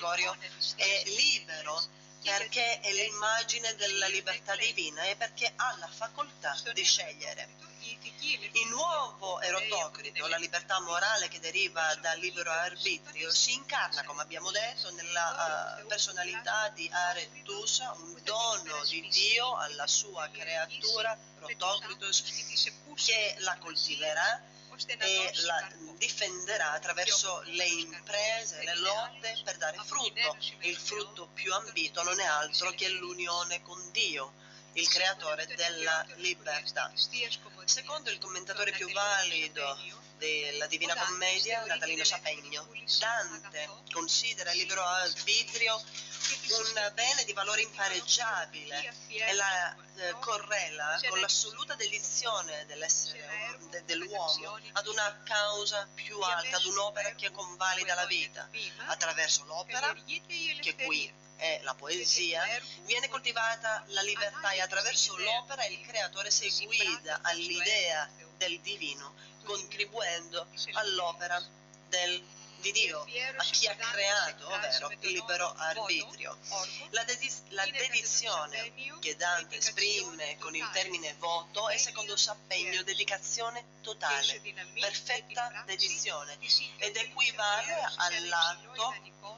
è libero perché è l'immagine della libertà divina e perché ha la facoltà di scegliere. Il nuovo Erotocrito, la libertà morale che deriva dal libero arbitrio, si incarna, come abbiamo detto, nella personalità di Aretusa, un dono di Dio alla sua creatura, Erotocritus, che la coltiverà e la difenderà attraverso le imprese, le lotte per dare frutto. Il frutto più ambito non è altro che l'unione con Dio, il creatore della libertà. Secondo il commentatore più valido della Divina Commedia, Natalino Sapegno, Dante considera il libero arbitrio un bene di valore impareggiabile e la correla con l'assoluta dedizione dell'uomo ad una causa più alta, ad un'opera che convalida la vita. Attraverso l'opera, che qui è la poesia, viene coltivata la libertà e attraverso l'opera il creatore si guida all'idea del divino, contribuendo all'opera di Dio, a chi ha creato, ovvero il libero arbitrio. La dedizione che Dante esprime con il termine voto è, secondo Sapegno, dedicazione totale, perfetta dedizione, ed equivale all'atto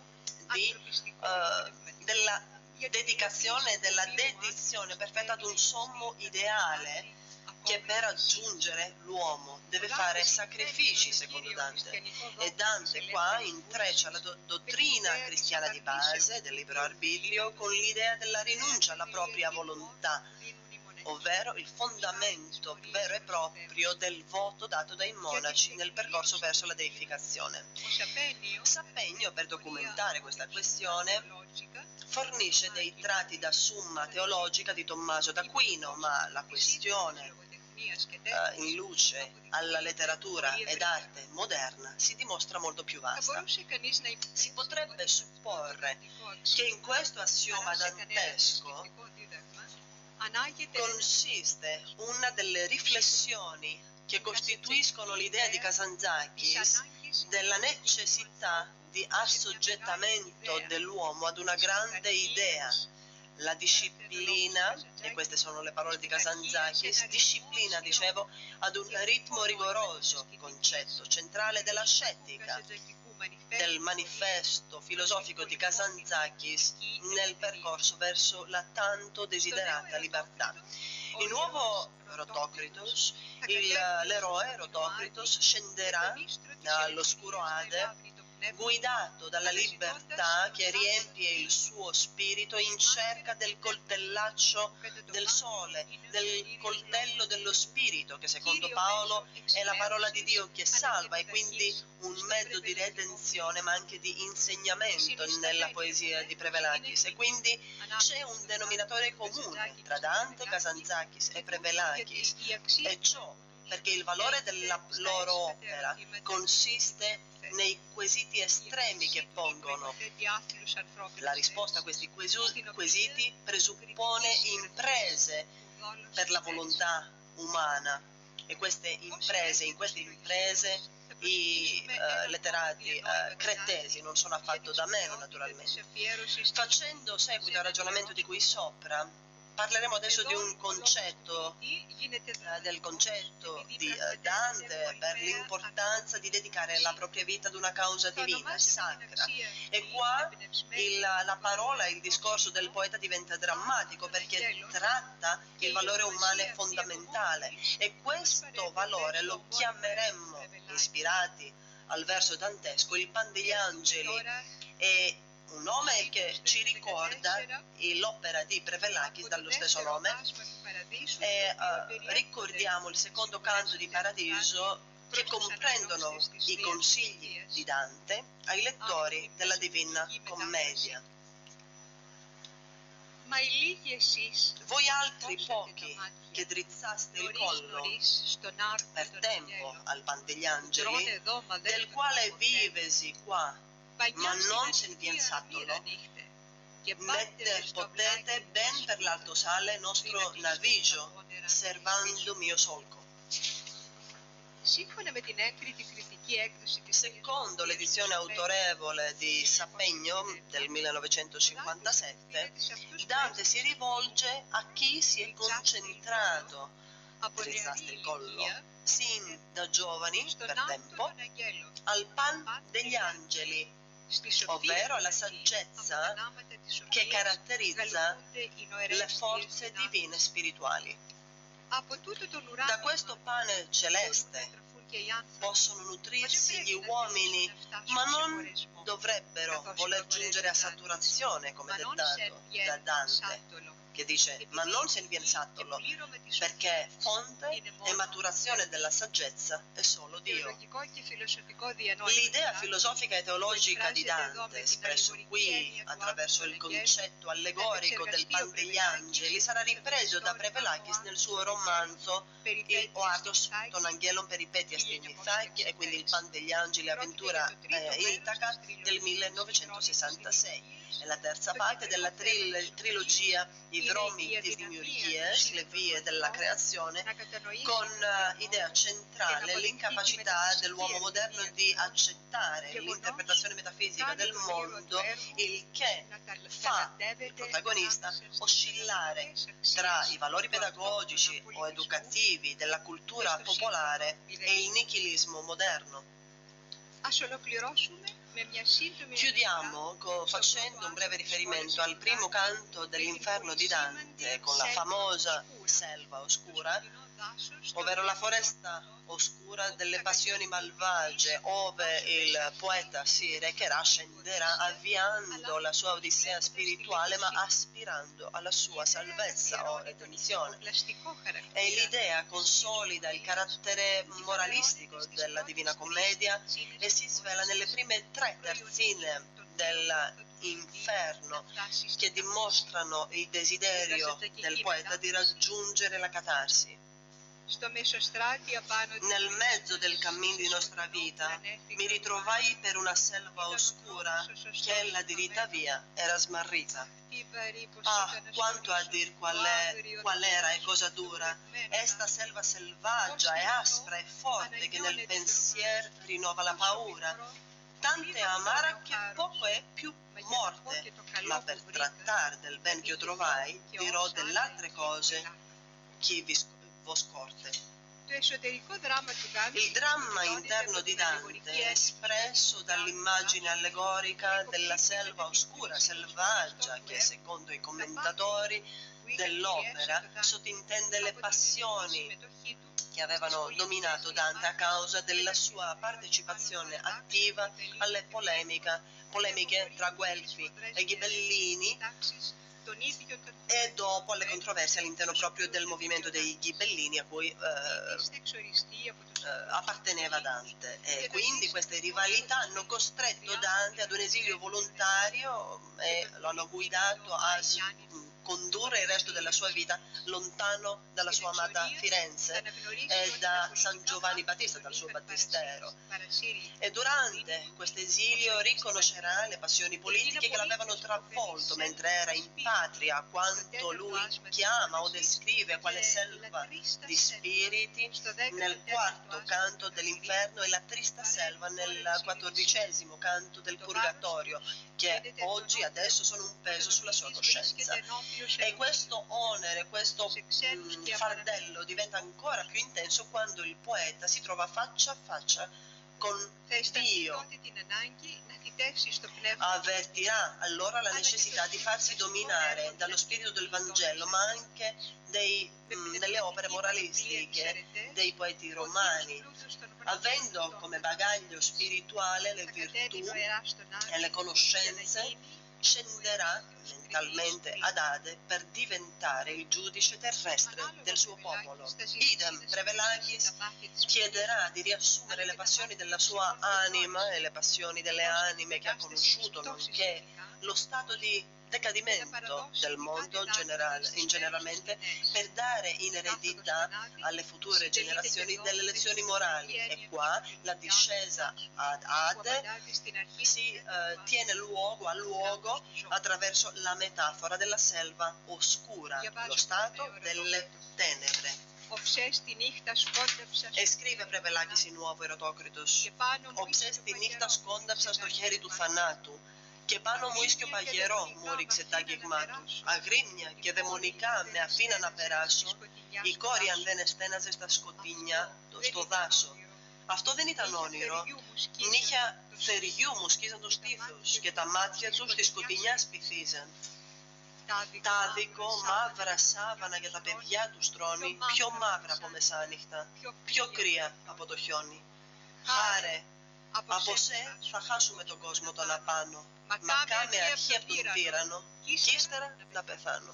della dedicazione e della dedizione perfetta ad un sommo ideale che per raggiungere l'uomo deve fare sacrifici, secondo Dante. E Dante qua intreccia la dottrina cristiana di base del libero arbitrio con l'idea della rinuncia alla propria volontà, ovvero il fondamento vero e proprio del voto dato dai monaci nel percorso verso la deificazione. Sapegno, per documentare questa questione, fornisce dei tratti da Summa Teologica di Tommaso d'Aquino, ma la questione in luce alla letteratura ed arte moderna si dimostra molto più vasta. Si potrebbe supporre che in questo assioma dantesco consiste una delle riflessioni che costituiscono l'idea di Kazantzakis della necessità di assoggettamento dell'uomo ad una grande idea, la disciplina, e queste sono le parole di Kazantzakis, disciplina, dicevo, ad un ritmo rigoroso, concetto centrale dell'ascetica, del manifesto filosofico di Kazantzakis nel percorso verso la tanto desiderata libertà. Il nuovo Rotocritos, l'eroe Rotocritos, scenderà dall'oscuro Ade, guidato dalla libertà che riempie il suo spirito in cerca del coltellaccio del sole, del coltello dello spirito, che secondo Paolo è la parola di Dio che salva e quindi un mezzo di redenzione ma anche di insegnamento nella poesia di Prevélakis. E quindi c'è un denominatore comune tra Dante, Kazantzakis e Prevélakis, e ciò perché il valore della loro opera consiste nei quesiti estremi che pongono. La risposta a questi quesiti presuppone imprese per la volontà umana, e in queste imprese i letterati cretesi non sono affatto da meno, naturalmente. Facendo seguito al ragionamento di cui sopra, parleremo adesso di un concetto, del concetto di Dante per l'importanza di dedicare la propria vita ad una causa divina, sacra. E qua la parola, il discorso del poeta diventa drammatico perché tratta il valore umano fondamentale, e questo valore lo chiameremmo, ispirati al verso dantesco, il pan degli angeli. E un nome che ci ricorda l'opera di Prevélakis dallo stesso nome, e ricordiamo il secondo canto di Paradiso, che comprendono i consigli di Dante ai lettori della Divina Commedia. Voi altri pochi che drizzaste il collo per tempo al pan degli angeli, del quale vivesi qua ma non se ne vien sattolo, metter potete ben per l'alto sale nostro navigio, servando mio solco. Secondo l'edizione autorevole di Sapegno del 1957, Dante si rivolge a chi si è concentrato, drizzaste il collo, sin da giovani, per tempo, al pan degli angeli, ovvero alla saggezza che caratterizza le forze divine spirituali. Da questo pane celeste possono nutrirsi gli uomini, ma non dovrebbero voler giungere a saturazione, come dettato da Dante, che dice ma non se ne viene sattolo, perché fonte e maturazione della saggezza è solo Dio. L'idea filosofica e teologica di Dante, espresso qui attraverso il concetto allegorico del pan degli angeli, sarà ripreso da Prevélakis nel suo romanzo Il Oartos ton Angelon Peripetias Tignifacchi, e quindi il pan degli angeli, avventura Itaca del 1966. È la terza parte della trilogia I Vromi Tisniurichies, le vie della creazione, con idea centrale l'incapacità dell'uomo moderno di accettare l'interpretazione metafisica del mondo, il che fa il protagonista oscillare tra i valori pedagogici o educativi della cultura popolare e il nichilismo moderno. Chiudiamo facendo un breve riferimento al primo canto dell'Inferno di Dante, con la famosa selva oscura, ovvero la foresta oscura delle passioni malvagie, ove il poeta si recherà, scenderà, avviando la sua odissea spirituale, ma aspirando alla sua salvezza o redenzione. E l'idea consolida il carattere moralistico della Divina Commedia e si svela nelle prime 3 terzine dell'Inferno, che dimostrano il desiderio del poeta di raggiungere la catarsi. Nel mezzo del cammino di nostra vita mi ritrovai per una selva oscura che la diritta via era smarrita. Ah, quanto a dir qual era e cosa dura, esta selva selvaggia e aspra e forte che nel pensier rinnova la paura, tante amara che poco è più morte, ma per trattare del ben che io trovai dirò delle altre cose che vi scorte. Il dramma interno di Dante è espresso dall'immagine allegorica della selva oscura, selvaggia, che secondo i commentatori dell'opera sottintende le passioni che avevano dominato Dante a causa della sua partecipazione attiva alle polemiche tra Guelfi e Ghibellini e dopo alle controversie all'interno proprio del movimento dei Ghibellini a cui apparteneva Dante. E quindi queste rivalità hanno costretto Dante ad un esilio volontario e lo hanno guidato a condurre il resto della sua vita lontano dalla sua amata Firenze e da San Giovanni Battista, dal suo battistero. E durante questo esilio riconoscerà le passioni politiche che l'avevano travolto mentre era in patria, quanto lui chiama o descrive quale selva di spiriti nel quarto canto dell'inferno e la trista selva nel 14° canto del purgatorio, che oggi adesso sono un peso sulla sua coscienza. E questo onere, questo fardello diventa ancora più intenso quando il poeta si trova faccia a faccia con Dio. Avvertirà allora la necessità di farsi dominare dallo spirito del Vangelo, ma anche delle opere moralistiche dei poeti romani, avendo come bagaglio spirituale le virtù e le conoscenze. Scenderà mentalmente ad Ade per diventare il giudice terrestre del suo popolo. Idem, Prevelaghis chiederà di riassumere le passioni della sua anima e le passioni delle anime che ha conosciuto, nonché lo stato di decadimento del mondo generalmente, per dare in eredità alle future generazioni delle lezioni morali. E qua la discesa ad Ade si tiene luogo attraverso la metafora della selva oscura, lo stato delle tenebre. E scrive Prevelaghis in nuovo Ερωτόκριτος, «Οψέστη νύχτα σκόνταψα στο χέρι του θανάτου και πάνω μου ίσκιο παγερό μου ρίξε τ' άγγιγμά του. Αγρίμια και δαιμονικά με αφήνα να περάσω, η κόρη αν δεν εστέναζε στα σκοτεινιά στο δάσο». Αυτό δεν ήταν όνειρο. Νύχια θεριού μου σκίζαν τους τύφους και τα μάτια του στη σκοτεινιά σπιθίζαν. Τα άδικο μαύρα σάβανα για τα παιδιά του στρώνει, πιο μαύρα από μεσάνυχτα, πιο κρύα από το χιόνι. Χάρε, από σε θα χάσουμε τον κόσμο τον απάνω. Μα κάμε αρχή από τον τύρανο και ύστερα να πεθάνω.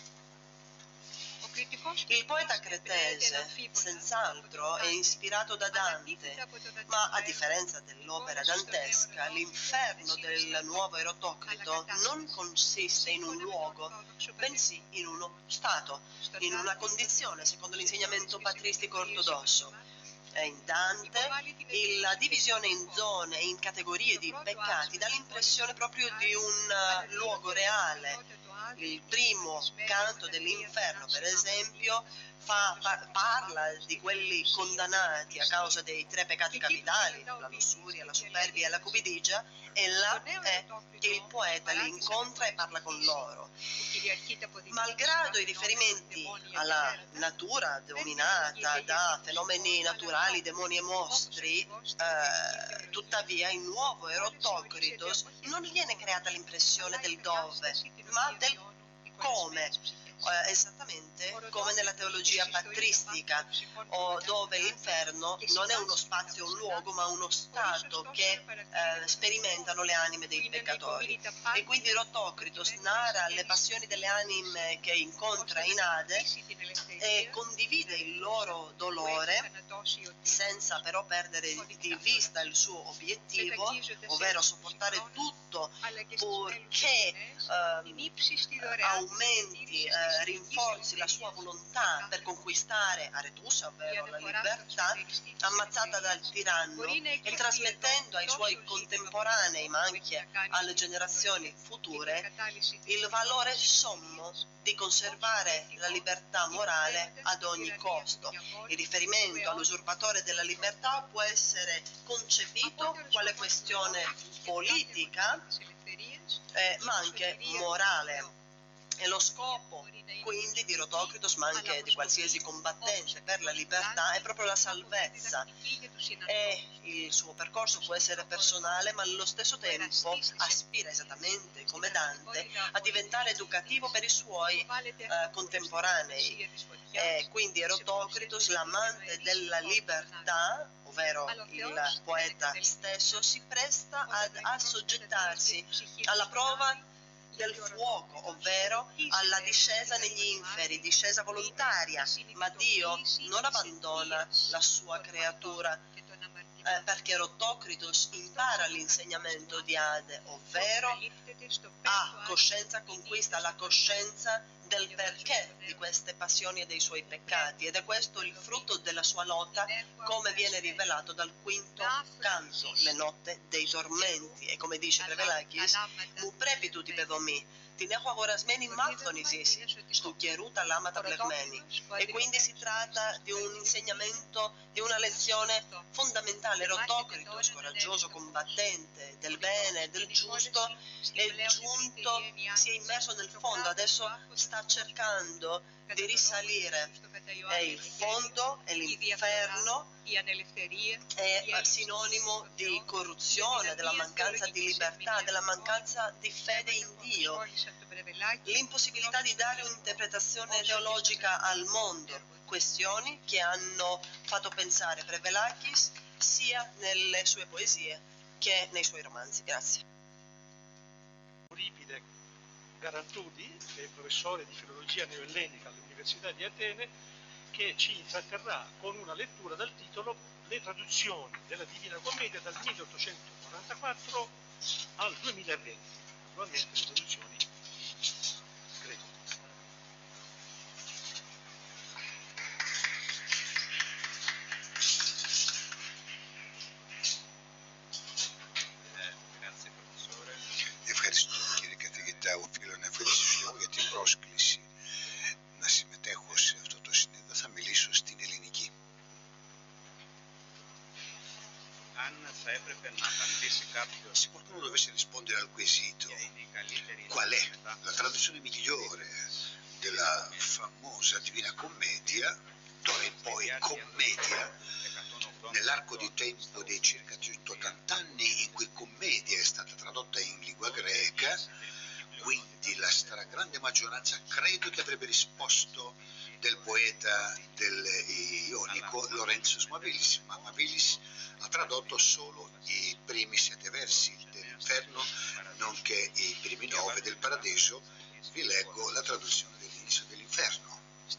Il poeta cretese, senz'altro, è ispirato da Dante, ma a differenza dell'opera dantesca, l'inferno del nuovo Erotocrito non consiste in un luogo, bensì in uno stato, in una condizione, secondo l'insegnamento patristico ortodosso. In Dante la divisione in zone e in categorie di peccati dà l'impressione proprio di un luogo reale. Il primo canto dell'inferno, per esempio, parla di quelli condannati a causa dei 3 peccati capitali, la lussuria, la superbia e la cupidigia, e là è che il poeta li incontra e parla con loro. Malgrado i riferimenti alla natura dominata da fenomeni naturali, demoni e mostri, tuttavia in nuovo Erotocritos non viene creata l'impressione del dove, ma del come, esattamente come nella teologia patristica, dove l'inferno non è uno spazio, un luogo, ma uno stato che sperimentano le anime dei peccatori. E quindi Erotocritos narra le passioni delle anime che incontra in Ade e condivide il loro dolore senza però perdere di vista il suo obiettivo, ovvero sopportare tutto purché aumenti, rinforzi la sua volontà per conquistare Aretusa, ovvero la libertà, ammazzata dal tiranno, e trasmettendo ai suoi contemporanei, ma anche alle generazioni future, il valore sommo di conservare la libertà morale ad ogni costo. Il riferimento all'usurpatore della libertà può essere concepito quale questione politica, ma anche morale. E lo scopo quindi di Rotokritos, ma anche di qualsiasi combattente per la libertà, è proprio la salvezza. E il suo percorso può essere personale, ma allo stesso tempo aspira, esattamente come Dante, a diventare educativo per i suoi contemporanei. E quindi Rotokritos, l'amante della libertà, ovvero il poeta stesso, si presta ad assoggettarsi alla prova del fuoco, ovvero alla discesa negli inferi, discesa volontaria, ma Dio non abbandona la sua creatura, perché Rotokritos impara l'insegnamento di Ade, ovvero ha coscienza, conquista la coscienza del perché di queste passioni e dei suoi peccati, ed è questo il frutto della sua lotta, come viene rivelato dal quinto canto, le notte dei tormenti. E come dice Prevelakis, mu πρέπει τούτη παιδομή, την έχω αγορασμένη μάθονη ζήσει, στου καιρού τα λάματα πλεγμένη. E quindi si tratta di un insegnamento, di una lezione fondamentale. Rotokritos, coraggioso combattente del bene e del giusto, è giunto, si è immerso nel fondo, adesso sta cercando di risalire, e il fondo è l'inferno, è sinonimo di corruzione, della mancanza di libertà, della mancanza di fede in Dio, l'impossibilità di dare un'interpretazione teologica al mondo, questioni che hanno fatto pensare Prevelakis sia nelle sue poesie che nei suoi romanzi. Grazie. Euripide Garantudi, che è professore di filologia neoellenica all'Università di Atene, che ci intratterrà con una lettura dal titolo Le traduzioni della Divina Commedia dal 1844 al 2020, naturalmente le traduzioni greche. Grazie professore. Ευχαριστώ κύριε καθηγητά, οφείλω να ευχαριστήσω για την πρόσκληση να συμμετέχω σε αυτό το συνέδριο. Θα μιλήσω στην ελληνική. Se qualcuno dovesse rispondere al quesito qual è la traduzione migliore della famosa Divina Commedia, dove poi commedia, nell'arco di tempo dei circa 180 anni in cui commedia è stata tradotta in lingua greca, quindi la stragrande maggioranza credo che avrebbe risposto del poeta del Ionico Lorenzo Mabilis, ma Mabilis ha tradotto solo i primi 7 versi dell'Inferno, nonché i primi 9 del Paradiso. Vi leggo la traduzione dell'inizio dell'Inferno.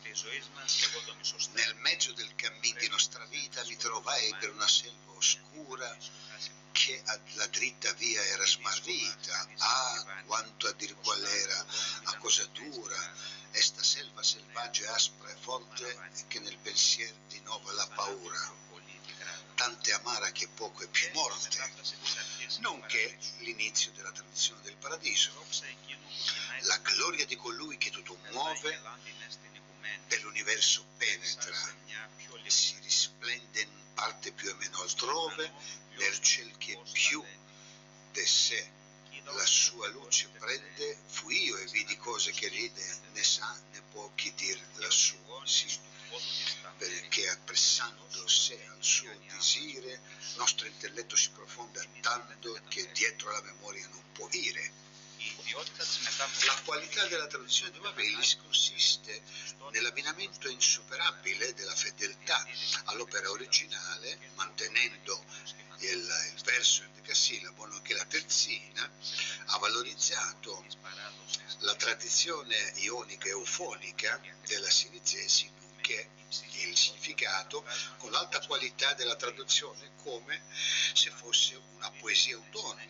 Nel mezzo del cammin di nostra vita mi trovai per una selva oscura che la dritta via era smarrita. Ah, quanto a dir qual era, a cosa dura, esta selva selvaggia e aspra e forte che nel pensier di nuova la paura, tante amara che poco è più morte, nonché l'inizio della tradizione del Paradiso, la gloria di colui che tutto muove e l'universo penetra, si risplende in parte più o meno altrove, nel ciel che più de sé la sua luce prende, fui io e vidi cose che ride, ne sa ne può chi dir la sua, sì, perché appressando sé al suo disire, nostro intelletto si profonda tanto che dietro la memoria non può ire. La qualità della traduzione di Mabilis consiste nell'abbinamento insuperabile della fedeltà all'opera originale, mantenendo il verso endecasillabo nonché la terzina, ha valorizzato la tradizione ionica e eufonica della Sirizesi, nonché il significato con l'alta qualità della traduzione, come se fosse una poesia autonoma,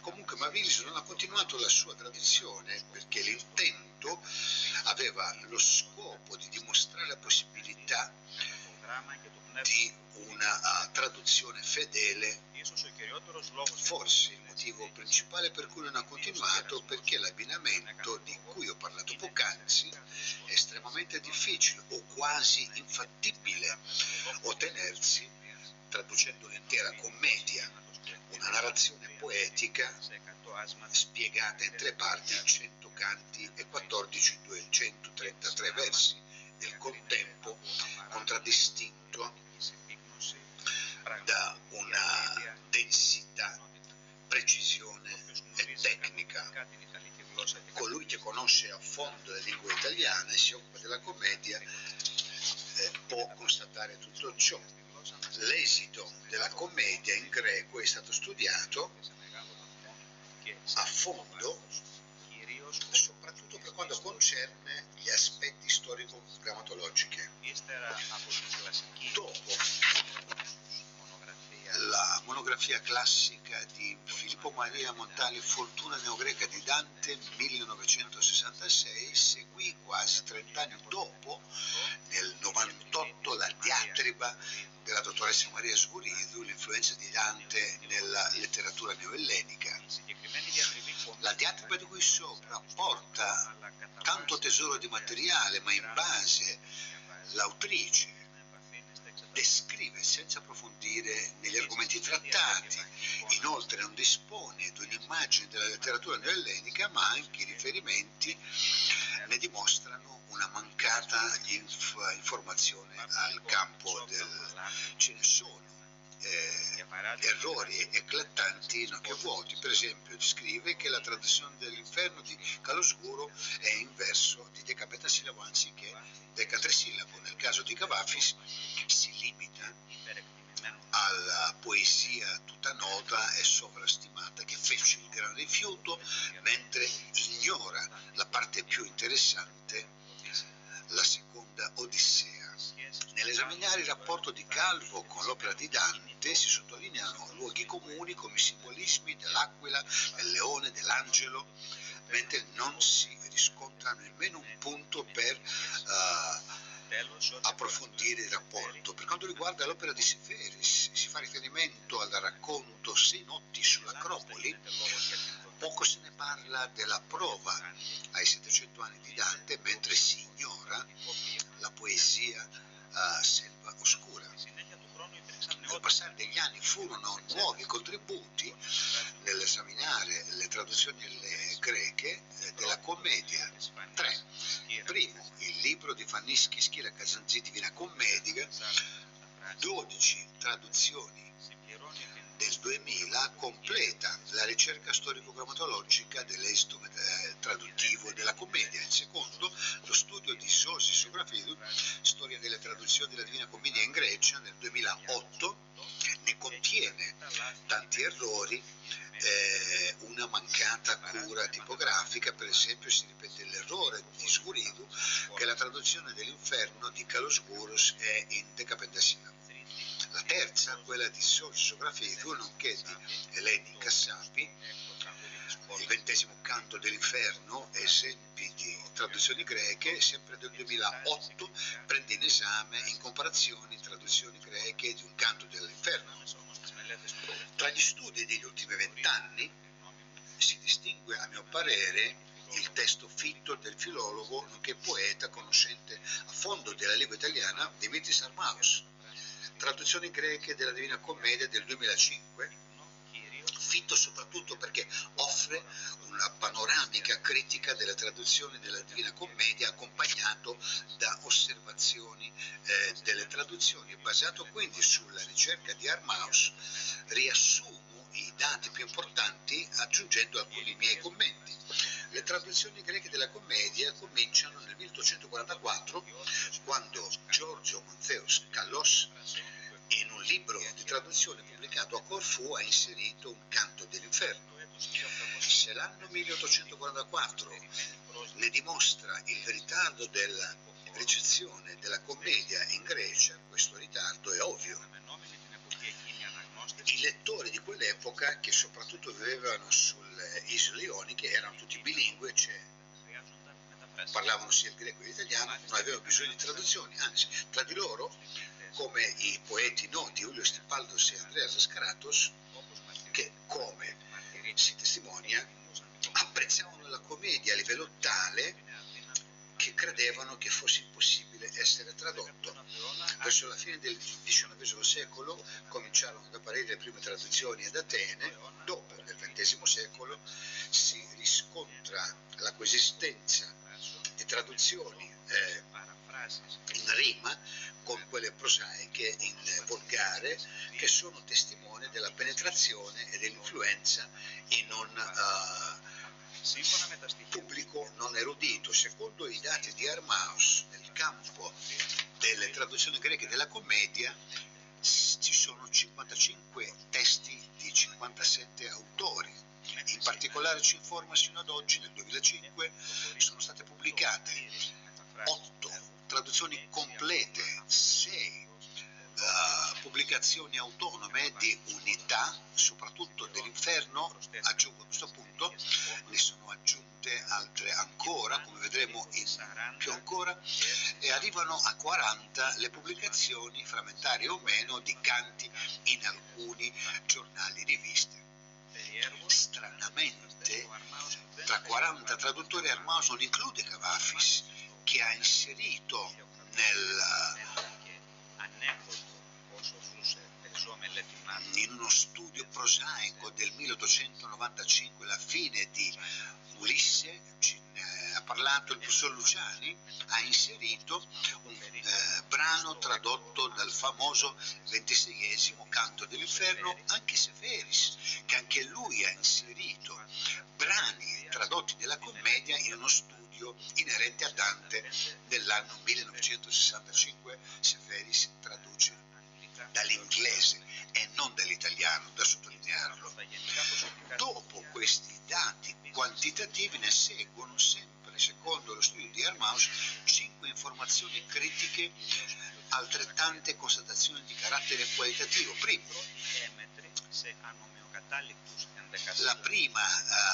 Comunque Mavrilis non ha continuato la sua tradizione perché l'intento aveva lo scopo di dimostrare la possibilità di una traduzione fedele. Forse il motivo principale per cui non ha continuato perché l'abbinamento di cui ho parlato poc'anzi è estremamente difficile o quasi infattibile ottenersi traducendo un'intera commedia, una narrazione poetica spiegata in 3 parti, 100 canti e 14 233 versi, nel contempo contraddistinto da una densità, precisione e tecnica. Colui che conosce a fondo la lingua italiana e si occupa della commedia può constatare tutto ciò. L'esito della commedia in greco è stato studiato a fondo, soprattutto per quanto concerne gli aspetti storico-grammatologici. Dopo la monografia classica di Filippo Maria Montali, Fortuna neogreca di Dante, 1966, seguì quasi 30 anni dopo, nel 98, la diatriba della dottoressa Maria Sguriddu, l'influenza di Dante nella letteratura neoellenica. La diatriba di qui sopra porta tanto tesoro di materiale, ma in base l'autrice descrive senza approfondire negli argomenti trattati. Inoltre non dispone di un'immagine della letteratura neoellenica, ma anche i riferimenti ne dimostrano una mancata informazione al campo ce ne sono errori eclatanti nonché vuoti. Per esempio scrive che la traduzione dell'inferno di Calosguro è in verso di decapentasilabo anziché decatrasillabo. Nel caso di Cavafis si limita alla poesia tutta nota e sovrastimata che fece il gran rifiuto, mentre ignora la parte più interessante, la seconda Odissea. Nell'esaminare il rapporto di Calvo con l'opera di Dante si sottolineano luoghi comuni come i simbolismi dell'aquila, del leone, dell'angelo, mentre non si riscontra nemmeno un punto per approfondire il rapporto. Per quanto riguarda l'opera di Seferis, si fa riferimento al racconto 6 notti sull'Acropoli. Poco se ne parla della prova ai 700 anni di Dante, mentre si ignora la poesia Selva Oscura. Nel passare degli anni furono nuovi contributi nell'esaminare le traduzioni greche della commedia. 3. Primo, il libro di Fannischi Schira Kazantzì Divina Commedia, 12 traduzioni del 2000 completa la ricerca storico-grammatologica dell'esito traduttivo della commedia. Il secondo, lo studio di Sosi Sografidou, storia delle traduzioni della Divina Commedia in Grecia, nel 2008, ne contiene tanti errori, una mancata cura tipografica. Per esempio si ripete l'errore di Sguriddu che la traduzione dell'inferno di Calosguros è in decapentasilabo. La terza, quella di Sosi Sografidou, nonché di Eleni Cassapi, il 20° canto dell'inferno, esempi di traduzioni greche, sempre del 2008, prende in esame in comparazione traduzioni greche di un canto dell'inferno. Tra gli studi degli ultimi 20 anni si distingue, a mio parere, il testo fitto del filologo nonché poeta conoscente a fondo della lingua italiana Dimitris Armaos, traduzioni greche della Divina Commedia del 2005, fitto soprattutto perché offre una panoramica critica delle traduzioni della Divina Commedia accompagnato da osservazioni delle traduzioni. Basato quindi sulla ricerca di Armaus, riassumo i dati più importanti aggiungendo alcuni miei commenti. Le traduzioni greche della commedia cominciano nel 1844, quando Giorgio Montheus Kallos, in un libro di traduzione pubblicato a Corfù, ha inserito un canto dell'inferno. Se l'anno 1844 ne dimostra il ritardo della ricezione della commedia in Grecia, questo ritardo è ovvio. i lettori di quell'epoca, che soprattutto vivevano sulle isole ioniche, erano tutti bilingue, parlavano sia il greco che l'italiano, non avevano bisogno di traduzioni, anzi tra di loro, come i poeti noti Iulios Stipaldos e Andreas Skaratos, che come si testimonia apprezzavano la commedia a livello tale che credevano che fosse impossibile essere tradotto. Verso la fine del XIX secolo cominciarono ad apparire le prime traduzioni ad Atene. Dopo, nel XX secolo, si riscontra la coesistenza di traduzioni in rima con quelle prosaiche in volgare, che sono testimoni della penetrazione e dell'influenza in un pubblico non erudito. Secondo i dati di Armaus, nel campo delle traduzioni greche della commedia ci sono 55 testi di 57 autori. In particolare ci informa sino ad oggi, nel 2005, sono state pubblicate 8 traduzioni complete, 6 pubblicazioni autonome di unità, soprattutto dell'Inferno. Aggiungo a questo punto, ne sono aggiunte altre ancora, come vedremo in più ancora, e arrivano a 40 le pubblicazioni, frammentarie o meno, di canti in alcuni giornali, riviste. Stranamente, tra 40 traduttori Armaus non include Cavafis, che ha inserito in uno studio prosaico del 1895, la fine di Ulisse, ha parlato il professor Luciani, ha inserito un brano tradotto dal famoso 26esimo canto dell'Inferno, anche Seferis, che anche lui ha inserito brani tradotti della commedia in uno studio inerente a Dante dell'anno 1965. Seferis traduce dall'inglese e non dall'italiano, da sottolinearlo. Dopo questi dati quantitativi ne seguono, sempre secondo lo studio di Armaus, 5 informazioni critiche, altrettante constatazioni di carattere qualitativo. Primo, la prima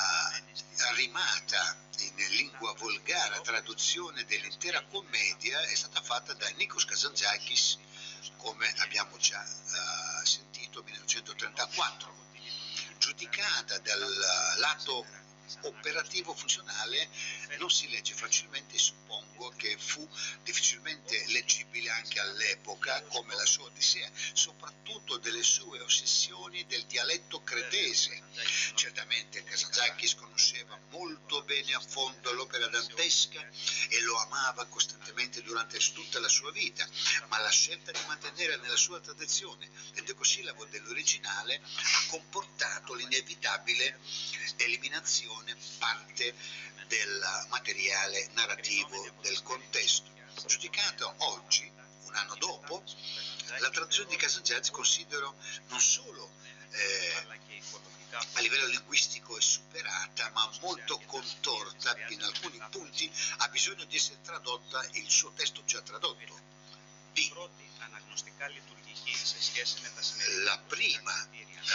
rimata in lingua volgare, traduzione dell'intera commedia, è stata fatta da Nikos Kazantzakis, come abbiamo già sentito, 1934. Giudicata dal lato operativo funzionale, non si legge facilmente e suppongo che fu difficilmente leggibile anche all'epoca, come la sua Odissea, soprattutto delle sue ossessioni del dialetto cretese. Certamente Kazantzakis conosceva molto bene a fondo l'opera dantesca e lo amava costantemente durante tutta la sua vita, ma la scelta di mantenere nella sua tradizione il decosillabo dell'originale ha comportato l'inevitabile eliminazione parte del materiale narrativo del contesto. Giudicato oggi, un anno dopo, la traduzione di Kazantzakis considero non solo a livello linguistico è superata, ma molto contorta, in alcuni punti ha bisogno di essere tradotta il suo testo già tradotto. La prima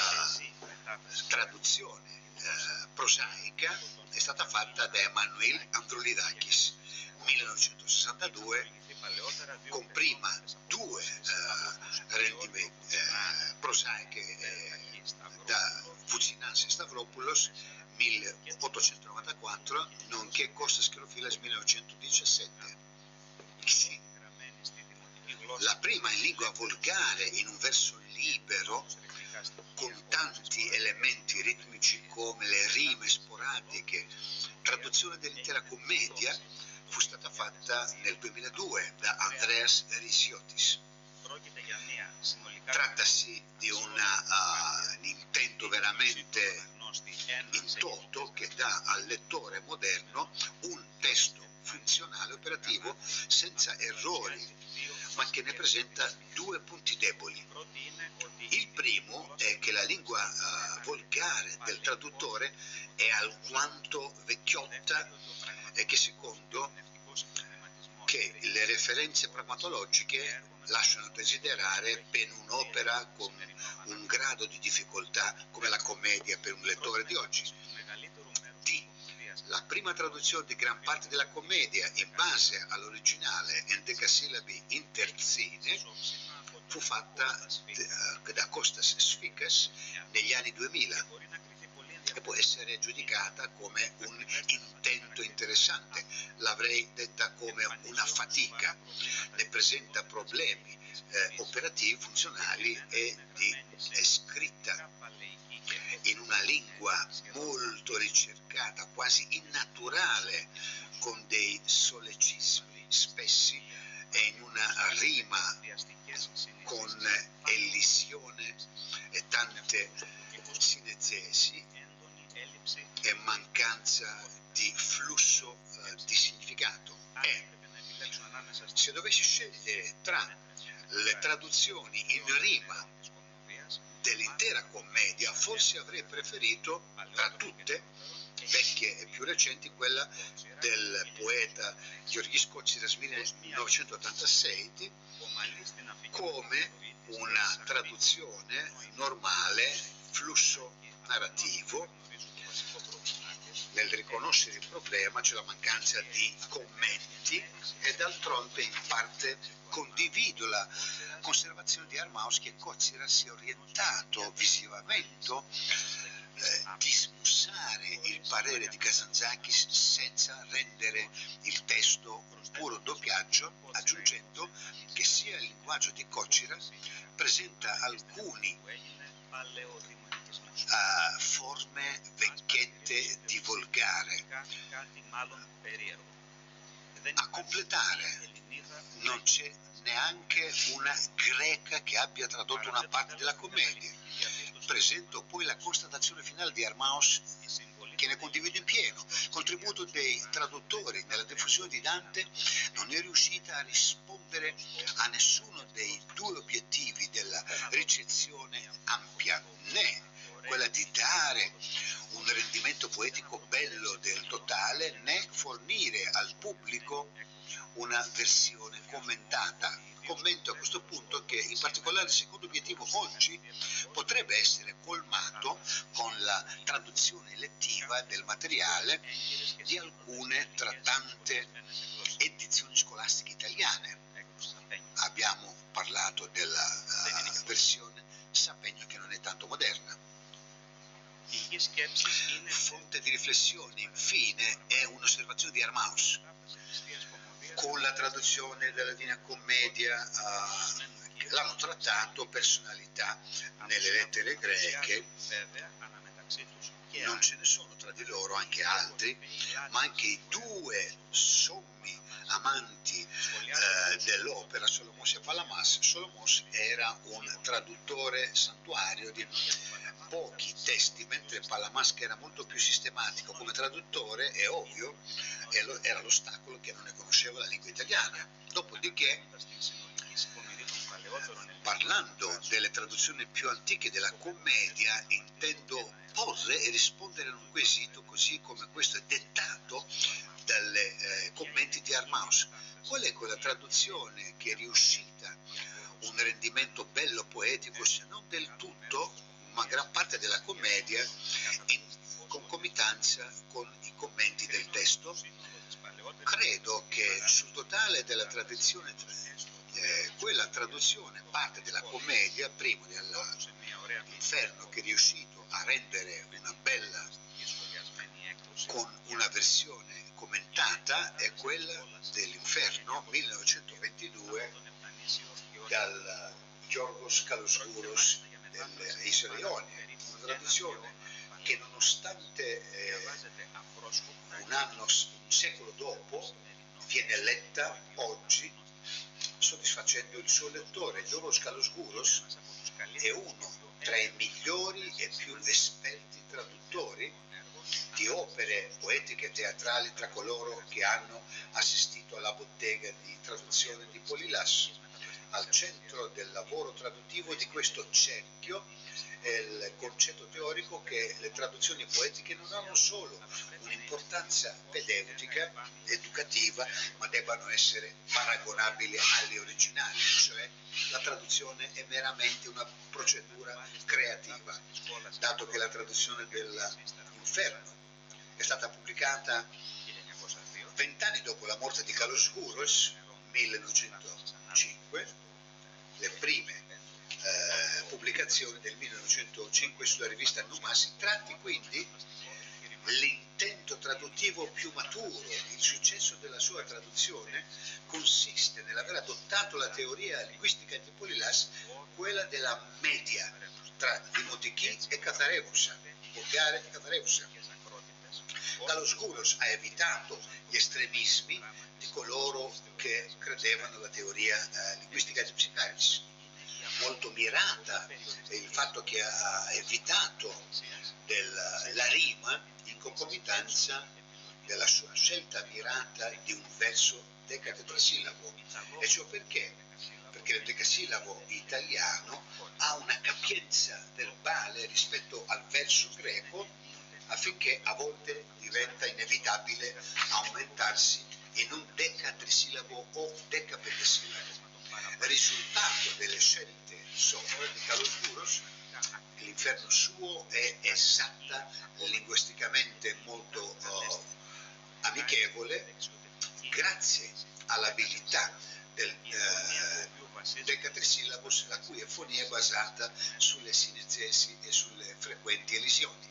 traduzione prosaica è stata fatta da Emanuel Androulidakis, 1962, con prima 2 rendimenti prosaiche da Voutsinas e Stavropoulos, 1894, nonché Kostas Kerofilas, 1917. Sì. La prima in lingua volgare, in un verso libero, con tanti elementi ritmici come le rime sporadiche, traduzione dell'intera commedia, fu stata fatta nel 2002 da Andreas Risiotis. Trattasi di un intento veramente in toto che dà al lettore moderno un testo funzionale, operativo, senza errori, ma che ne presenta 2 punti deboli. Il primo è che la lingua volgare del traduttore è alquanto vecchiotta e che secondo che le referenze pragmatologiche lasciano desiderare per un'opera con un grado di difficoltà come la commedia per un lettore di oggi. La prima traduzione di gran parte della commedia in base all'originale endecasillabi in terzine fu fatta da Kostas Sfikas negli anni 2000 e può essere giudicata come un intento interessante. L'avrei detta come una fatica, ne presenta problemi operativi, funzionali e è scritta in una lingua molto ricercata, quasi innaturale, con dei sollecismi spessi e in una rima con elisione e tante sinestesi e mancanza di flusso di significato. Se dovessi scegliere tra le traduzioni in rima dell'intera commedia, forse avrei preferito tra tutte, vecchie e più recenti, quella del poeta Giorgis Kotsiras 1986 come una traduzione normale, flusso narrativo. Nel riconoscere il problema c'è la mancanza di commenti e d'altronde in parte condivido la conservazione di Armaus che Kotsiras si è orientato visivamente di smussare il parere di Kazantzakis senza rendere il testo un puro doppiaggio, aggiungendo che sia il linguaggio di Kotsiras presenta alcuni forme vecchiette di volgare. A completare non c'è neanche una greca che abbia tradotto una parte della commedia. Presento poi la constatazione finale di Armaus che ne condivido in pieno. Il contributo dei traduttori nella diffusione di Dante non è riuscita a rispondere a nessuno dei due obiettivi della ricezione ampia, né quella di dare un rendimento poetico bello del totale, né fornire al pubblico una versione commentata. Commento a questo punto che in particolare il secondo obiettivo oggi potrebbe essere colmato con la traduzione lettiva del materiale di alcune tra tante edizioni scolastiche italiane. Abbiamo parlato della versione Sapegno che non è tanto moderna. Fonte di riflessione, infine, è un'osservazione di Armaus. Con la traduzione della Divina Commedia l'hanno trattato personalità nelle lettere greche, non ce ne sono tra di loro anche altri, ma anche i due sommi amanti dell'opera, Solomos e Palamas. Solomos era un traduttore santuario di pochi testi, mentre Palamas, che era molto più sistematico come traduttore, è ovvio, era l'ostacolo che non ne conosceva la lingua italiana. Dopodiché, parlando delle traduzioni più antiche della commedia, intendo porre e rispondere a un quesito così come questo è dettato dalle commenti di Armaus. Qual è quella traduzione che è riuscita un rendimento bello poetico, se non del tutto, ma gran parte della commedia in concomitanza con i commenti del testo? Credo che sul totale della tradizione, quella traduzione parte della commedia, primo dell'Inferno, che è riuscito a rendere una bella con una versione commentata, è quella dell'Inferno 1922 dal Giorgos Kalosgouros delle Isole Ionie, una traduzione che nonostante un secolo dopo viene letta oggi soddisfacendo il suo lettore. Giorgos Kalosgouros è uno tra i migliori e più esperti traduttori di opere poetiche e teatrali tra coloro che hanno assistito alla bottega di traduzione di Polilas. Al centro del lavoro traduttivo di questo cerchio è il concetto teorico che le traduzioni poetiche non hanno solo un'importanza pedeutica, educativa, ma debbano essere paragonabili alle originali, cioè la traduzione è meramente una procedura creativa, dato che la traduzione dell'Inferno è stata pubblicata 20 anni dopo la morte di Kalosguros, 1905, le prime pubblicazioni del 1905 sulla rivista Numa. Si tratti quindi l'intento traduttivo più maturo. Il successo della sua traduzione consiste nell'aver adottato la teoria linguistica di Polilas, quella della media tra Dimotichi e Cathareusa, Bulgare e Cathareusa. Kalosguros ha evitato gli estremismi di coloro che credevano alla teoria linguistica di Psycharis. Molto mirata è il fatto che ha evitato la rima in concomitanza della sua scelta mirata di un verso decatetrasillabo. E ciò perché? Perché il decasillabo italiano ha una capienza verbale rispetto al verso greco, affinché a volte diventa inevitabile aumentarsi in un decatrisillabo o decapentesillabo. Il risultato delle scelte sopra di Kalosguros, l'Inferno suo è esatta, linguisticamente molto amichevole, grazie all'abilità del decatrisillabus, la cui efonia è basata sulle sinezesi e sulle frequenti elisioni.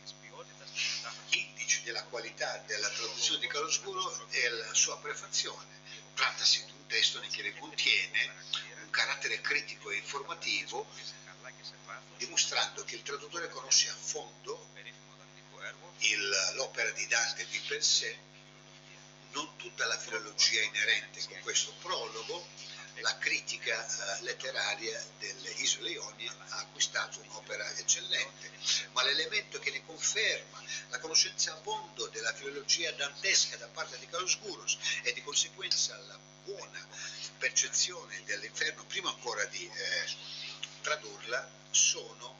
Indice della qualità della traduzione di Kalosguros è la sua prefazione. Trattasi di un testo che contiene un carattere critico e informativo, dimostrando che il traduttore conosce a fondo l'opera di Dante di per sé, non tutta la filologia inerente. Con questo prologo la critica letteraria delle Isole Ionie ha acquistato un'opera eccellente, ma l'elemento che ne conferma la conoscenza a fondo della filologia dantesca da parte di Kalosguros e di conseguenza la buona percezione dell'Inferno, prima ancora di tradurla, sono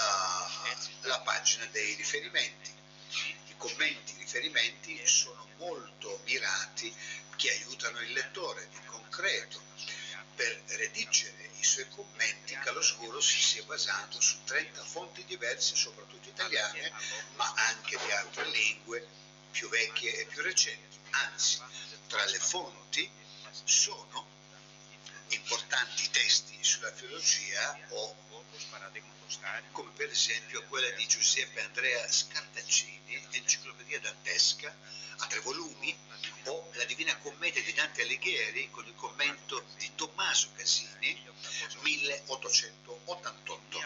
la pagina dei riferimenti. I commenti, i riferimenti sono molto mirati, che aiutano il lettore in concreto. Per redigere i suoi commenti Kalosguros si è basato su 30 fonti diverse, soprattutto italiane, ma anche di altre lingue più vecchie e più recenti. Anzi, tra le fonti sono importanti testi sulla filologia, o come per esempio quella di Giuseppe Andrea Scartaccini, Enciclopedia Dantesca, a 3 volumi, o la Divina Commedia di Dante Alighieri con il commento di Tommaso Casini, 1888.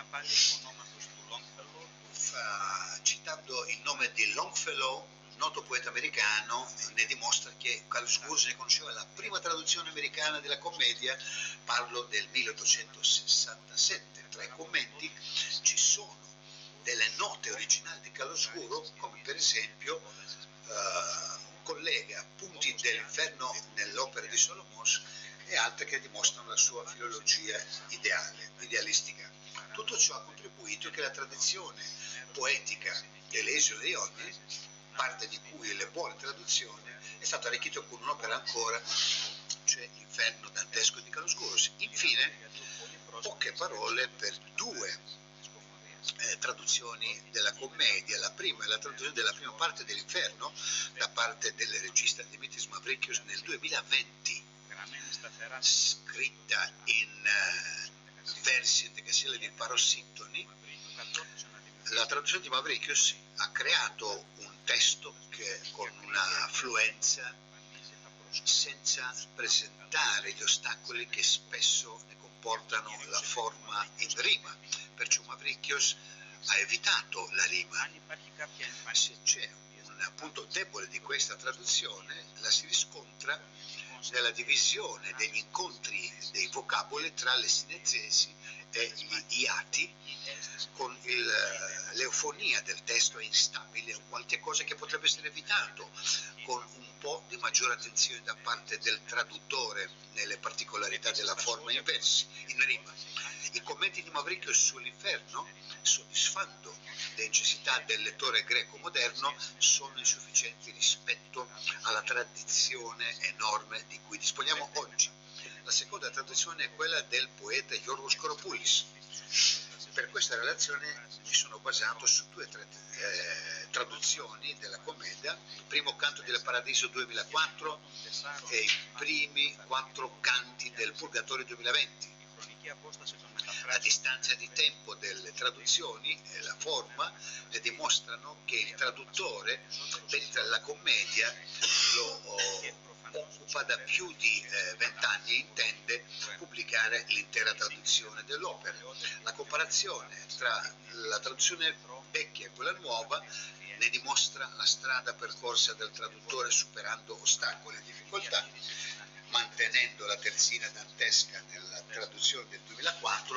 Citando il nome di Longfellow, noto poeta americano, ne dimostra che Kalosguros ne conosceva la prima traduzione americana della commedia. Parlo del 1867. Tra i commenti ci sono delle note originali di Kalosguros, come per esempio collega punti dell'Inferno nell'opera di Solomos e altre che dimostrano la sua filologia idealistica. Tutto ciò ha contribuito che la tradizione poetica delle Isole Ionie, parte di cui le buone traduzioni, è stata arricchita con un'opera ancora, cioè l'Inferno dantesco di Kalosguros. Infine, poche parole per 2 traduzioni della commedia. La prima è la traduzione della prima parte dell'Inferno da parte del regista Dimitris Mavrikios nel 2020, scritta in versi decasillabi di Parossintoni. La traduzione di Mavrikios ha creato un testo che con una fluenza, senza presentare gli ostacoli che spesso ne comportano la forma in rima. Perciò Mavrikios ha evitato la rima. Se c'è un punto debole di questa traduzione, la si riscontra nella divisione degli incontri dei vocaboli tra le sinezesi e gli iati, con l'eufonia del testo è instabile, qualche cosa che potrebbe essere evitato con un po' di maggiore attenzione da parte del traduttore nelle particolarità della forma in versi, in rima. I commenti di Mavricchio sull'inferno, soddisfando le necessità del lettore greco moderno, sono insufficienti rispetto alla tradizione enorme di cui disponiamo oggi. La seconda traduzione è quella del poeta Yorgos Koropoulis. Per questa relazione mi sono basato su due traduzioni della commedia, il primo canto del Paradiso 2004 e i primi 4 canti del Purgatorio 2020. La distanza di tempo delle traduzioni e la forma le dimostrano che il traduttore, mentre la commedia lo occupa da più di 20 anni, intende pubblicare l'intera traduzione dell'opera. La comparazione tra la traduzione vecchia e quella nuova ne dimostra la strada percorsa dal traduttore, superando ostacoli e difficoltà, mantenendo la terzina dantesca nella traduzione del 2004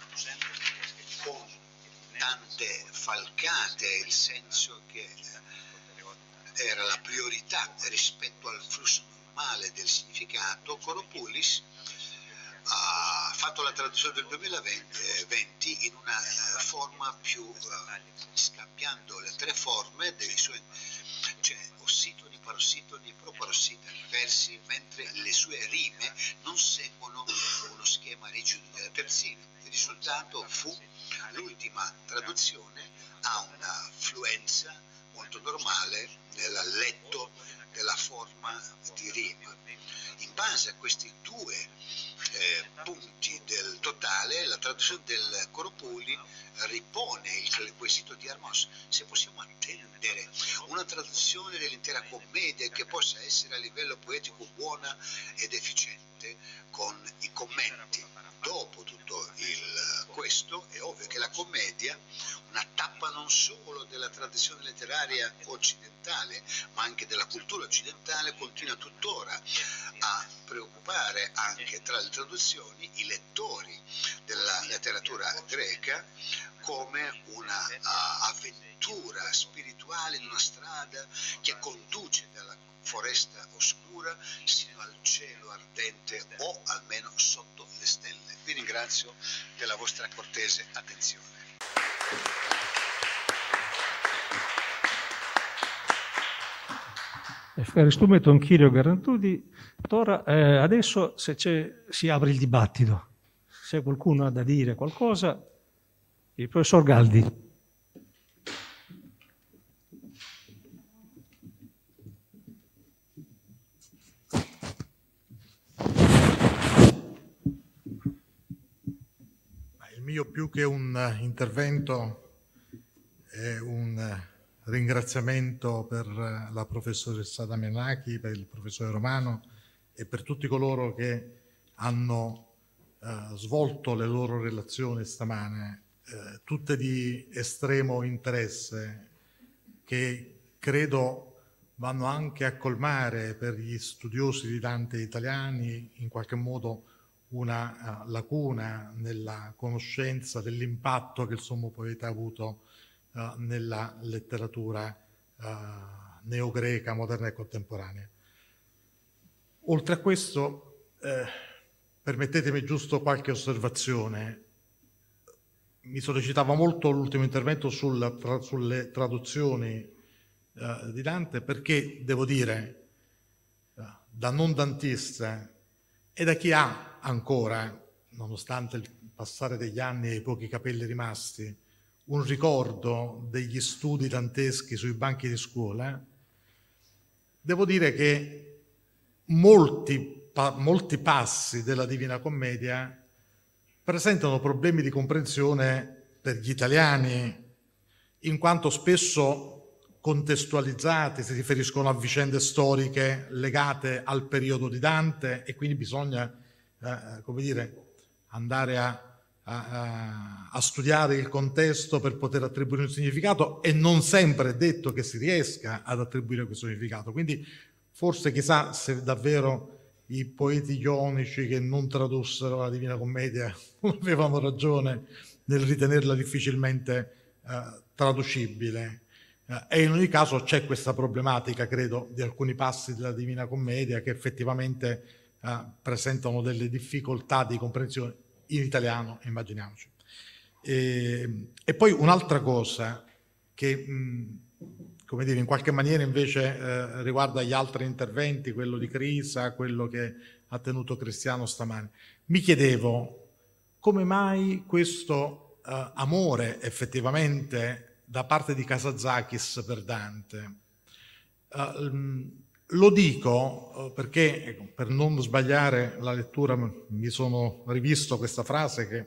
con tante falcate, il senso che era la priorità rispetto al flusso normale del significato. Koropoulis ha fatto la traduzione del 2020 in una forma più scambiando le 3 forme dei suoi, cioè ossitoni, parossitoni, proparossitoni versi, mentre le sue rime non seguono uno schema rigido della terzina. Il risultato fu l'ultima traduzione a una fluenza molto normale nel letto della forma di rima. In base a questi 2 punti del totale, la traduzione del Koropoulis ripone il quesito di Hermos: se possiamo attendere una traduzione dell'intera commedia che possa essere a livello poetico buona ed efficiente con i commenti. Dopo tutto questo è ovvio che la commedia, una tappa non solo della tradizione letteraria occidentale ma anche della cultura occidentale, continua tuttora a preoccupare anche tra le traduzioni i lettori della letteratura greca come una avventura spirituale in una strada che conduce dalla foresta oscura sino al cielo ardente o almeno sotto le stelle. Vi ringrazio della vostra cortese attenzione. Ευχαριστούμε τον κύριο Garantudi. Τώρα, adesso si apre il dibattito. Se qualcuno ha da dire qualcosa, il professor Galdi. Il mio, più che un intervento, è un ringraziamento per la professoressa Damianaki, per il professore Romano e per tutti coloro che hanno svolto le loro relazioni stamane, tutte di estremo interesse, che credo vanno anche a colmare per gli studiosi di Dante italiani in qualche modo una lacuna nella conoscenza dell'impatto che il sommo poeta ha avuto nella letteratura neogreca, moderna e contemporanea. Oltre a questo, permettetemi giusto qualche osservazione. Mi sollecitava molto l'ultimo intervento sulle traduzioni di Dante, perché devo dire, da non dantista e da chi ha ancora, nonostante il passare degli anni e i pochi capelli rimasti, un ricordo degli studi danteschi sui banchi di scuola, devo dire che molti passi della Divina Commedia presentano problemi di comprensione per gli italiani, in quanto spesso contestualizzati, si riferiscono a vicende storiche legate al periodo di Dante, e quindi bisogna come dire, andare a studiare il contesto per poter attribuire un significato, e non sempre è detto che si riesca ad attribuire questo significato. Quindi forse chissà se davvero i poeti ionici che non tradussero la Divina Commedia avevano ragione nel ritenerla difficilmente traducibile. E in ogni caso c'è questa problematica, credo, di alcuni passi della Divina Commedia che effettivamente presentano delle difficoltà di comprensione in italiano, immaginiamoci. E poi un'altra cosa che, come dire, in qualche maniera invece riguarda gli altri interventi, quello di Crisa, quello che ha tenuto Cristiano stamani. Mi chiedevo come mai questo amore effettivamente da parte di Kazantzakis per Dante. Lo dico perché, per non sbagliare la lettura, mi sono rivisto questa frase che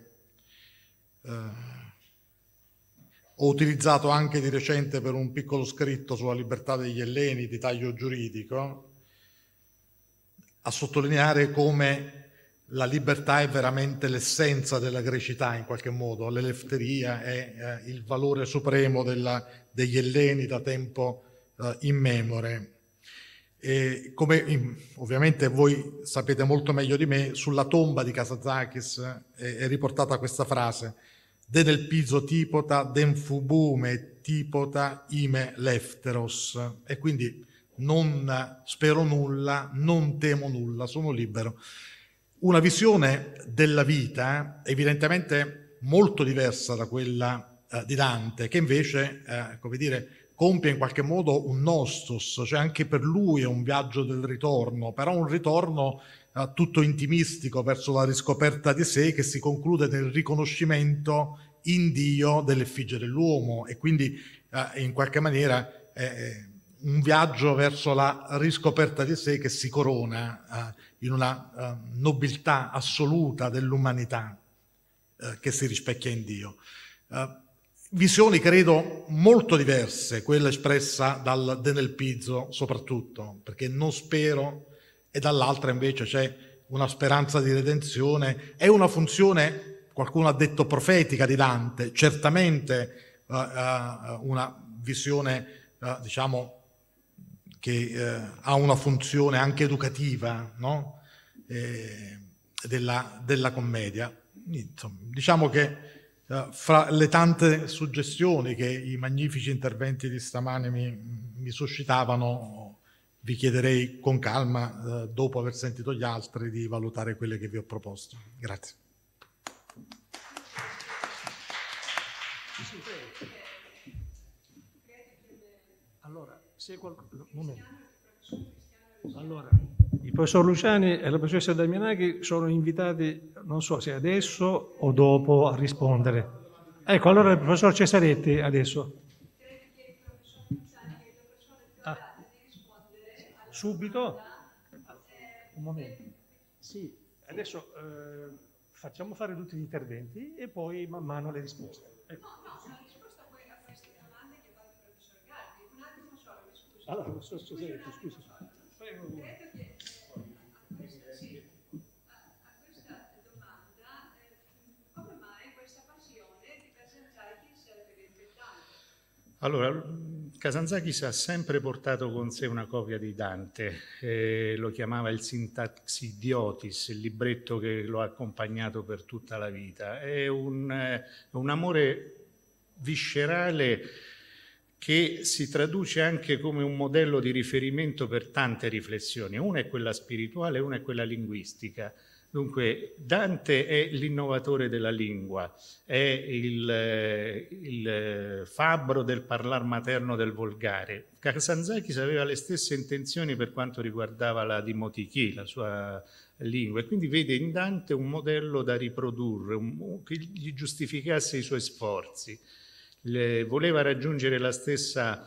ho utilizzato anche di recente per un piccolo scritto sulla libertà degli elleni di taglio giuridico, a sottolineare come la libertà è veramente l'essenza della grecità, in qualche modo. L'elefteria è il valore supremo degli elleni da tempo immemore. E come ovviamente voi sapete molto meglio di me, sulla tomba di Kazantzakis è riportata questa frase: «Den elpizo tipota, den fubume tipota ime lefteros». E quindi non spero nulla, non temo nulla, sono libero. Una visione della vita evidentemente molto diversa da quella di Dante, che invece, come dire, compie in qualche modo un nostos, cioè anche per lui è un viaggio del ritorno, però un ritorno tutto intimistico verso la riscoperta di sé, che si conclude nel riconoscimento in Dio dell'effigie dell'uomo, e quindi in qualche maniera un viaggio verso la riscoperta di sé che si corona in una nobiltà assoluta dell'umanità che si rispecchia in Dio. Visioni, credo, molto diverse, quella espressa dal De Nelpizzo soprattutto, perché non spero, e dall'altra invece c'è una speranza di redenzione. È una funzione, qualcuno ha detto, profetica di Dante, certamente una visione, diciamo, che ha una funzione anche educativa, no? della commedia. Insomma, diciamo che fra le tante suggestioni che i magnifici interventi di stamane mi suscitavano, vi chiederei con calma, dopo aver sentito gli altri, di valutare quelle che vi ho proposto. Grazie. Allora, se allora, il professor Luciani e la professoressa Damianakis sono invitati, non so se adesso o dopo, a rispondere. Ecco, allora il professor Cesaretti adesso. Subito? Un momento. Sì, adesso facciamo fare tutti gli interventi e poi man mano le risposte. Ecco. Allora, professor Cesaretti, scusi. Credo che a questa domanda, come mai questa passione di Kazantzakis per Dante? Allora, Kazantzakis ha sempre portato con sé una copia di Dante, lo chiamava il Syntax Idiotis, il libretto che lo ha accompagnato per tutta la vita. È un amore viscerale che si traduce anche come un modello di riferimento per tante riflessioni. Una è quella spirituale, una è quella linguistica. Dunque, Dante è l'innovatore della lingua, è il fabbro del parlar materno del volgare. Kazantzakis aveva le stesse intenzioni per quanto riguardava la dimotichia, la sua lingua, e quindi vede in Dante un modello da riprodurre, che gli giustificasse i suoi sforzi. Voleva raggiungere la stessa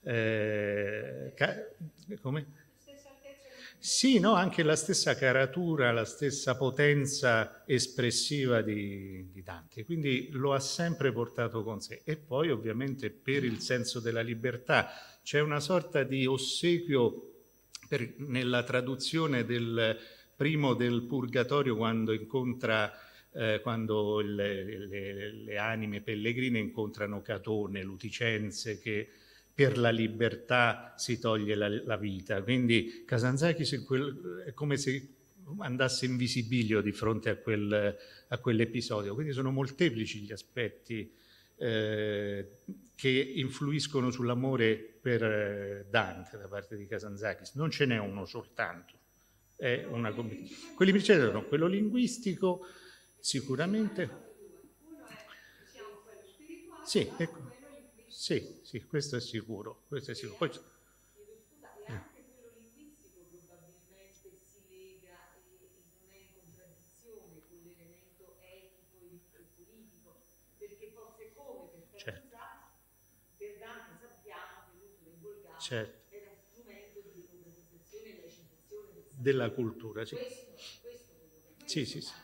come? Sì, no, anche la stessa caratura, la stessa potenza espressiva di Dante, quindi lo ha sempre portato con sé. E poi ovviamente per il senso della libertà c'è una sorta di ossequio nella traduzione del primo del Purgatorio, quando incontra quando le anime pellegrine incontrano Catone, Luticenze, che per la libertà si toglie la vita. Quindi Kazantzakis è come se andasse in visibilio di fronte a quell'episodio. Quindi sono molteplici gli aspetti che influiscono sull'amore per Dante da parte di Kazantzakis. Non ce n'è uno soltanto, è una combinazione. Quelli precedono, quello linguistico sicuramente. Sì, ecco. Sì, sì, questo è sicuro. Questo è sicuro. Poi, certo. Era strumento di democratizzazione e laicizzazione della cultura, sì. Sì, sì, sì.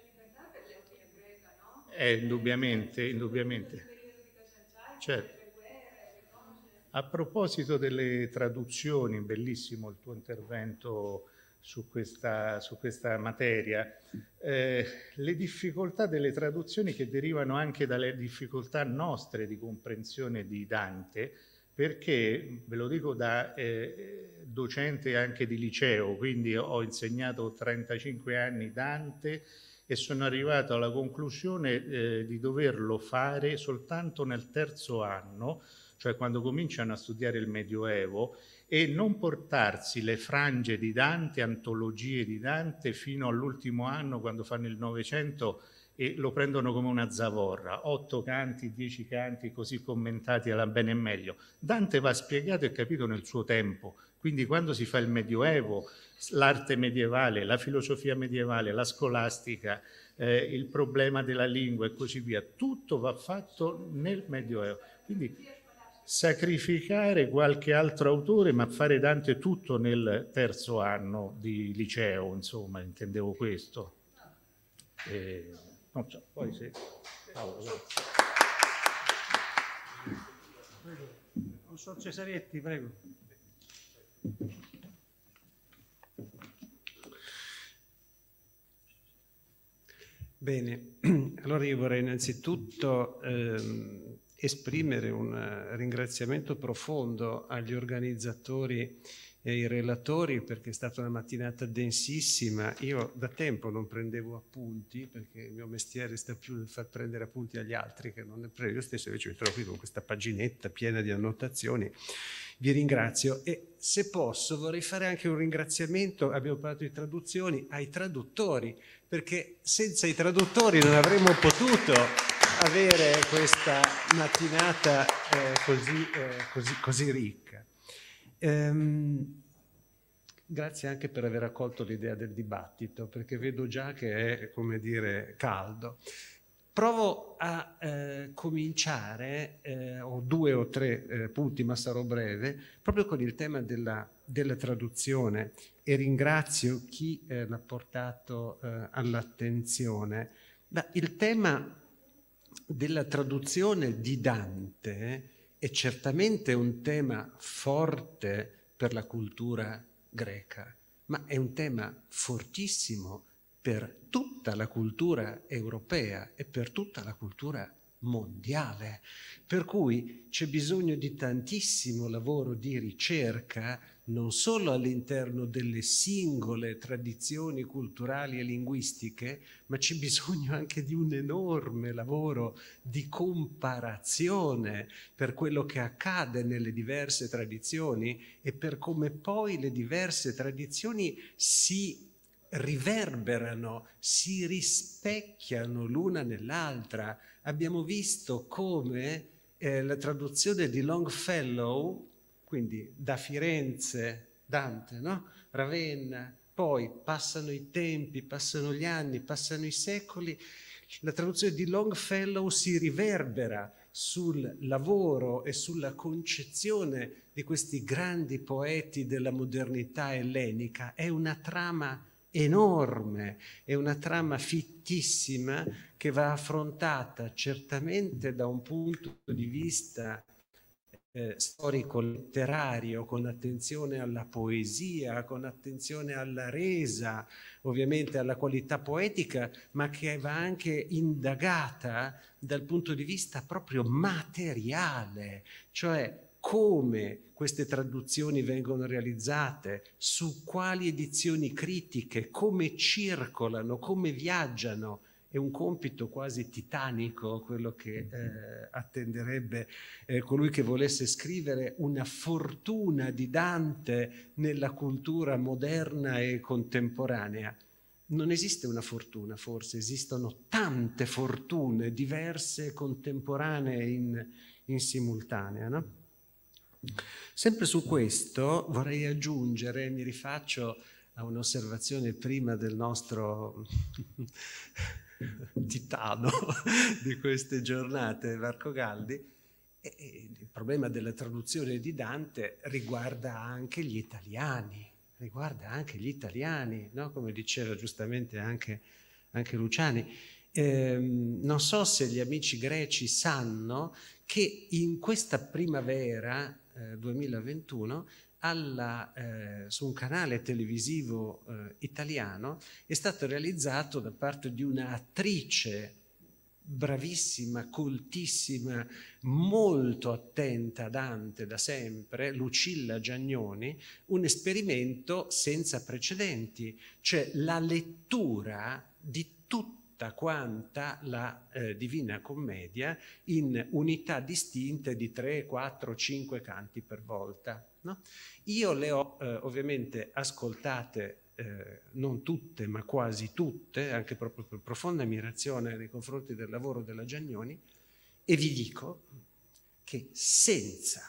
Indubbiamente, indubbiamente. Certo. A proposito delle traduzioni, bellissimo il tuo intervento su questa materia, le difficoltà delle traduzioni che derivano anche dalle difficoltà nostre di comprensione di Dante, perché, ve lo dico da docente anche di liceo, quindi ho insegnato 35 anni Dante e sono arrivato alla conclusione di doverlo fare soltanto nel terzo anno, cioè quando cominciano a studiare il Medioevo, e non portarsi le frange di Dante, antologie di Dante, fino all'ultimo anno quando fanno il Novecento e lo prendono come una zavorra, 8 canti, 10 canti, così commentati alla bene e meglio. Dante va spiegato e capito nel suo tempo, quindi quando si fa il Medioevo, l'arte medievale, la filosofia medievale, la scolastica, il problema della lingua e così via, tutto va fatto nel Medioevo. Quindi sacrificare qualche altro autore, ma fare Dante tutto nel terzo anno di liceo, insomma, intendevo questo. Non so, poi se... Professor Cesaretti, prego. Bene, allora io vorrei innanzitutto esprimere un ringraziamento profondo agli organizzatori e ai relatori, perché è stata una mattinata densissima. Io da tempo non prendevo appunti, perché il mio mestiere sta più nel far prendere appunti agli altri che non ne prendo. Io stesso invece mi trovo qui con questa paginetta piena di annotazioni. Vi ringrazio e se posso vorrei fare anche un ringraziamento, abbiamo parlato di traduzioni, ai traduttori, perché senza i traduttori non avremmo potuto avere questa mattinata così ricca. Grazie anche per aver accolto l'idea del dibattito, perché vedo già che è, come dire, caldo. Provo a cominciare, ho 2 o 3 punti, ma sarò breve, proprio con il tema della traduzione, e ringrazio chi l'ha portato all'attenzione. Il tema della traduzione di Dante è certamente un tema forte per la cultura greca, ma è un tema fortissimo per tutta la cultura europea e per tutta la cultura mondiale, per cui c'è bisogno di tantissimo lavoro di ricerca, non solo all'interno delle singole tradizioni culturali e linguistiche, ma c'è bisogno anche di un enorme lavoro di comparazione per quello che accade nelle diverse tradizioni e per come poi le diverse tradizioni si riverberano, si rispecchiano l'una nell'altra. Abbiamo visto come la traduzione di Longfellow, quindi da Firenze, Dante, no? Ravenna, poi passano i tempi, passano gli anni, passano i secoli, la traduzione di Longfellow si riverbera sul lavoro e sulla concezione di questi grandi poeti della modernità ellenica. È una trama enorme, è una trama fittissima che va affrontata certamente da un punto di vista storico-letterario, con attenzione alla poesia, con attenzione alla resa, ovviamente alla qualità poetica, ma che va anche indagata dal punto di vista proprio materiale, cioè come queste traduzioni vengono realizzate, su quali edizioni critiche, come circolano, come viaggiano È un compito quasi titanico quello che attenderebbe colui che volesse scrivere una fortuna di Dante nella cultura moderna e contemporanea. Non esiste una fortuna, forse esistono tante fortune diverse e contemporanee in simultanea, no? Sempre su questo vorrei aggiungere, mi rifaccio a un'osservazione prima del nostro titano di queste giornate, Marco Galdi. Il problema della traduzione di Dante riguarda anche gli italiani, no? Come diceva giustamente anche Luciani. Non so se gli amici greci sanno che in questa primavera 2021 su un canale televisivo italiano è stato realizzato da parte di un'attrice bravissima, coltissima, molto attenta a Dante da sempre, Lucilla Giagnoni, un esperimento senza precedenti, cioè la lettura di tutta quanta la Divina Commedia in unità distinte di 3, 4, 5 canti per volta. No? Io le ho ovviamente ascoltate, non tutte ma quasi tutte, anche proprio per profonda ammirazione nei confronti del lavoro della Giagnoni, e vi dico che senza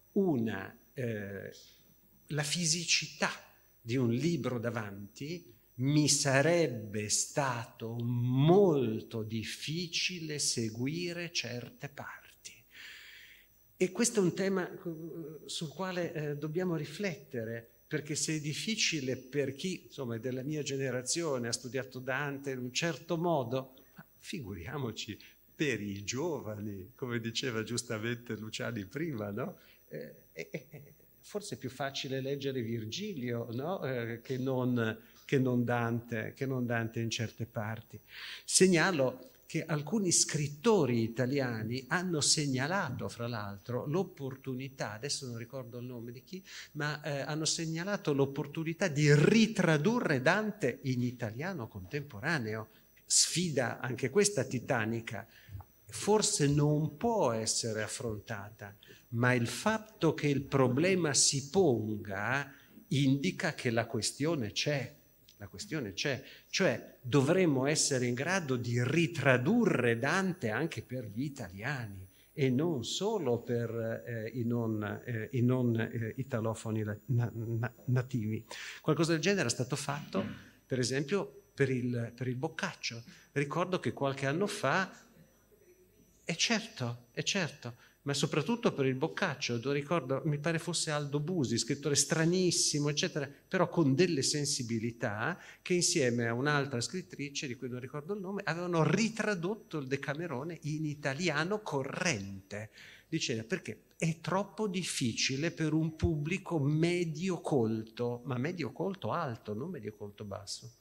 la fisicità di un libro davanti mi sarebbe stato molto difficile seguire certe parti. E questo è un tema sul quale dobbiamo riflettere, perché se è difficile per chi, insomma, è della mia generazione, ha studiato Dante in un certo modo, figuriamoci per i giovani, come diceva giustamente Luciani prima, no? Forse è più facile leggere Virgilio, no? che non Dante in certe parti. Segnalo che alcuni scrittori italiani hanno segnalato, fra l'altro, l'opportunità, adesso non ricordo il nome di chi, ma hanno segnalato l'opportunità di ritradurre Dante in italiano contemporaneo. Sfida anche questa titanica, forse non può essere affrontata, ma il fatto che il problema si ponga indica che la questione c'è. La questione c'è, cioè dovremmo essere in grado di ritradurre Dante anche per gli italiani e non solo per i non italofoni nativi. Qualcosa del genere è stato fatto, per esempio, per il Boccaccio. Ricordo che qualche anno fa, è certo, ma soprattutto per il Boccaccio, ricordo, mi pare fosse Aldo Busi, scrittore stranissimo, eccetera, però con delle sensibilità che insieme a un'altra scrittrice, di cui non ricordo il nome, avevano ritradotto il Decamerone in italiano corrente. Diceva, perché è troppo difficile per un pubblico medio colto, ma medio colto alto, non medio colto basso.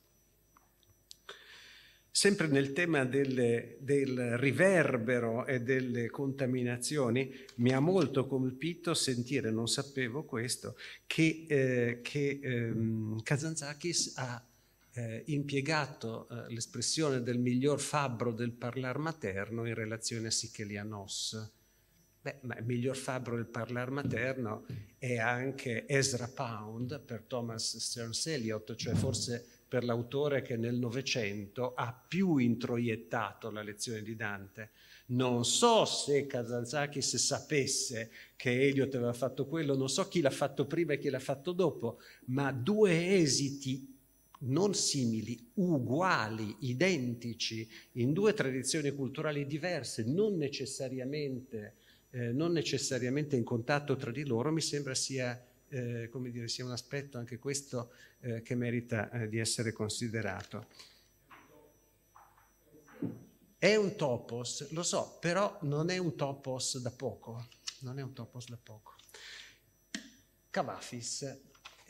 Sempre nel tema del riverbero e delle contaminazioni, mi ha molto colpito sentire, non sapevo questo, che Kazantzakis ha impiegato l'espressione del miglior fabbro del parlar materno in relazione a Sichelianos. Ma il miglior fabbro del parlar materno è anche Ezra Pound per Thomas Stearns Eliot, cioè forse per l'autore che nel Novecento ha più introiettato la lezione di Dante. Non so se Kazantzakis sapesse che Eliot aveva fatto quello, non so chi l'ha fatto prima e chi l'ha fatto dopo, ma due esiti non simili, uguali, identici, in due tradizioni culturali diverse, non necessariamente in contatto tra di loro, mi sembra sia un aspetto anche questo che merita di essere considerato. È un topos, lo so, però non è un topos da poco. Cavafis,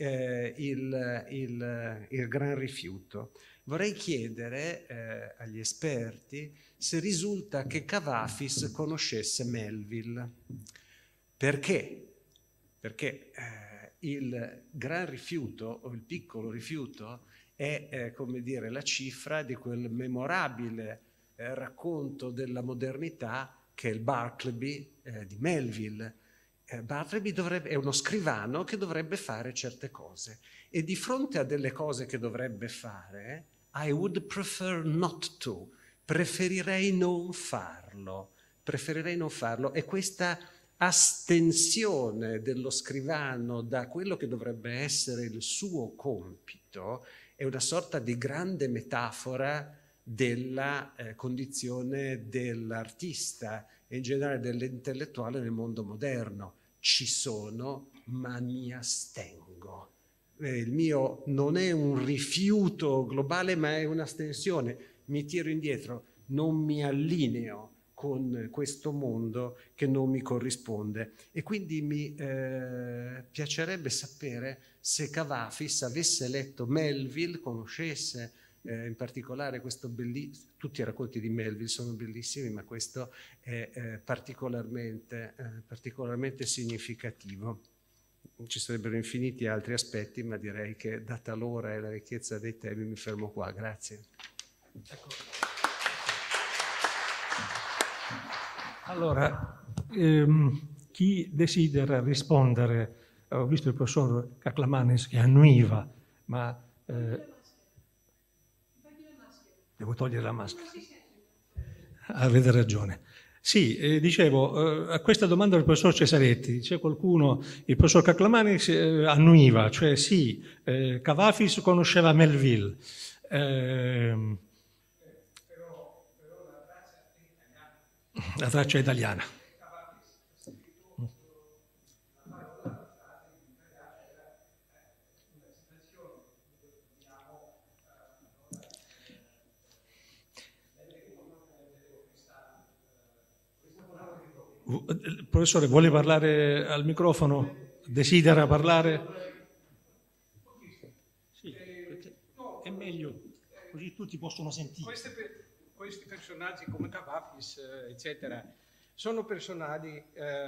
il gran rifiuto. Vorrei chiedere agli esperti se risulta che Cavafis conoscesse Melville. Perché? Perché il gran rifiuto o il piccolo rifiuto è come dire, la cifra di quel memorabile racconto della modernità che è il Bartleby di Melville. Bartleby è uno scrivano che dovrebbe fare certe cose e di fronte a delle cose che dovrebbe fare, I would prefer not to, preferirei non farlo, e questa astensione dello scrivano da quello che dovrebbe essere il suo compito è una sorta di grande metafora della condizione dell'artista e in generale dell'intellettuale nel mondo moderno. Ci sono, ma mi astengo. Il mio non è un rifiuto globale, ma è un'astensione. Mi tiro indietro, non mi allineo con questo mondo che non mi corrisponde. E quindi mi piacerebbe sapere se Kavafis avesse letto Melville, conoscesse in particolare questo bellissimo, tutti i racconti di Melville sono bellissimi, ma questo è particolarmente significativo. Ci sarebbero infiniti altri aspetti, ma direi che data l'ora e la ricchezza dei temi mi fermo qua. Grazie. Ecco. Allora, chi desidera rispondere? Ho visto il professor Kaklamanis che annuiva, ma devo togliere la maschera. Avete ragione. Sì, dicevo, a questa domanda del professor Cesaretti, c'è qualcuno, il professor Kaklamanis annuiva, cioè sì, Kavafis conosceva Melville. La traccia italiana. Professore, vuole parlare al microfono? Desidera parlare? Sì, è meglio, così tutti possono sentire. Questi personaggi come Kavafis, eccetera, sono personaggi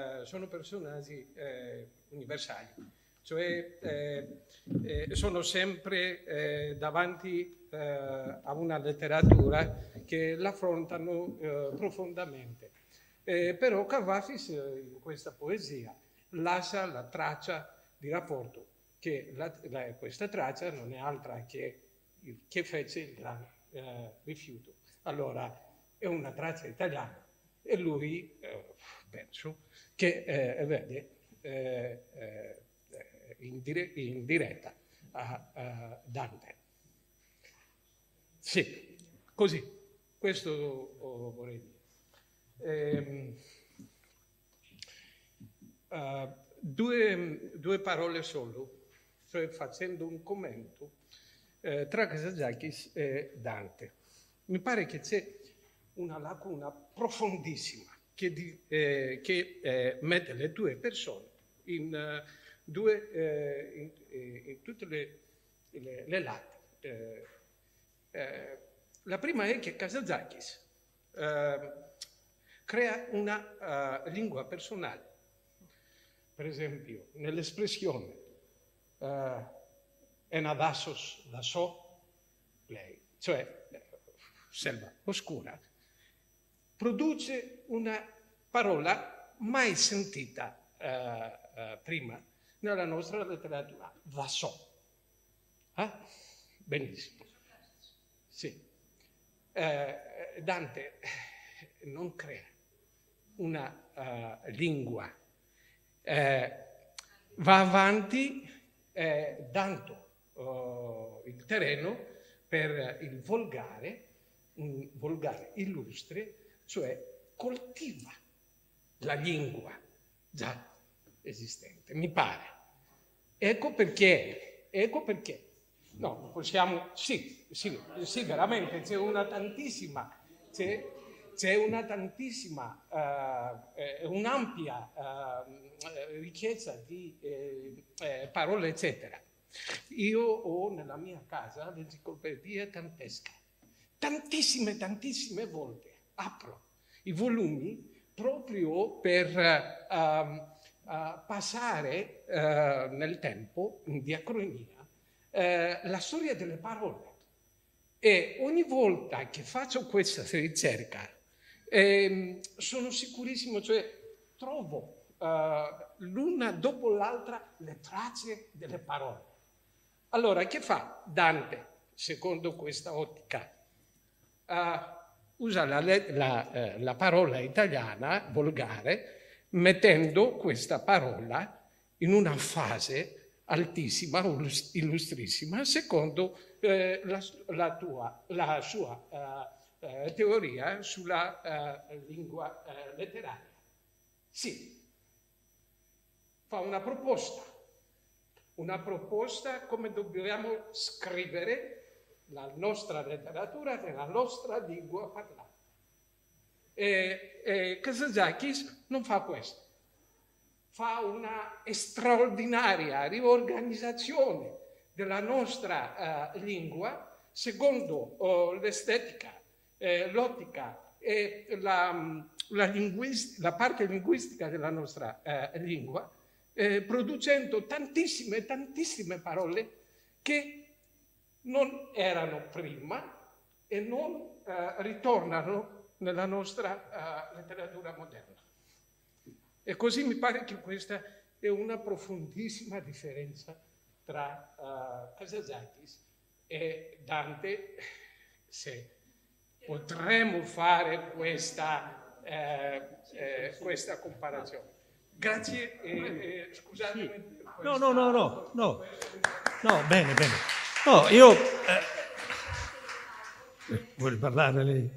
universali, cioè sono sempre davanti a una letteratura che l'affrontano profondamente. Però Kavafis in questa poesia lascia la traccia di rapporto, che questa traccia non è altra che fece il gran rifiuto. Allora è una traccia italiana e lui penso che vede in diretta a Dante. Sì, così, questo vorrei dire. Due parole solo, cioè facendo un commento tra Kazantzakis e Dante. Mi pare che c'è una lacuna profondissima che mette le due persone in tutte le lati. La prima è che Kazantzakis crea una lingua personale. Per esempio, nell'espressione enadassos da so, lei, cioè selva oscura, produce una parola mai sentita prima nella nostra letteratura, da so. Benissimo. Sì. Dante non crea una lingua, va avanti dando il terreno per il volgare, un volgare illustre, cioè coltiva la lingua già esistente, mi pare. Ecco perché, no, possiamo, sì, veramente c'è una tantissima, un'ampia ricchezza di parole, eccetera. Io ho nella mia casa l'enciclopedia dantesca. Tantissime volte apro i volumi proprio per passare nel tempo, in diacronia, la storia delle parole. E ogni volta che faccio questa ricerca sono sicurissimo, cioè trovo l'una dopo l'altra le tracce delle parole. Allora, che fa Dante secondo questa ottica? Usa la parola italiana volgare, mettendo questa parola in una fase altissima, illustrissima, secondo la sua teoria sulla lingua letteraria. Sì, fa una proposta come dobbiamo scrivere la nostra letteratura nella nostra lingua parlata. Kazantzakis non fa questo. Fa una straordinaria riorganizzazione della nostra lingua secondo l'estetica, l'ottica e la parte linguistica della nostra lingua, producendo tantissime parole che non erano prima e non ritornano nella nostra letteratura moderna. E così mi pare che questa è una profondissima differenza tra Kazantzakis e Dante, se potremmo fare questa comparazione. Grazie e scusatemi. Sì. No, bene. No, io... vuole parlare lei?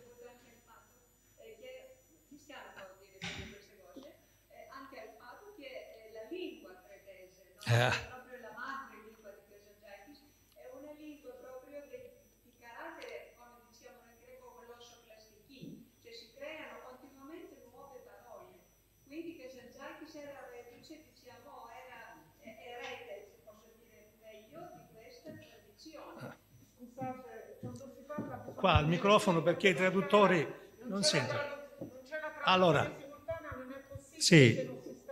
Proprio la madrelingua di Kazantzakis è una lingua proprio di carattere, come diciamo nel greco, glossoclastiki, cioè si creano continuamente nuove parole. Quindi Kazantzakis era reduce, diciamo, era erede, se posso dire meglio, di questa tradizione. Scusate, quando si parla... Qua al microfono perché i traduttori non sentono. Allora, sì.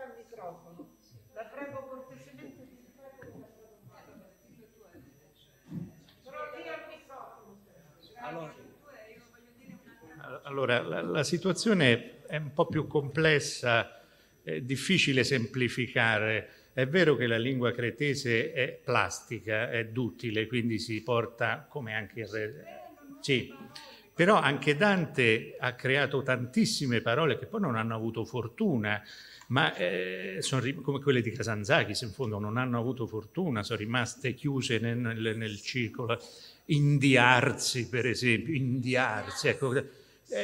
Allora, la situazione è un po' più complessa, è difficile semplificare. È vero che la lingua cretese è plastica, è duttile, quindi si porta come anche il re. Sì, però anche Dante ha creato tantissime parole che poi non hanno avuto fortuna, ma sono come quelle di Kazantzakis, in fondo non hanno avuto fortuna, sono rimaste chiuse nel circolo. Indiarsi, per esempio, indiarsi, ecco.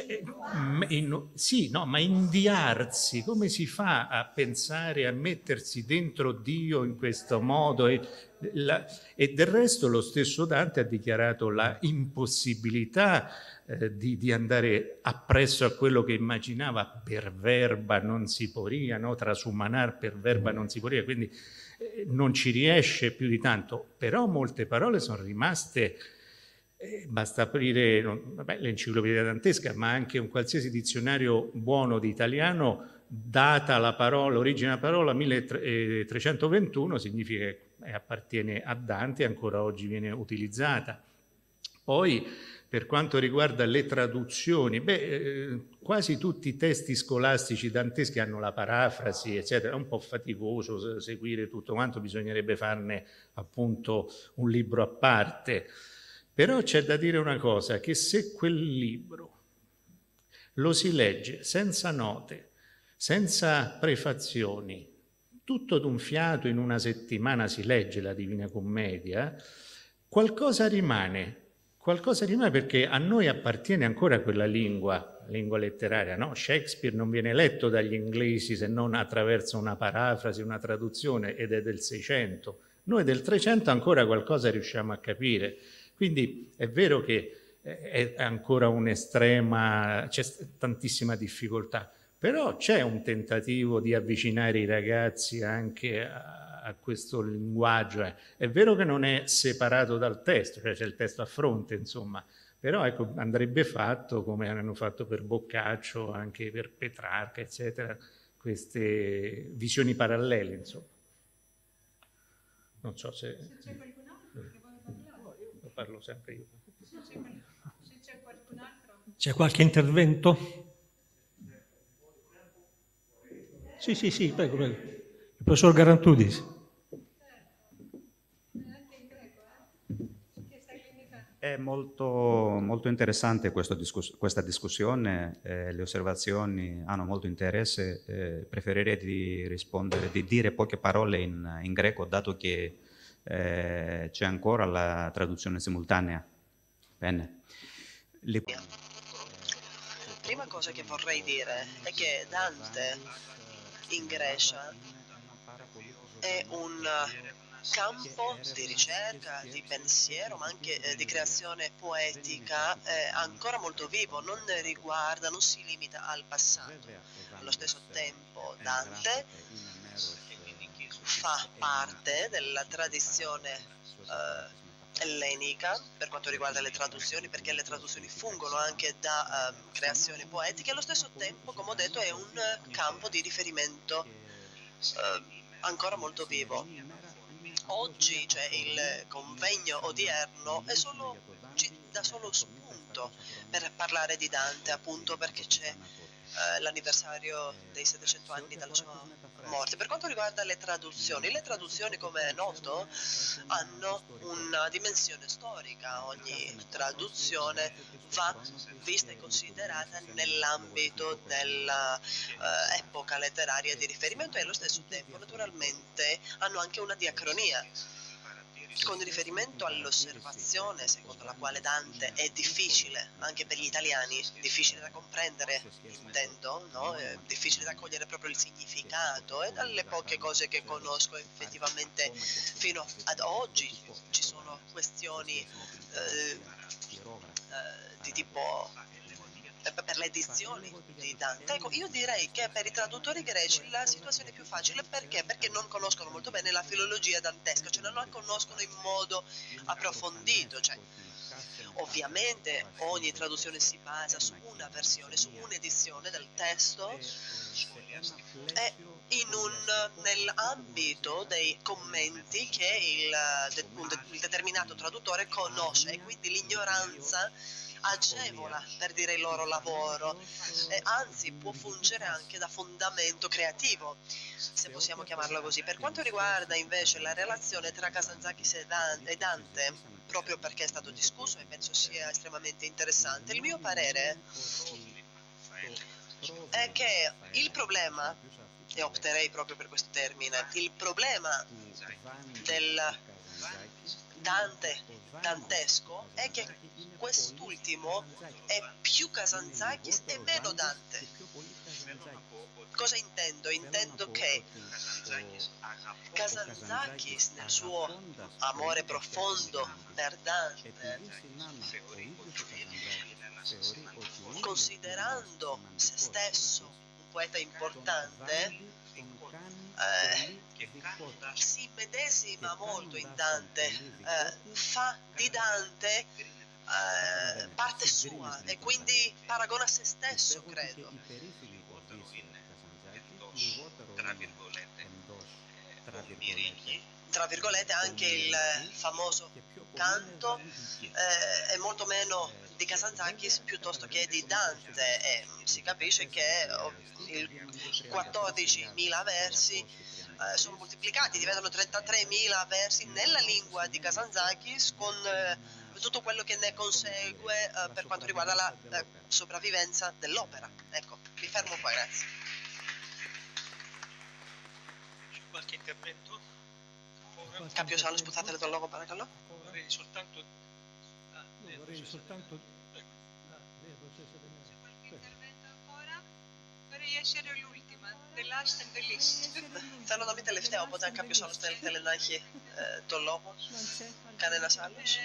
Sì, no, ma indiarsi, come si fa a pensare, a mettersi dentro Dio in questo modo? E del resto lo stesso Dante ha dichiarato la impossibilità di andare appresso a quello che immaginava per verba non si poria, no? Trasumanar per verba non si poria, quindi non ci riesce più di tanto, però molte parole sono rimaste. Basta aprire l'enciclopedia dantesca, ma anche un qualsiasi dizionario buono di italiano, data la parola, l'origine della parola 1321, significa che appartiene a Dante e ancora oggi viene utilizzata. Poi, per quanto riguarda le traduzioni, quasi tutti i testi scolastici danteschi hanno la parafrasi, eccetera. È un po' faticoso seguire tutto quanto, bisognerebbe farne appunto un libro a parte. Però c'è da dire una cosa, che se quel libro lo si legge senza note, senza prefazioni, tutto d'un fiato in una settimana si legge la Divina Commedia, qualcosa rimane perché a noi appartiene ancora quella lingua letteraria, no? Shakespeare non viene letto dagli inglesi se non attraverso una parafrasi, una traduzione, ed è del 600. Noi del 300 ancora qualcosa riusciamo a capire. Quindi è vero che è ancora un'estrema, c'è tantissima difficoltà, però c'è un tentativo di avvicinare i ragazzi anche a questo linguaggio. È vero che non è separato dal testo, cioè c'è il testo a fronte, insomma, però ecco, andrebbe fatto come hanno fatto per Boccaccio, anche per Petrarca, eccetera, queste visioni parallele, insomma. Non so se... parlo sempre io. Se c'è qualcun altro. C'è qualche intervento? Sì, prego. Il professor Garantudis. È molto interessante questa discussione, le osservazioni hanno molto interesse. Preferirei di dire poche parole in greco, dato che c'è ancora la traduzione simultanea. Bene. Prima cosa che vorrei dire è che Dante in Grecia è un campo di ricerca, di pensiero, ma anche di creazione poetica ancora molto vivo, non si limita al passato. Allo stesso tempo Dante fa parte della tradizione ellenica per quanto riguarda le traduzioni, perché le traduzioni fungono anche da creazioni poetiche. Allo stesso tempo, come ho detto, è un campo di riferimento ancora molto vivo. Oggi, cioè il convegno odierno, dà solo spunto per parlare di Dante, appunto perché c'è l'anniversario dei 700 anni dalla sua morte. Per quanto riguarda le traduzioni, come è noto, hanno una dimensione storica. Ogni traduzione va vista e considerata nell'ambito dell'epoca letteraria di riferimento e allo stesso tempo, naturalmente, hanno anche una diacronia. Con riferimento all'osservazione secondo la quale Dante è difficile anche per gli italiani, difficile da comprendere, intendo, no? È difficile da cogliere proprio il significato, e dalle poche cose che conosco effettivamente fino ad oggi ci sono questioni di tipo per le edizioni di Dante. Ecco, io direi che per i traduttori greci la situazione è più facile. Perché? Perché non conoscono molto bene la filologia dantesca, cioè non la conoscono in modo approfondito. Cioè, ovviamente ogni traduzione si basa su una versione, su un'edizione del testo e nell'ambito dei commenti che il determinato traduttore conosce, e quindi l'ignoranza agevola, per dire, il loro lavoro, e anzi può fungere anche da fondamento creativo, se possiamo chiamarlo così. Per quanto riguarda invece la relazione tra Kazantzakis e Dante, proprio perché è stato discusso e penso sia estremamente interessante, il mio parere è che il problema, e opterei proprio per questo termine, il problema del dantesco è che quest'ultimo è più Kazantzakis e meno Dante. Cosa intendo? Intendo che Kazantzakis, nel suo amore profondo per Dante, considerando se stesso un poeta importante, si immedesima molto in Dante, fa di Dante parte sua e quindi paragona se stesso, credo. Tra virgolette anche il famoso canto è molto meno di Kazantzakis piuttosto che di Dante, e si capisce che 14.000 versi sono moltiplicati, diventano 33.000 versi nella lingua di Kazantzakis, con tutto quello che ne consegue per quanto riguarda la sopravvivenza dell'opera. Ecco, mi fermo qua, grazie. C'è qualche intervento? Κάποιο άλλο που θα θέλετε το λόγο, παρακαλώ? Vorrei soltanto. C'è qualche intervento ancora? Vorrei essere l'ultima, the last and the least. Θέλω να μην τελευταία, οπότε αν κάποιος άλλος θέλει να έχει το λόγο, κανένας άλλος.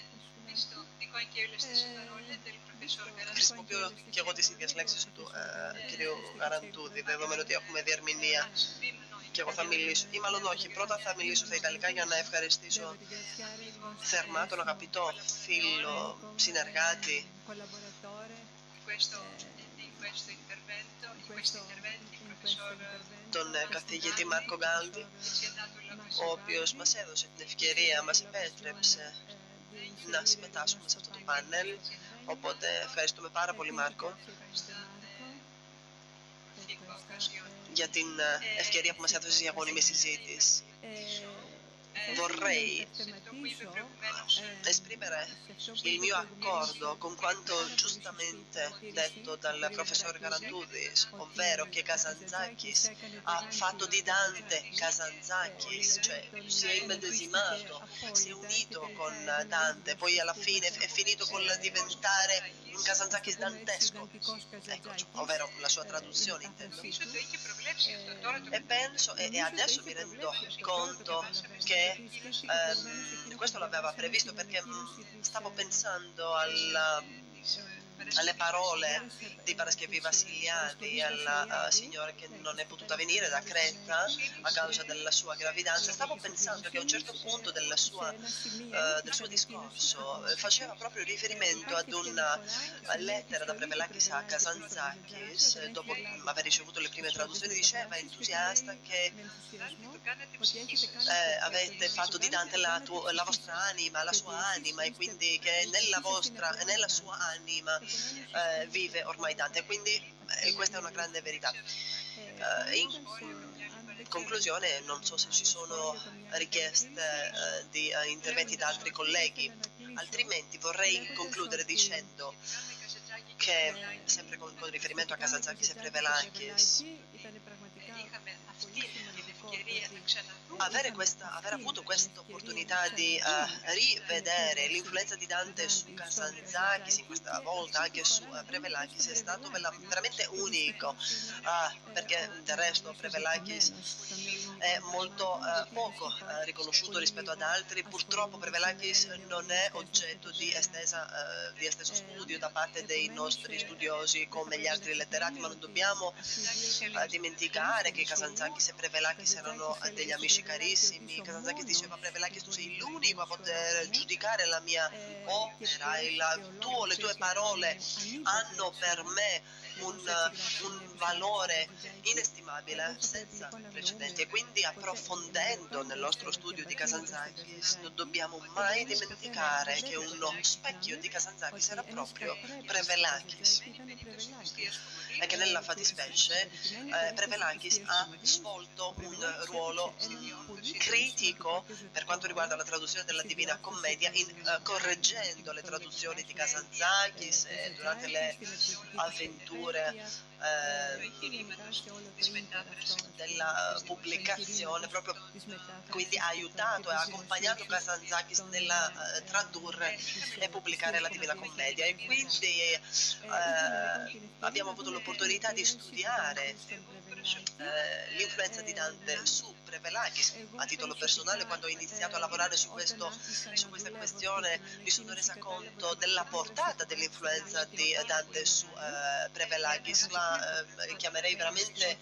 Χρησιμοποιώ και εγώ τις ίδιες λέξεις του κυρίου Γαραντούδη, δεδομένου ότι έχουμε διερμηνία και εγώ θα μιλήσω, ή μάλλον όχι, πρώτα θα μιλήσω στα Ιταλικά για να ευχαριστήσω θερμά τον αγαπητό φίλο, συνεργάτη, τον καθηγητή Μάρκο Γκάλντι, ο οποίος μας έδωσε την ευκαιρία, μας επέτρεψε να συμμετάσχουμε σε αυτό το πάνελ. Οπότε ευχαριστούμε πάρα πολύ, Μάρκο, για την ευκαιρία που μας έδωσες για γόνιμη συζήτηση. Vorrei esprimere il mio accordo con quanto giustamente detto dal professor Galantoudis, ovvero che Kazantzakis ha fatto di Dante Kazantzakis, cioè si è immedesimato, si è unito con Dante, poi alla fine è finito con diventare un Kazantzakis dantesco, ecco, ovvero la sua traduzione, intendo. E penso, e adesso mi rendo conto che questo l'aveva previsto, perché stavo pensando alle parole di Paraskevi Vassiliadi, alla signora che non è potuta venire da Creta a causa della sua gravidanza. Stavo pensando che a un certo punto del suo discorso faceva proprio riferimento ad una lettera da Prepelakis a Kazantzakis, dopo aver ricevuto le prime traduzioni. Diceva entusiasta che avete fatto di Dante la vostra anima, la sua anima, e quindi che nella sua anima vive ormai Dante, quindi questa è una grande verità. In conclusione, non so se ci sono richieste di interventi da altri colleghi, altrimenti vorrei concludere dicendo che, sempre con riferimento a Kazantzakis e Prepelakis, aver avuto questa opportunità di rivedere l'influenza di Dante su Kazantzakis, in questa volta anche su Prepelakis, è stato veramente unico, perché del resto Prepelakis è molto poco riconosciuto rispetto ad altri. Purtroppo Prepelakis non è oggetto di esteso studio da parte dei nostri studiosi come gli altri letterati, ma non dobbiamo dimenticare che Kazantzakis e Prepelakis erano degli amici carissimi. Kazantzakis diceva a Prepelakis: tu sei l'unico a poter giudicare la mia opera, le tue parole hanno per me un valore inestimabile, senza precedenti. E quindi, approfondendo nel nostro studio di Kazantzakis, non dobbiamo mai dimenticare che uno specchio di Kazantzakis era proprio Prepelakis, e che nella fattispecie Prepelakis ha svolto un ruolo critico per quanto riguarda la traduzione della Divina Commedia, correggendo le traduzioni di Kazantzakis durante le avventure della pubblicazione, proprio quindi ha aiutato e ha accompagnato Kazantzakis nella tradurre e pubblicare la Divina Commedia. E quindi abbiamo avuto l'opportunità di studiare l'influenza di Dante su Prepelakis. A titolo personale, quando ho iniziato a lavorare su questa questione, mi sono resa conto della portata dell'influenza di Dante su Prepelakis. La chiamerei veramente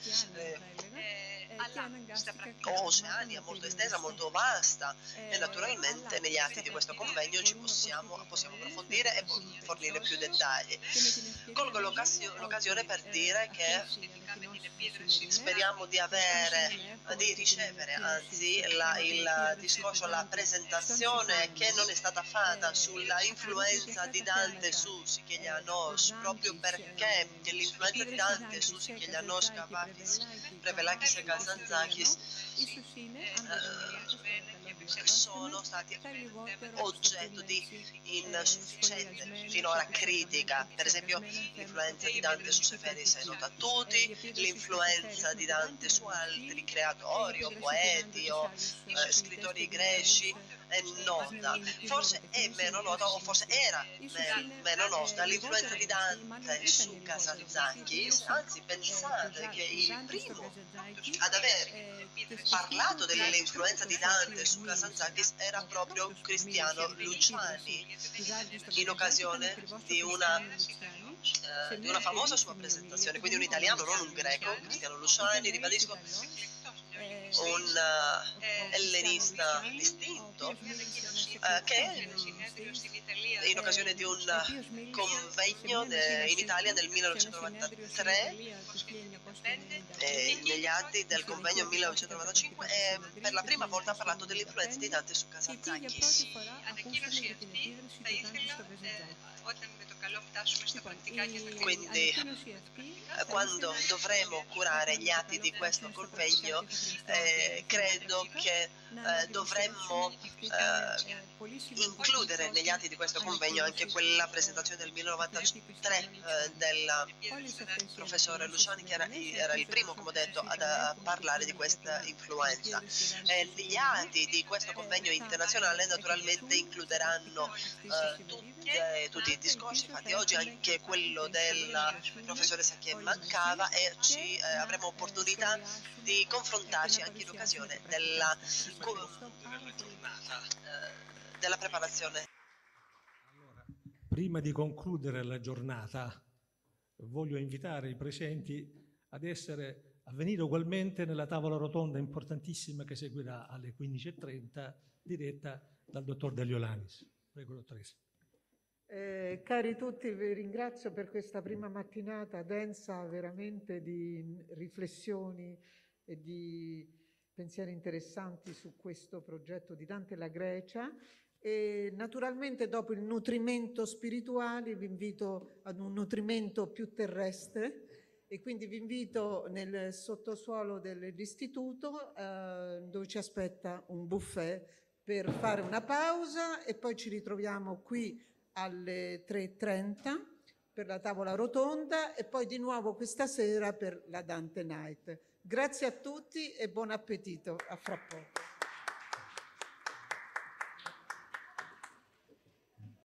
oceania, molto estesa, molto vasta, e naturalmente negli atti di questo convegno possiamo approfondire e fornire più dettagli. Colgo l'occasione per dire che speriamo di ricevere il discorso, la presentazione che non è stata fatta sulla influenza di Dante su Sikelianos, proprio perché l'influenza di Dante su Sikelianos, Kavakis, Prepelakis e Kazantzakis sono stati oggetto di insufficiente finora critica. Per esempio, l'influenza di Dante su Seferis è nota a tutti, l'influenza di Dante su altri creatori o poeti o scrittori greci è nota. Forse è meno nota, o forse era meno nota, l'influenza di Dante su Kazantzakis. Anzi, pensate che il primo ad aver parlato dell'influenza di Dante su Kazantzakis era proprio Cristiano Luciani, in occasione di una famosa sua presentazione, quindi un italiano, non un greco, Cristiano Luciani, ribadisco, un ellenista distinto, che in occasione di un convegno in Italia nel 1993, negli atti del convegno 1995, per la prima volta ha parlato dell'influenza di Dante su Kazantzakis. Quindi quando dovremo curare gli atti di questo convegno, credo che dovremmo includere negli atti di questo convegno anche quella presentazione del 1993 del professore Luciani, che era il primo, come ho detto, a parlare di questa influenza. Gli atti di questo convegno internazionale naturalmente includeranno tutti i discorsi fatti oggi, anche quello della professoressa che mancava, e avremo opportunità di confrontarci anche in occasione della preparazione. Prima di concludere la giornata, voglio invitare i presenti a venire ugualmente nella tavola rotonda importantissima che seguirà alle 15:30, diretta dal dottor Delio Lanis. Prego, dottoressa. Cari tutti, vi ringrazio per questa prima mattinata densa veramente di riflessioni e di pensieri interessanti su questo progetto di Dante e la Grecia. E naturalmente dopo il nutrimento spirituale vi invito ad un nutrimento più terrestre, e quindi vi invito nel sottosuolo dell'istituto dove ci aspetta un buffet per fare una pausa, e poi ci ritroviamo qui alle 3:30 per la tavola rotonda, e poi di nuovo questa sera per la Dante Night. Grazie a tutti e buon appetito, a fra poco.